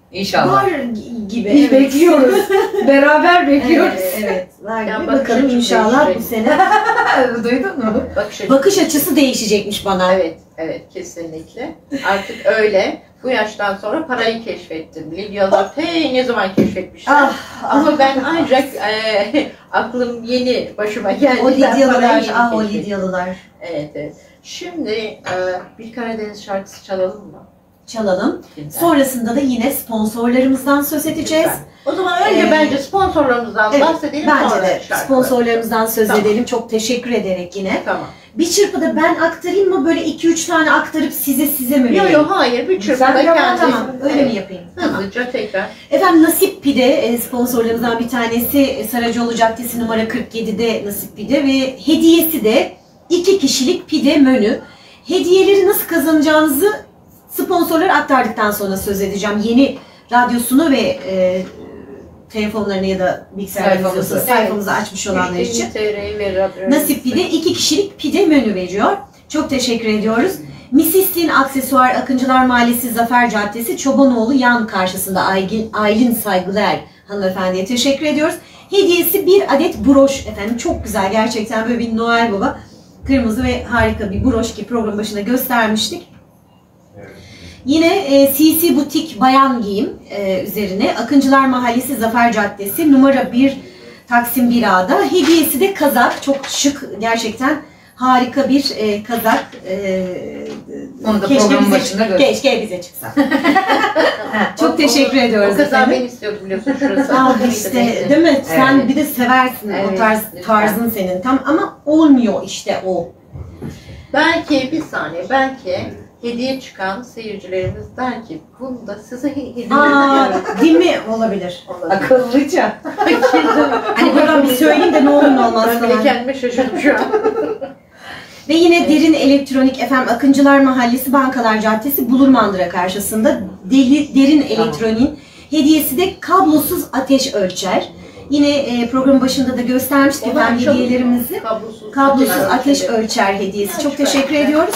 Speaker 5: İnşallah.
Speaker 2: Var gibi.
Speaker 5: Biz
Speaker 2: evet.
Speaker 5: bekliyoruz. Beraber bekliyoruz.
Speaker 2: Evet, var
Speaker 4: Yani
Speaker 2: gibi.
Speaker 4: bakış
Speaker 2: Bakalım
Speaker 4: açısı
Speaker 2: inşallah bu
Speaker 4: değişecek.
Speaker 2: sene
Speaker 5: Duydun mu?
Speaker 2: bakış açısı değişecekmiş bana.
Speaker 4: Evet, evet kesinlikle. Artık öyle. Bu yaştan sonra parayı keşfettim. Lidyalar ne zaman keşfetmişler.
Speaker 2: Ah,
Speaker 4: Ama ben ancak aklım yeni başıma geldi.
Speaker 2: o
Speaker 4: Ben parayı
Speaker 2: Lidyalılar,
Speaker 4: yeni
Speaker 2: ah o
Speaker 4: keşfettim.
Speaker 2: Lidyalılar.
Speaker 4: Evet, evet. Şimdi bir Karadeniz şarkısı çalalım mı?
Speaker 2: Çalalım.
Speaker 4: Lütfen.
Speaker 2: Sonrasında da yine sponsorlarımızdan söz edeceğiz.
Speaker 4: Lütfen. O zaman önce bence sponsorlarımızdan
Speaker 2: Evet,
Speaker 4: bahsedelim.
Speaker 2: bence
Speaker 4: sonra
Speaker 2: de
Speaker 4: şarkı.
Speaker 2: sponsorlarımızdan söz
Speaker 4: Tamam.
Speaker 2: edelim. Çok teşekkür ederek yine.
Speaker 4: Tamam.
Speaker 2: Bir çırpıda ben aktarayım mı? Böyle 2-3 tane aktarıp size mi
Speaker 4: Yok
Speaker 2: vereyim?
Speaker 4: yok hayır bir
Speaker 5: Sen
Speaker 4: çırpıda
Speaker 5: devam,
Speaker 4: kendi.
Speaker 2: Tamam, öyle
Speaker 4: Evet,
Speaker 2: mi yapayım? Tamam.
Speaker 4: Hızlıca tekrar.
Speaker 2: Efendim Nasip Pide sponsorlarımızdan bir tanesi Saracoğlu Caddesi numara 47'de Nasip Pide ve hediyesi de 2 kişilik pide menü. Hediyeleri nasıl kazanacağınızı sponsorlar aktardıktan sonra söz edeceğim. Yeni radyosunu ve telefonlarını ya da bilgisayarlarınızı sayfamızı açmış olanlar için.
Speaker 4: TR'yi ve
Speaker 2: Nasip Pide 2 kişilik pide menü veriyor. Çok teşekkür ediyoruz. Misistin Aksesuar Akıncılar Mahallesi Zafer Caddesi Çobanoğlu yan karşısında Aylin Saygılar hanımefendiye teşekkür ediyoruz. Hediyesi bir adet broş efendim. Çok güzel gerçekten böyle bir Noel Baba. Kırmızı ve harika bir broş ki program başında göstermiştik. Yine CC Butik Bayan Giyim üzerine Akıncılar Mahallesi Zafer Caddesi numara 1 Taksim 1A'da. Hediyesi de kazak. Çok şık gerçekten harika bir kazak.
Speaker 5: Onu da programın başında
Speaker 2: Keşke bize çıksa. Çok teşekkür ediyoruz
Speaker 4: O kadar
Speaker 2: efendim.
Speaker 4: ben istiyordum biliyorsun şurası.
Speaker 2: Ah işte değil mi? Sen
Speaker 5: Evet.
Speaker 2: bir de seversin o
Speaker 4: Evet,
Speaker 2: tarzın
Speaker 4: lütfen.
Speaker 2: senin tam ama olmuyor işte o.
Speaker 4: Belki bir saniye belki hediye çıkan seyircilerimiz der ki bunu da size hediye
Speaker 2: Aa,
Speaker 4: ediyorum.
Speaker 2: değil mi? Olabilir.
Speaker 5: Akıllıca.
Speaker 2: Hani buradan bir söyleyeyim de ne olur ne olmaz
Speaker 4: Ben bile
Speaker 2: falan.
Speaker 4: kendime şaşırdım şu an.
Speaker 2: Ve yine Derin Elektronik FM Akıncılar Mahallesi Bankalar Caddesi Bulurmandıra karşısında Derin Elektronik'in hediyesi de kablosuz ateş ölçer. Yine programın başında da göstermiştik
Speaker 4: Onu
Speaker 2: efendim
Speaker 4: açalım.
Speaker 2: hediyelerimizi. Kablosuz ateş ölçer hediyesi. Çok teşekkür ediyoruz.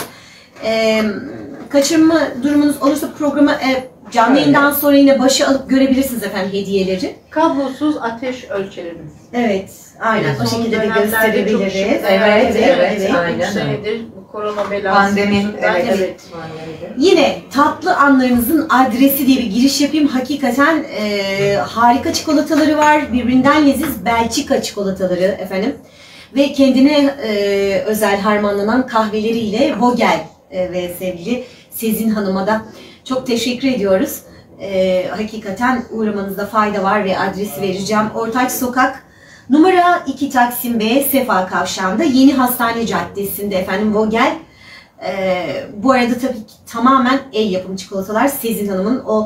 Speaker 2: Kaçırma durumunuz olursa programı canlı yayından sonra yine başa alıp görebilirsiniz efendim hediyeleri.
Speaker 4: Kablosuz ateş ölçerimiz.
Speaker 2: Evet, aynen o
Speaker 4: Son
Speaker 2: şekilde de
Speaker 4: dönemlerde çok
Speaker 2: gösterebiliriz.
Speaker 4: şık.
Speaker 5: Evet, aynen.
Speaker 4: 3 senedir bu korona belası.
Speaker 5: Pandemi.
Speaker 4: yüzünden,
Speaker 5: Evet.
Speaker 2: Yine tatlı anlarınızın adresi diye bir giriş yapayım. Hakikaten harika çikolataları var. Birbirinden leziz Belçika çikolataları efendim. Ve kendine özel harmanlanan kahveleriyle Vogel ve sevgili Sezin Hanım'a da çok teşekkür ediyoruz. Hakikaten uğramanızda fayda var ve adresi vereceğim. Ortaç Sokak numara 2 Taksim B Sefa Kavşağı'nda Yeni Hastane Caddesi'nde efendim Vogel. Bu arada tabii ki tamamen el yapımı çikolatalar. Sezin Hanım'ın o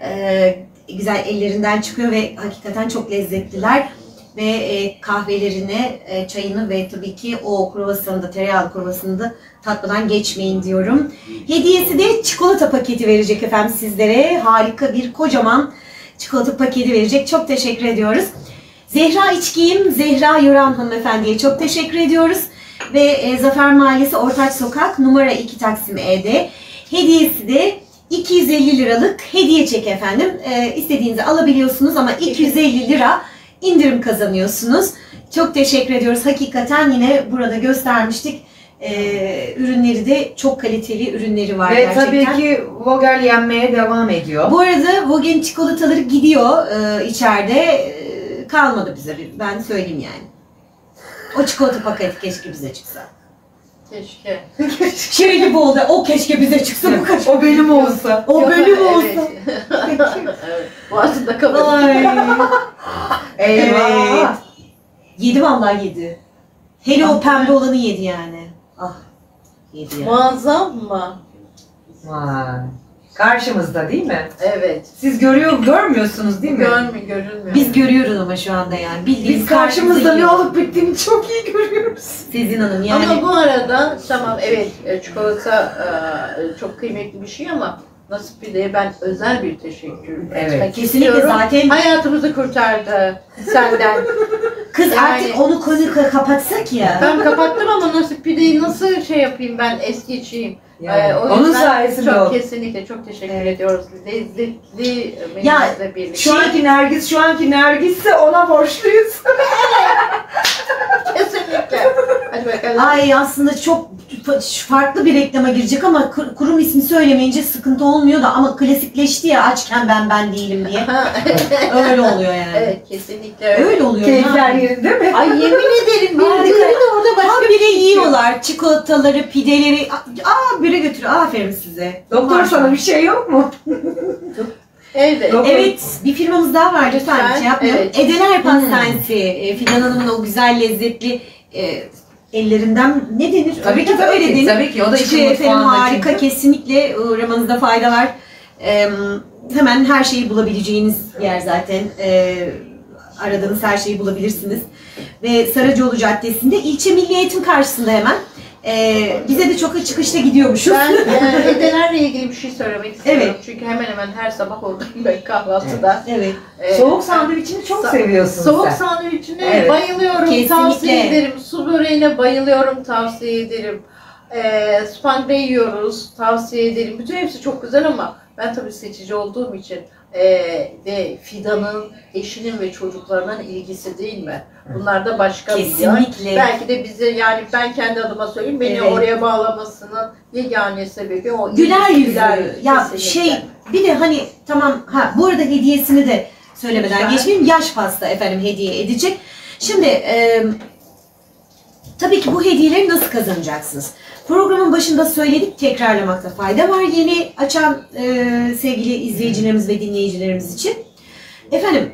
Speaker 2: güzel ellerinden çıkıyor ve hakikaten çok lezzetliler. Ve kahvelerine, çayını ve tabii ki o kruvasanı da, tereyağlı kruvasanı da tatmadan geçmeyin diyorum. Hediyesi de çikolata paketi verecek efendim sizlere. Harika bir kocaman çikolata paketi verecek. Çok teşekkür ediyoruz. Zehra İçgiyim, Zehra Yoran hanımefendiye çok teşekkür ediyoruz. Ve Zafer Mahallesi Ortaç Sokak numara 2 Taksim E'de. Hediyesi de 250 liralık hediye çek efendim. İstediğinizi alabiliyorsunuz ama 250 lira indirim kazanıyorsunuz. Çok teşekkür ediyoruz. Hakikaten yine burada göstermiştik. Ürünleri de çok kaliteli ürünleri var
Speaker 5: Ve
Speaker 2: gerçekten.
Speaker 5: tabii ki Vogel yenmeye devam ediyor.
Speaker 2: Bu arada Vogel'in çikolataları gidiyor içeride. Kalmadı bize. Ben söyleyeyim yani. O çikolata paketi keşke bize çıksa.
Speaker 4: Keşke.
Speaker 2: Şey gibi oldu. O keşke bize çıksa bu kaç.
Speaker 5: O benim olsa.
Speaker 2: O bölüm olsa.
Speaker 4: Evet. Boğazında kalır.
Speaker 2: Ay.
Speaker 5: Evet.
Speaker 2: Evet. Yedi vallahi yedi. Hele o pembe olanı yedi yani. Ah. Yedi yani.
Speaker 4: Muazzam mı?
Speaker 5: Vay. Karşımızda değil mi?
Speaker 4: Evet.
Speaker 5: Siz görmüyorsunuz değil mi?
Speaker 4: Görünmüyor.
Speaker 2: Biz görüyoruz ama şu anda yani. Bildiğiniz
Speaker 5: Biz karşımızda ne
Speaker 2: yiyor.
Speaker 5: olup bittiğini çok iyi görüyoruz.
Speaker 2: Sezin Hanım yani.
Speaker 4: Ama bu arada tamam evet çikolata çok kıymetli bir şey ama Nasip Pide'ye ben özel bir teşekkür
Speaker 5: Evet,
Speaker 4: etmek
Speaker 2: kesinlikle
Speaker 4: istiyorum.
Speaker 2: zaten-
Speaker 4: Hayatımızı kurtardı senden.
Speaker 2: Kız
Speaker 4: yani-
Speaker 2: artık onu konu kapatsak ya.
Speaker 4: Ben kapattım ama Nasip Pide'yi nasıl şey yapayım ben es geçeyim.
Speaker 5: Yani,
Speaker 4: O
Speaker 5: onun
Speaker 4: yüzden
Speaker 5: sayesinde
Speaker 4: çok
Speaker 5: oldu.
Speaker 4: kesinlikle çok teşekkür ediyoruz. Lezzetli
Speaker 2: Ya,
Speaker 4: menümüzle birlikte.
Speaker 5: Şu anki Nergis'se ona borçluyuz.
Speaker 4: Kesinlikle. Hadi bakalım.
Speaker 2: Ay aslında çok farklı bir reklama girecek ama kurum ismi söylemeyince sıkıntı olmuyor da ama klasikleşti ya açken ben değilim diye. Öyle oluyor yani.
Speaker 4: Evet, kesinlikle öyle.
Speaker 2: Öyle oluyor.
Speaker 5: Keyifler
Speaker 2: yani.
Speaker 5: yerinde mi?
Speaker 4: Ay yemin ederim
Speaker 2: Harika.
Speaker 4: birileri de orada başka
Speaker 2: Habire
Speaker 4: şey
Speaker 2: yiyorlar. Çikolataları, pideleri. Bire götürüyor. Aferin size.
Speaker 5: Doktor
Speaker 2: Harika.
Speaker 5: sana bir şey yok mu?
Speaker 4: Evet.
Speaker 5: Doktor-
Speaker 2: Evet, bir firmamız daha var. Lütfen
Speaker 4: Lütfen,
Speaker 2: şey yapmayalım.
Speaker 4: evet.
Speaker 2: Edeler Pastanesi. Fidan Hanım'ın o güzel, lezzetli ellerinden ne denir?
Speaker 5: Tabii ki,
Speaker 2: Öyle
Speaker 5: tabii ki.
Speaker 2: denir.
Speaker 5: Tabii ki, o da işin
Speaker 2: Çıkıyor efendim,
Speaker 5: mutfağında
Speaker 2: harika.
Speaker 5: çünkü.
Speaker 2: Kesinlikle uğramanızda fayda var. Hemen her şeyi bulabileceğiniz yer zaten. Aradığınız her şeyi bulabilirsiniz. Ve Saracoğlu Caddesi'nde ilçe Milli Eğitim karşısında hemen. Bize de çok çıkışta gidiyormuşuz.
Speaker 4: Ben edelerle ilgili bir şey söylemek istiyorum.
Speaker 2: Evet.
Speaker 4: Çünkü hemen hemen her sabah oradayım ben kahvaltıda.
Speaker 2: Evet.
Speaker 5: Soğuk sandviçini çok seviyorsun
Speaker 4: Soğuk
Speaker 5: sen.
Speaker 4: sandviçine
Speaker 5: Evet.
Speaker 4: bayılıyorum,
Speaker 2: Kesinlikle.
Speaker 4: tavsiye ederim. Su böreğine bayılıyorum, tavsiye ederim. Spangre yiyoruz, tavsiye ederim. Bütün hepsi çok güzel ama ben tabii seçici olduğum için ve Fidan'ın, eşinin ve çocuklarının ilgisi değil mi? Bunlar da başka bir
Speaker 2: Kesinlikle.
Speaker 4: yer. Belki de bize, yani ben kendi adıma söyleyeyim, beni
Speaker 2: Evet.
Speaker 4: oraya bağlamasının yegane sebebi o.
Speaker 2: Güler yüzlü.
Speaker 4: Güler
Speaker 2: Ya
Speaker 4: kesinlikle.
Speaker 2: bir de hani tamam bu arada hediyesini de söylemeden
Speaker 4: Lütfen.
Speaker 2: geçmeyeyim. Yaş pasta efendim hediye edecek. Şimdi tabii ki bu hediyeleri nasıl kazanacaksınız? Programın başında söyledik, tekrarlamakta fayda var yeni açan sevgili izleyicilerimiz ve dinleyicilerimiz için. Efendim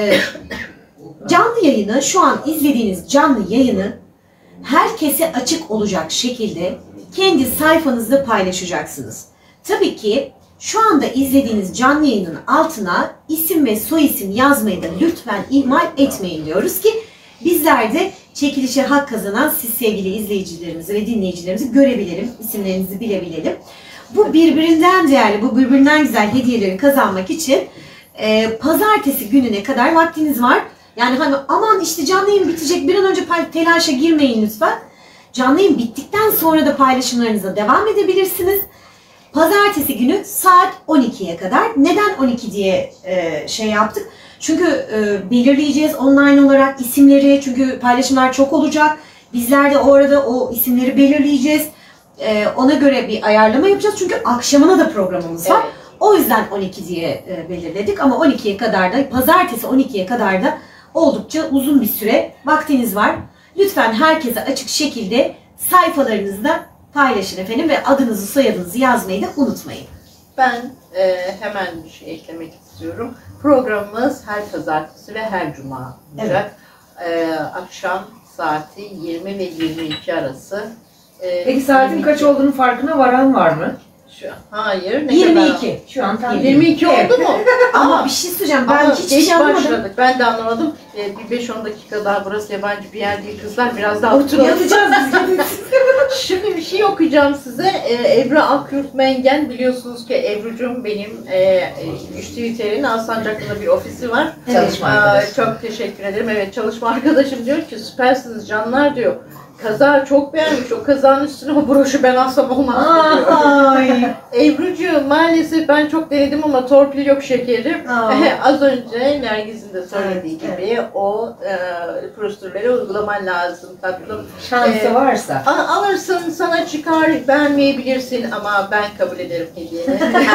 Speaker 2: canlı yayını, şu an izlediğiniz canlı yayını herkese açık olacak şekilde kendi sayfanızda paylaşacaksınız. Tabii ki şu anda izlediğiniz canlı yayının altına isim ve soyisim yazmayı da lütfen ihmal etmeyin diyoruz ki bizler de çekilişe hak kazanan siz sevgili izleyicilerimizi ve dinleyicilerimizi görebilelim, isimlerinizi bilebilelim. Bu birbirinden değerli, bu birbirinden güzel hediyeleri kazanmak için pazartesi gününe kadar vaktiniz var. Yani hani aman işte canlı yayın bitecek, bir an önce telaşa girmeyin lütfen. Canlı yayın bittikten sonra da paylaşımlarınıza devam edebilirsiniz. Pazartesi günü saat 12'ye kadar. Neden 12 diye şey yaptık? Çünkü belirleyeceğiz online olarak isimleri. Çünkü paylaşımlar çok olacak. Bizler de o arada o isimleri belirleyeceğiz. Ona göre bir ayarlama yapacağız. Çünkü akşamına da programımız var.
Speaker 4: Evet.
Speaker 2: O yüzden 12 diye belirledik. Ama 12'ye kadar da, pazartesi 12'ye kadar da oldukça uzun bir süre vaktiniz var. Lütfen herkese açık şekilde sayfalarınızda paylaşın efendim ve adınızı soyadınızı yazmayı da unutmayın.
Speaker 4: Ben hemen bir şey eklemek istiyorum. Programımız her pazartesi ve her cuma olacak. Akşam saati 20 ve 22 arası.
Speaker 5: Peki saatin kaç olduğunu farkına varan var mı?
Speaker 4: Hayır. Ne
Speaker 2: 22.
Speaker 5: Şu an tam
Speaker 4: 22 oldu mu?
Speaker 2: Ama bir şey söyleyeceğim, ben
Speaker 4: Ama
Speaker 2: hiçbir
Speaker 4: geç
Speaker 2: şey anlamadım.
Speaker 4: başladık. Ben de anlamadım. Bir 5-10 dakika daha, burası yabancı bir yer değil kızlar. Biraz daha oturalım.
Speaker 2: Yatacağız biz.
Speaker 4: Şimdi bir şey okuyacağım size. Ebru Akyurt Mengen, biliyorsunuz ki Ebru'cum benim Twitter'in Alsancak'ta bir ofisi var.
Speaker 5: Çalışma arkadaşı.
Speaker 4: Çok teşekkür ederim. Evet, çalışma arkadaşım diyor ki süpersiniz canlar diyor. Kaza çok beğenmiş. O kazanın üstüne o broşu ben alsam olmaz mı diyor.
Speaker 2: Ay.
Speaker 4: Ebru'cuğum maalesef ben çok denedim ama torpil yok şekerim.
Speaker 2: Aa.
Speaker 4: Az önce Nergis'in de söylediği
Speaker 2: Evet,
Speaker 4: gibi o prosedürleri uygulaman lazım tatlım.
Speaker 5: Şansı varsa.
Speaker 4: Alırsın, sana çıkar, beğenmeyebilirsin ama ben kabul ederim hediyeni.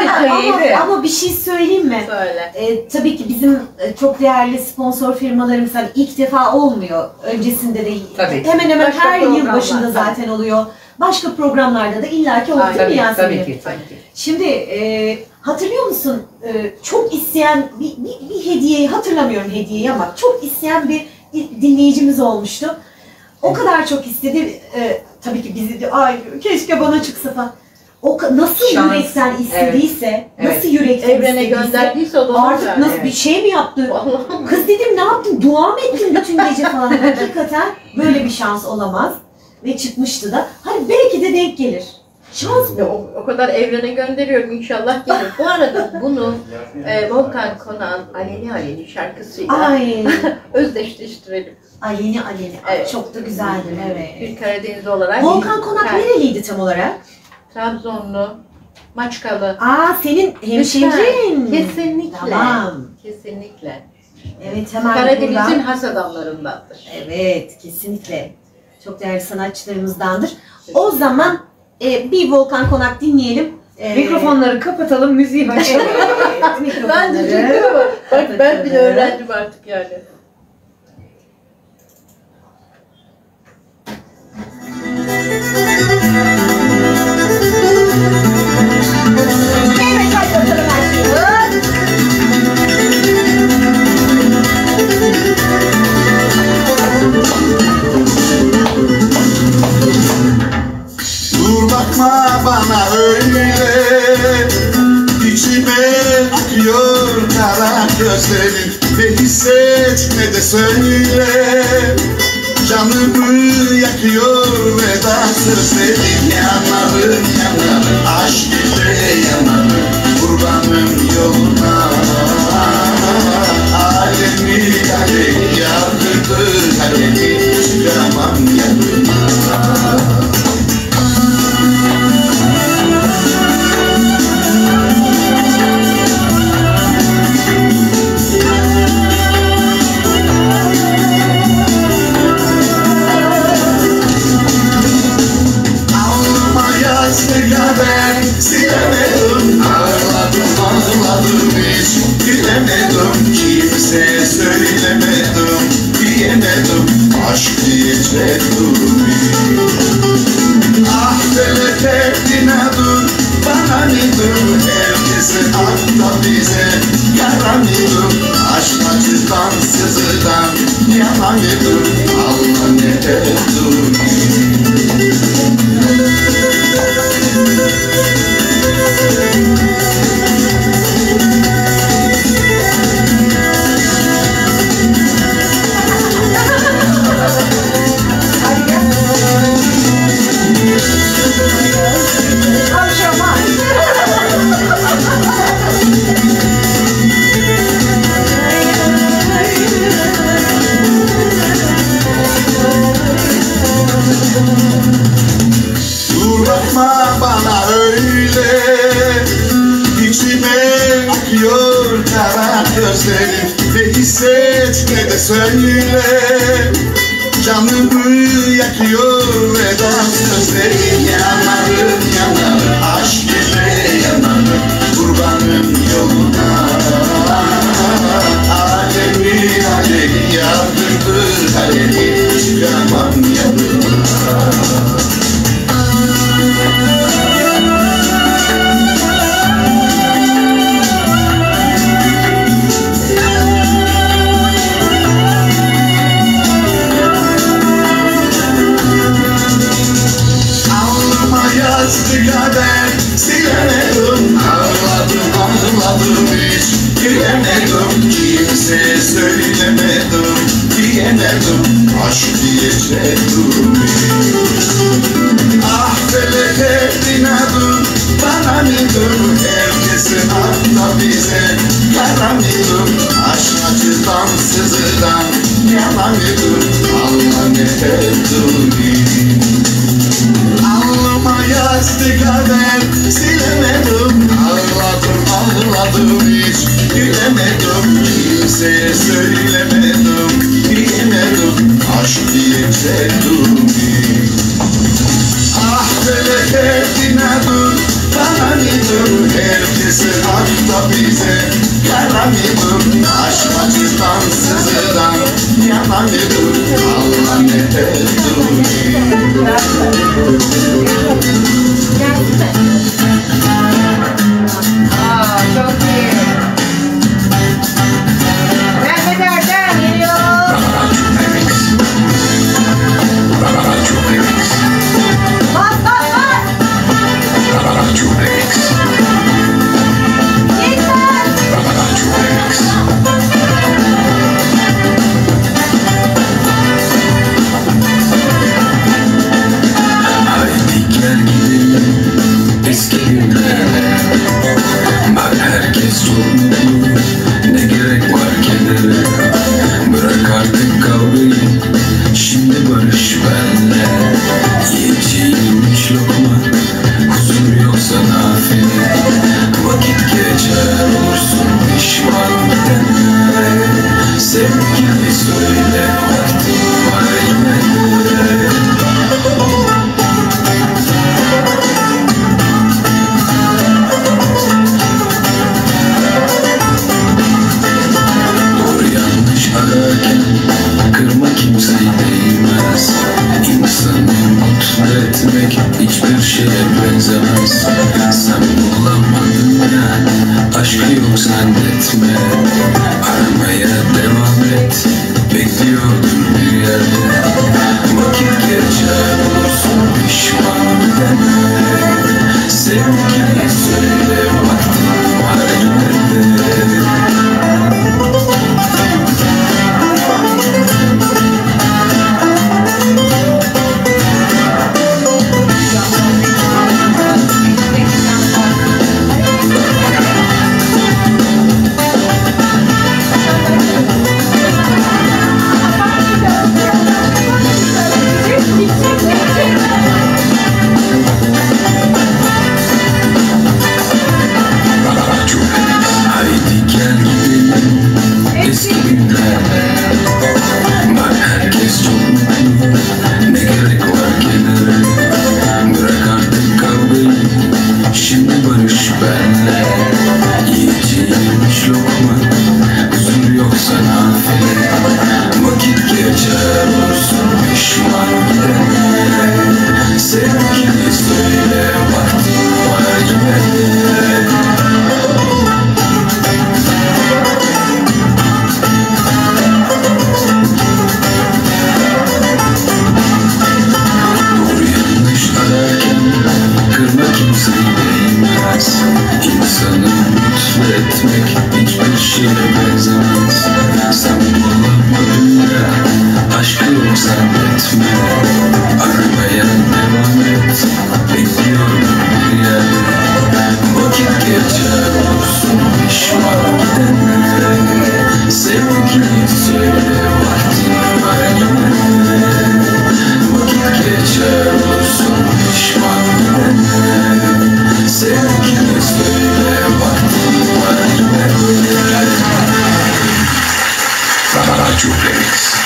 Speaker 2: Ama bir şey söyleyeyim mi?
Speaker 4: Söyle.
Speaker 2: Tabii ki bizim çok değerli sponsor firmalarımız hani ilk defa olmuyor. Öncesinde de
Speaker 5: Tabii.
Speaker 2: hemen hemen
Speaker 4: Başka
Speaker 2: her yıl
Speaker 4: programlar,
Speaker 2: başında
Speaker 4: tabii.
Speaker 2: zaten oluyor. Başka programlarda da illaki oluyor değil mi
Speaker 5: Tabii,
Speaker 2: Yasemin?
Speaker 5: tabii ki. Tabii ki.
Speaker 2: Şimdi hatırlıyor musun çok isteyen bir hediyeyi, hatırlamıyorum hediyeyi ama çok isteyen bir dinleyicimiz olmuştu. O kadar çok istedi. Tabii ki bizi de ay keşke bana çıksa falan. O nasıl
Speaker 5: Şans.
Speaker 2: yürekten istediyse,
Speaker 5: Evet.
Speaker 2: nasıl yürekten
Speaker 4: Evrene
Speaker 2: istediyse
Speaker 4: gönderdiyse o da onu
Speaker 2: artık
Speaker 4: ver.
Speaker 2: nasıl
Speaker 5: Evet.
Speaker 2: bir şey mi yaptı?
Speaker 4: Vallahi.
Speaker 2: Kız dedim ne yaptın? Dua mı ettin bütün gece falan? Hakikaten böyle bir şans olamaz. Ve çıkmıştı da. Hani belki de denk gelir. Şans
Speaker 4: Ve
Speaker 2: bu.
Speaker 4: o kadar evrene gönderiyorum, inşallah gelir. Bu arada bunu Volkan Konan Aleni Aleni şarkısıyla
Speaker 2: Ay.
Speaker 4: özdeşleştirelim.
Speaker 2: Aleni. Ay,
Speaker 4: Evet.
Speaker 2: çok da güzeldir evet.
Speaker 4: Bir Karadeniz olarak.
Speaker 2: Volkan Konak nereliydi tam olarak?
Speaker 4: Trabzonlu, Maçkalı.
Speaker 2: Senin hemşehrin.
Speaker 4: Kesinlikle.
Speaker 2: Tamam.
Speaker 4: Kesinlikle.
Speaker 2: Evet, hemen
Speaker 4: Karadeniz'in
Speaker 2: buradan.
Speaker 4: has adamlarındandır.
Speaker 2: Evet, kesinlikle. Çok değerli sanatçılarımızdandır. O zaman bir Volkan Konak dinleyelim.
Speaker 5: Mikrofonları kapatalım, müziği başlayalım.
Speaker 4: Ben diyecektim ama bak ben bile öğrendim artık yani.
Speaker 2: Evet, hadi bakalım başlıyoruz.
Speaker 8: Dur bakma bana öyle, içime akıyor kara gözlerin. Ne hisset ne de söyle, canımı yakıyor veda sözlerin. Yanarım yanarım, aşk ile yanarım, kurbanım yoluna. Alemi alemi yardırdı kalemi, çıkamam yanına. Silemedim, ağladım hiç bilemedim, kimseye söylemedim, diyemedim, aşk diyecektim. Ah felek inadın, bana mıydın, herkese akla bize yara mıydın, aşk acıdan sızıdan yana mıydın, Allah ne ettin. Dur bakma bana öyle, içime akıyor kara gözlerin. Ne hisset ne de söyle, canımı yakıyor veda sözlerin. Yanarım yanarım, aşk ile yanarım, kurbanım yoluna. Alemi alemi yardırdı kalemi, çıkamam yanına. Yazdı kader, silemedim, ağladım hiç bilemedim, kimseye söylemedim, diyemedim, aşk diyecektim. Ah felek inadın, bana mıydın, herkese akla bize yara mıydın, aşk acıdan sızıdan yana mıydın, Allah ne ettin. Alnıma yazdı kader, silemedim, ağladım hiç gülemedim, kimseye söylemedim, diyemedim, aşk diyecektim. Ah felek inadın, bana mıydın, herkese akla bize yara mıydın, aşk acıdan sızıdan yana mıydın, Allah ne ettin.
Speaker 5: Çok iyi. Mehmet Erdem geliyor.
Speaker 2: Bas bas bas. Yeter.
Speaker 6: 「 gel gidelim
Speaker 9: Aşkı yok zannetme, aramaya devam et. Bekliyordum bir yerde, vakit geçer olursun pişman deme. Sevgili söyle vaktin var nerede? Haydi gel gidelim eski günlere. Bak herkes çok mutlu, ne gerek var kenara. Bırak artık kavgayı, şimdi barış benle. Yiyeceğimiz lokma, huzur yoksa nafile. Vakit geçer olursun pişman gidene. Sevgili söyle vaktin var nerede? Kırma kimseyi değmez. İnsanı mutlu etmek hiçbir şeye benzemez. Sen bulamadın ya, aşkı yok zannetme. Aramaya devam et, bekliyorum bir yerde. Vakit geçer olursun pişman gidene. Sevgili söyle vaktin var nerede? Vakit geçer olursun pişman gidene. Sevgili söyle vaktin var nerede? Radyo Remix.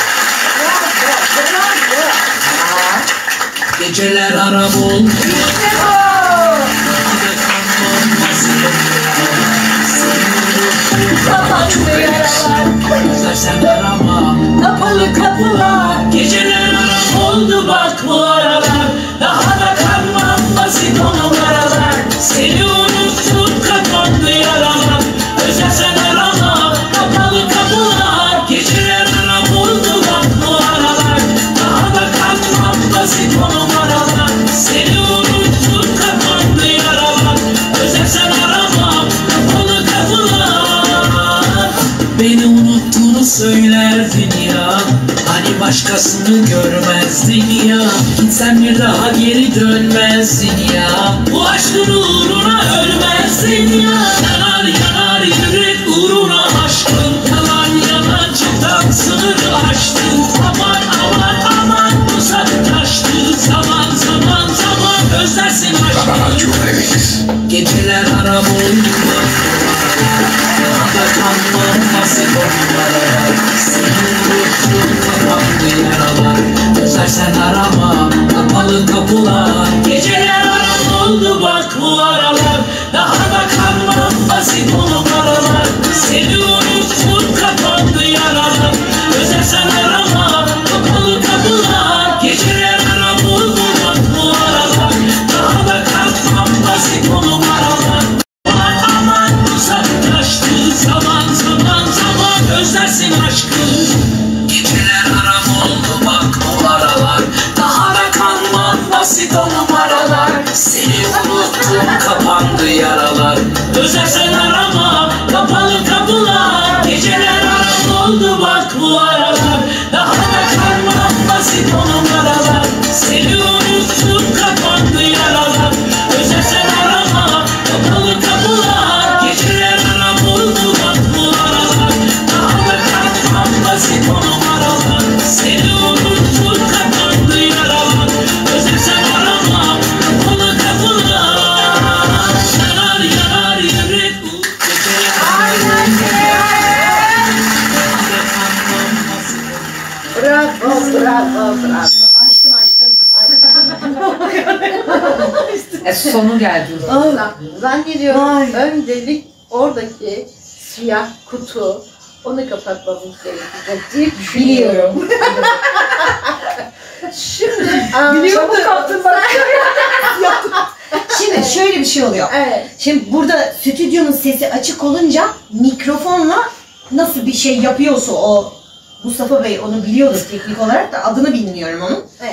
Speaker 6: Geceler harap oldu.
Speaker 9: Radyo Remix.
Speaker 6: Sen arama. Kapalı kapılar. Geceler harap oldu bak bu aralar. Daha da kalmam basit o numaralar. Seni unuttum kapandı yaralar. Özel sen arama. Kapalı kapılar. Geceler harap oldu bak bu aralar. Daha da kalmam basit o numaralar. Seni unuttum kapandı yaralar. Özel sen arama. Kapalı kapılar. Beni unuttuğunu söylerdin ya. Hani başkasını görmezdin ya. Gitsen bir daha geri dönmezdin ya. Bu aşkın uğruna ölmezdin ya. Yanar yanar yürek uğruna aşkın. Yalan yalancıdan sınırı aştın. Aman aman aman uzaklaştı. Zaman zaman zaman özlersin aşkın.
Speaker 9: Radyo Remix.
Speaker 6: Geceler harap oldu. Daha kalmam nasip onlara. Seni unuttum kapandı yaralar. Özlersen arama kapalı kapılar. Geceler harap oldu bak bu aralar. Daha da kalmam basit o numaralar. Seni unuttum kapandı yaralar. Özlersen arama kapalı kapılar. Geceler harap oldu bak bu aralar. Daha da kalmam basit o numaralar. Aman uzaklaştı zaman zaman zaman özlersin aşkı. Geceler haram oldu bak bu aralar. Daha da kanmam basit o numaralar. Seni unuttum kapandı yaralar. Özlersen arama kapalı kapılar. Geceler haram oldu bak bu aralar. Daha da kanmam basit o numaralar. Seni unuttum kapandı yaralar. Özlersen arama kapalı kapılar. Geceler haram oldu bak bu aralar. Daha da kalkmam basit o numaralar. Seni unuttum kapandı yaralar. Özlersen arama kapalı kapılar. Yanar yanar yürek bu geceler haram oldu.
Speaker 4: Bravo, bravo, bravo.
Speaker 2: Açtım.
Speaker 5: Sonu geldi.
Speaker 4: Zannediyorum öncelik oradaki siyah kutu, onu kapatmamız gerekecek diye düşünüyorum. Şimdi
Speaker 5: Biliyor musun kaptın bak.
Speaker 2: Şimdi şöyle bir şey oluyor.
Speaker 4: Evet.
Speaker 2: Şimdi burada stüdyonun sesi açık olunca mikrofonla nasıl bir şey yapıyorsa o Mustafa Bey onu biliyordur teknik olarak da adını bilmiyorum onun.
Speaker 4: Evet.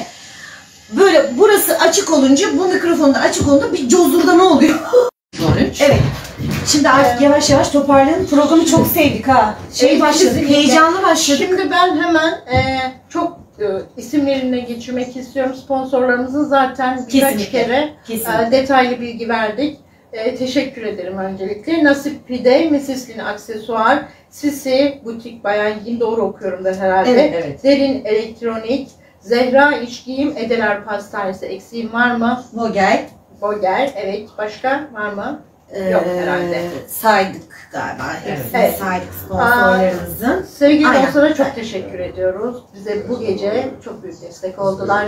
Speaker 2: Böyle burası açık olunca bu mikrofonda açık olunca bir cozurdama oluyor.
Speaker 5: 13.
Speaker 2: Evet. Şimdi artık yavaş yavaş toparlayalım. Programı çok sevdik ha. Başladık,
Speaker 4: kesinlikle.
Speaker 2: heyecanlı başladık.
Speaker 4: Şimdi ben hemen çok isimlerine geçirmek istiyorum. Sponsorlarımızın zaten birkaç
Speaker 2: Kesinlikle.
Speaker 4: kere
Speaker 2: Kesinlikle.
Speaker 4: detaylı bilgi verdik. Teşekkür ederim öncelikle. Nasip Pide, Mesislin Aksesuar, Sisi Butik, bayan giyim doğru okuyorum da herhalde.
Speaker 2: Evet,
Speaker 5: evet.
Speaker 4: Derin Elektronik, Zehra İç Giyim, Edeler Pastanesi, eksiğim var mı?
Speaker 2: Vogel.
Speaker 4: Boger, evet. Başka var mı? Yok herhalde.
Speaker 2: Saydık galiba. Hepsini
Speaker 4: Evet.
Speaker 2: saydık sponsorlarımızın.
Speaker 4: Sevgili
Speaker 2: Aynen.
Speaker 4: dostlara çok teşekkür ediyoruz. Bize bu gece çok büyük destek oldular.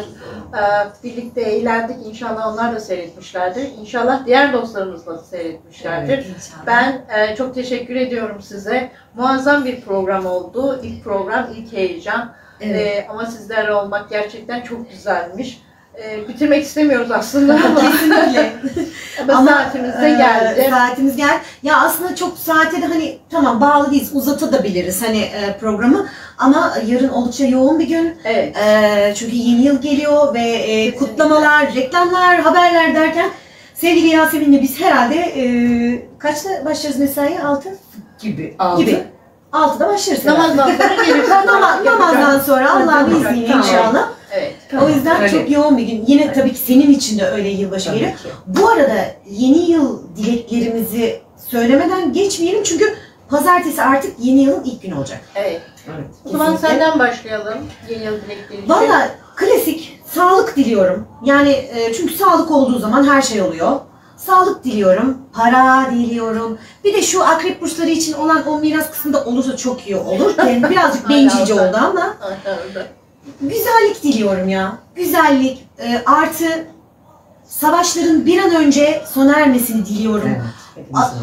Speaker 4: Birlikte eğlendik. İnşallah onlar da seyretmişlerdir. İnşallah diğer dostlarımız da seyretmişlerdir.
Speaker 2: Evet, inşallah.
Speaker 4: Ben çok teşekkür ediyorum size. Muazzam bir program oldu. İlk program, ilk heyecan.
Speaker 2: Evet.
Speaker 4: Ama sizlerle olmak gerçekten çok güzelmiş. Bitirmek istemiyoruz aslında ama
Speaker 2: Kesinlikle.
Speaker 4: ama saatimiz de geldi.
Speaker 2: Saatimiz geldi. Ya aslında çok saate de hani tamam bağlı değiliz. Uzatabiliriz hani programı. Ama yarın oldukça yoğun bir gün.
Speaker 4: Evet.
Speaker 2: Çünkü yeni yıl geliyor ve kutlamalar, reklamlar, haberler derken sevgili Yasemin'le biz herhalde kaçta başlarız mesaiye? 6?
Speaker 5: Gibi.
Speaker 2: Gibi. 6'da başlarız herhalde.
Speaker 4: Namazdan sonra geliriz.
Speaker 2: Namazdan sonra Allah'ın izniyle
Speaker 5: Tamam.
Speaker 2: inşallah.
Speaker 4: Evet.
Speaker 2: O yüzden
Speaker 5: Öyle.
Speaker 2: çok yoğun bir gün. Yine tabii ki senin için de öyle yılbaşı
Speaker 5: Tabii
Speaker 2: geliyor.
Speaker 5: ki.
Speaker 2: Bu arada yeni yıl dileklerimizi söylemeden geçmeyelim çünkü pazartesi artık yeni yılın ilk günü olacak.
Speaker 4: Evet.
Speaker 5: Evet.
Speaker 4: O zaman
Speaker 2: Kesinlikle.
Speaker 4: senden başlayalım. Yeni yıl dilekleri için.
Speaker 2: Valla klasik sağlık diliyorum. Yani çünkü sağlık olduğu zaman her şey oluyor. Sağlık diliyorum, para diliyorum. Bir de şu akrep burçları için olan o miras kısmında olursa çok iyi olur. Yani birazcık bencilce oldu ama güzellik diliyorum ya. Güzellik artı savaşların bir an önce sona ermesini diliyorum.
Speaker 5: Evet.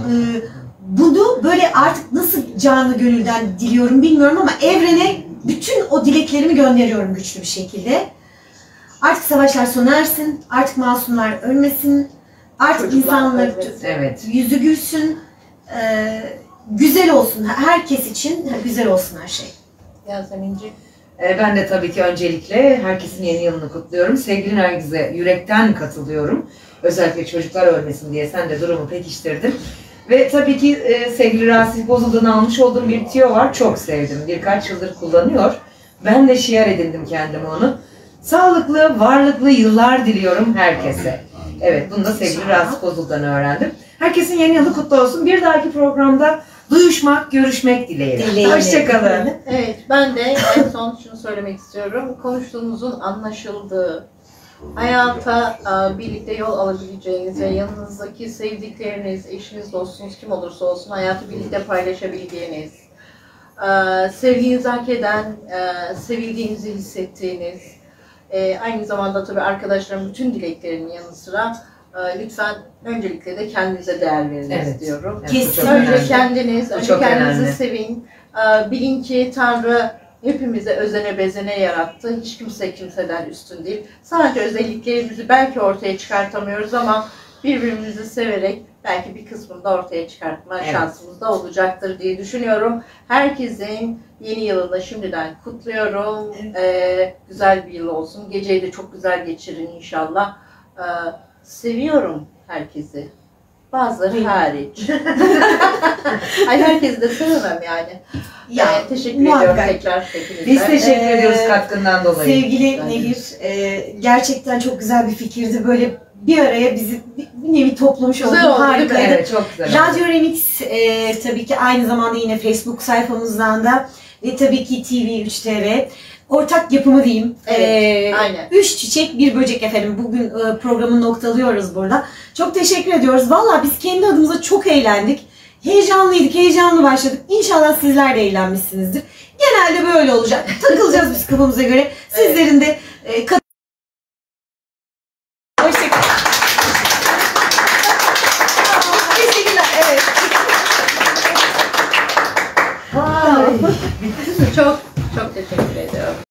Speaker 2: Bunu böyle artık nasıl canı gönülden diliyorum bilmiyorum ama evrene bütün o dileklerimi gönderiyorum güçlü bir şekilde. Artık savaşlar sona ersin, artık masumlar ölmesin, artık
Speaker 4: Çocuklar
Speaker 2: insanlar
Speaker 4: ölmesin.
Speaker 5: Evet.
Speaker 2: yüzü gülsün, güzel olsun, herkes için güzel olsun her şey.
Speaker 4: Yasemin'ciğim.
Speaker 5: Ben de tabii ki öncelikle herkesin yeni yılını kutluyorum. Sevgili Nergiz'e yürekten katılıyorum. Özellikle çocuklar ölmesin diye sen de durumu pekiştirdin. Ve tabii ki sevgili Rasif Bozul'dan almış olduğum bir tüyo var. Çok sevdim. Birkaç yıldır kullanıyor. Ben de şiar edindim kendime onu. Sağlıklı, varlıklı yıllar diliyorum herkese. Evet, bunu da sevgili Rasif Bozul'dan öğrendim. Herkesin yeni yılı kutlu olsun. Bir dahaki programda duyuşmak, görüşmek dileğiyle. Hoşçakalın.
Speaker 4: Evet, ben de en son şunu söylemek istiyorum. Konuştuğumuzun anlaşıldığı, hayata birlikte yol alabileceğiniz ve yanınızdaki sevdikleriniz, eşiniz, dostunuz kim olursa olsun hayatı birlikte paylaşabildiğiniz, sevginizi hak eden, sevildiğinizi hissettiğiniz, aynı zamanda tabii arkadaşlarım bütün dileklerinin yanı sıra lütfen öncelikle de kendinize değer veriniz diyorum.
Speaker 5: Evet, bu çok
Speaker 2: Kesinlikle.
Speaker 4: Önce
Speaker 5: önemli.
Speaker 4: kendiniz,
Speaker 5: Bu
Speaker 4: önce
Speaker 5: çok
Speaker 4: kendinizi
Speaker 5: önemli.
Speaker 4: sevin. Bilin ki Tanrı hepimize özene bezene yarattı. Hiç kimse kimseden üstün değil. Sadece özelliklerimizi belki ortaya çıkartamıyoruz ama birbirimizi severek belki bir kısmını da ortaya çıkartma şansımız da olacaktır diye düşünüyorum. Herkesin yeni yılını şimdiden kutluyorum. Güzel bir yıl olsun. Geceyi de çok güzel geçirin inşallah. Seviyorum herkesi. Bazıları hariç. Ay herkesi de sevmem yani. Teşekkür ediyorum tekrar hepinize.
Speaker 5: Biz teşekkür ediyoruz katkından dolayı.
Speaker 2: Sevgili Nehir, gerçekten çok güzel bir fikirdi. Böyle bir araya bizi bir nevi toplamış oldu.
Speaker 4: Güzel oldu, değil mi?
Speaker 2: Harikaydı.
Speaker 5: Evet, çok güzel.
Speaker 2: Radyo Remix tabii ki aynı zamanda yine Facebook sayfamızdan da ve tabii ki TV3 TV. Ortak yapımı diyeyim.
Speaker 4: Evet, aynen.
Speaker 2: 3 çiçek bir böcek efendim. Bugün programı noktalıyoruz burada. Çok teşekkür ediyoruz. Valla biz kendi adımıza çok eğlendik. Heyecanlıydık, heyecanlı başladık. İnşallah sizler de eğlenmişsinizdir. Genelde böyle olacak. Takılacağız biz kafamıza göre. Sizlerin de hoşçakalın. Teşekkürler. Evet.
Speaker 4: Çok teşekkür ediyorum.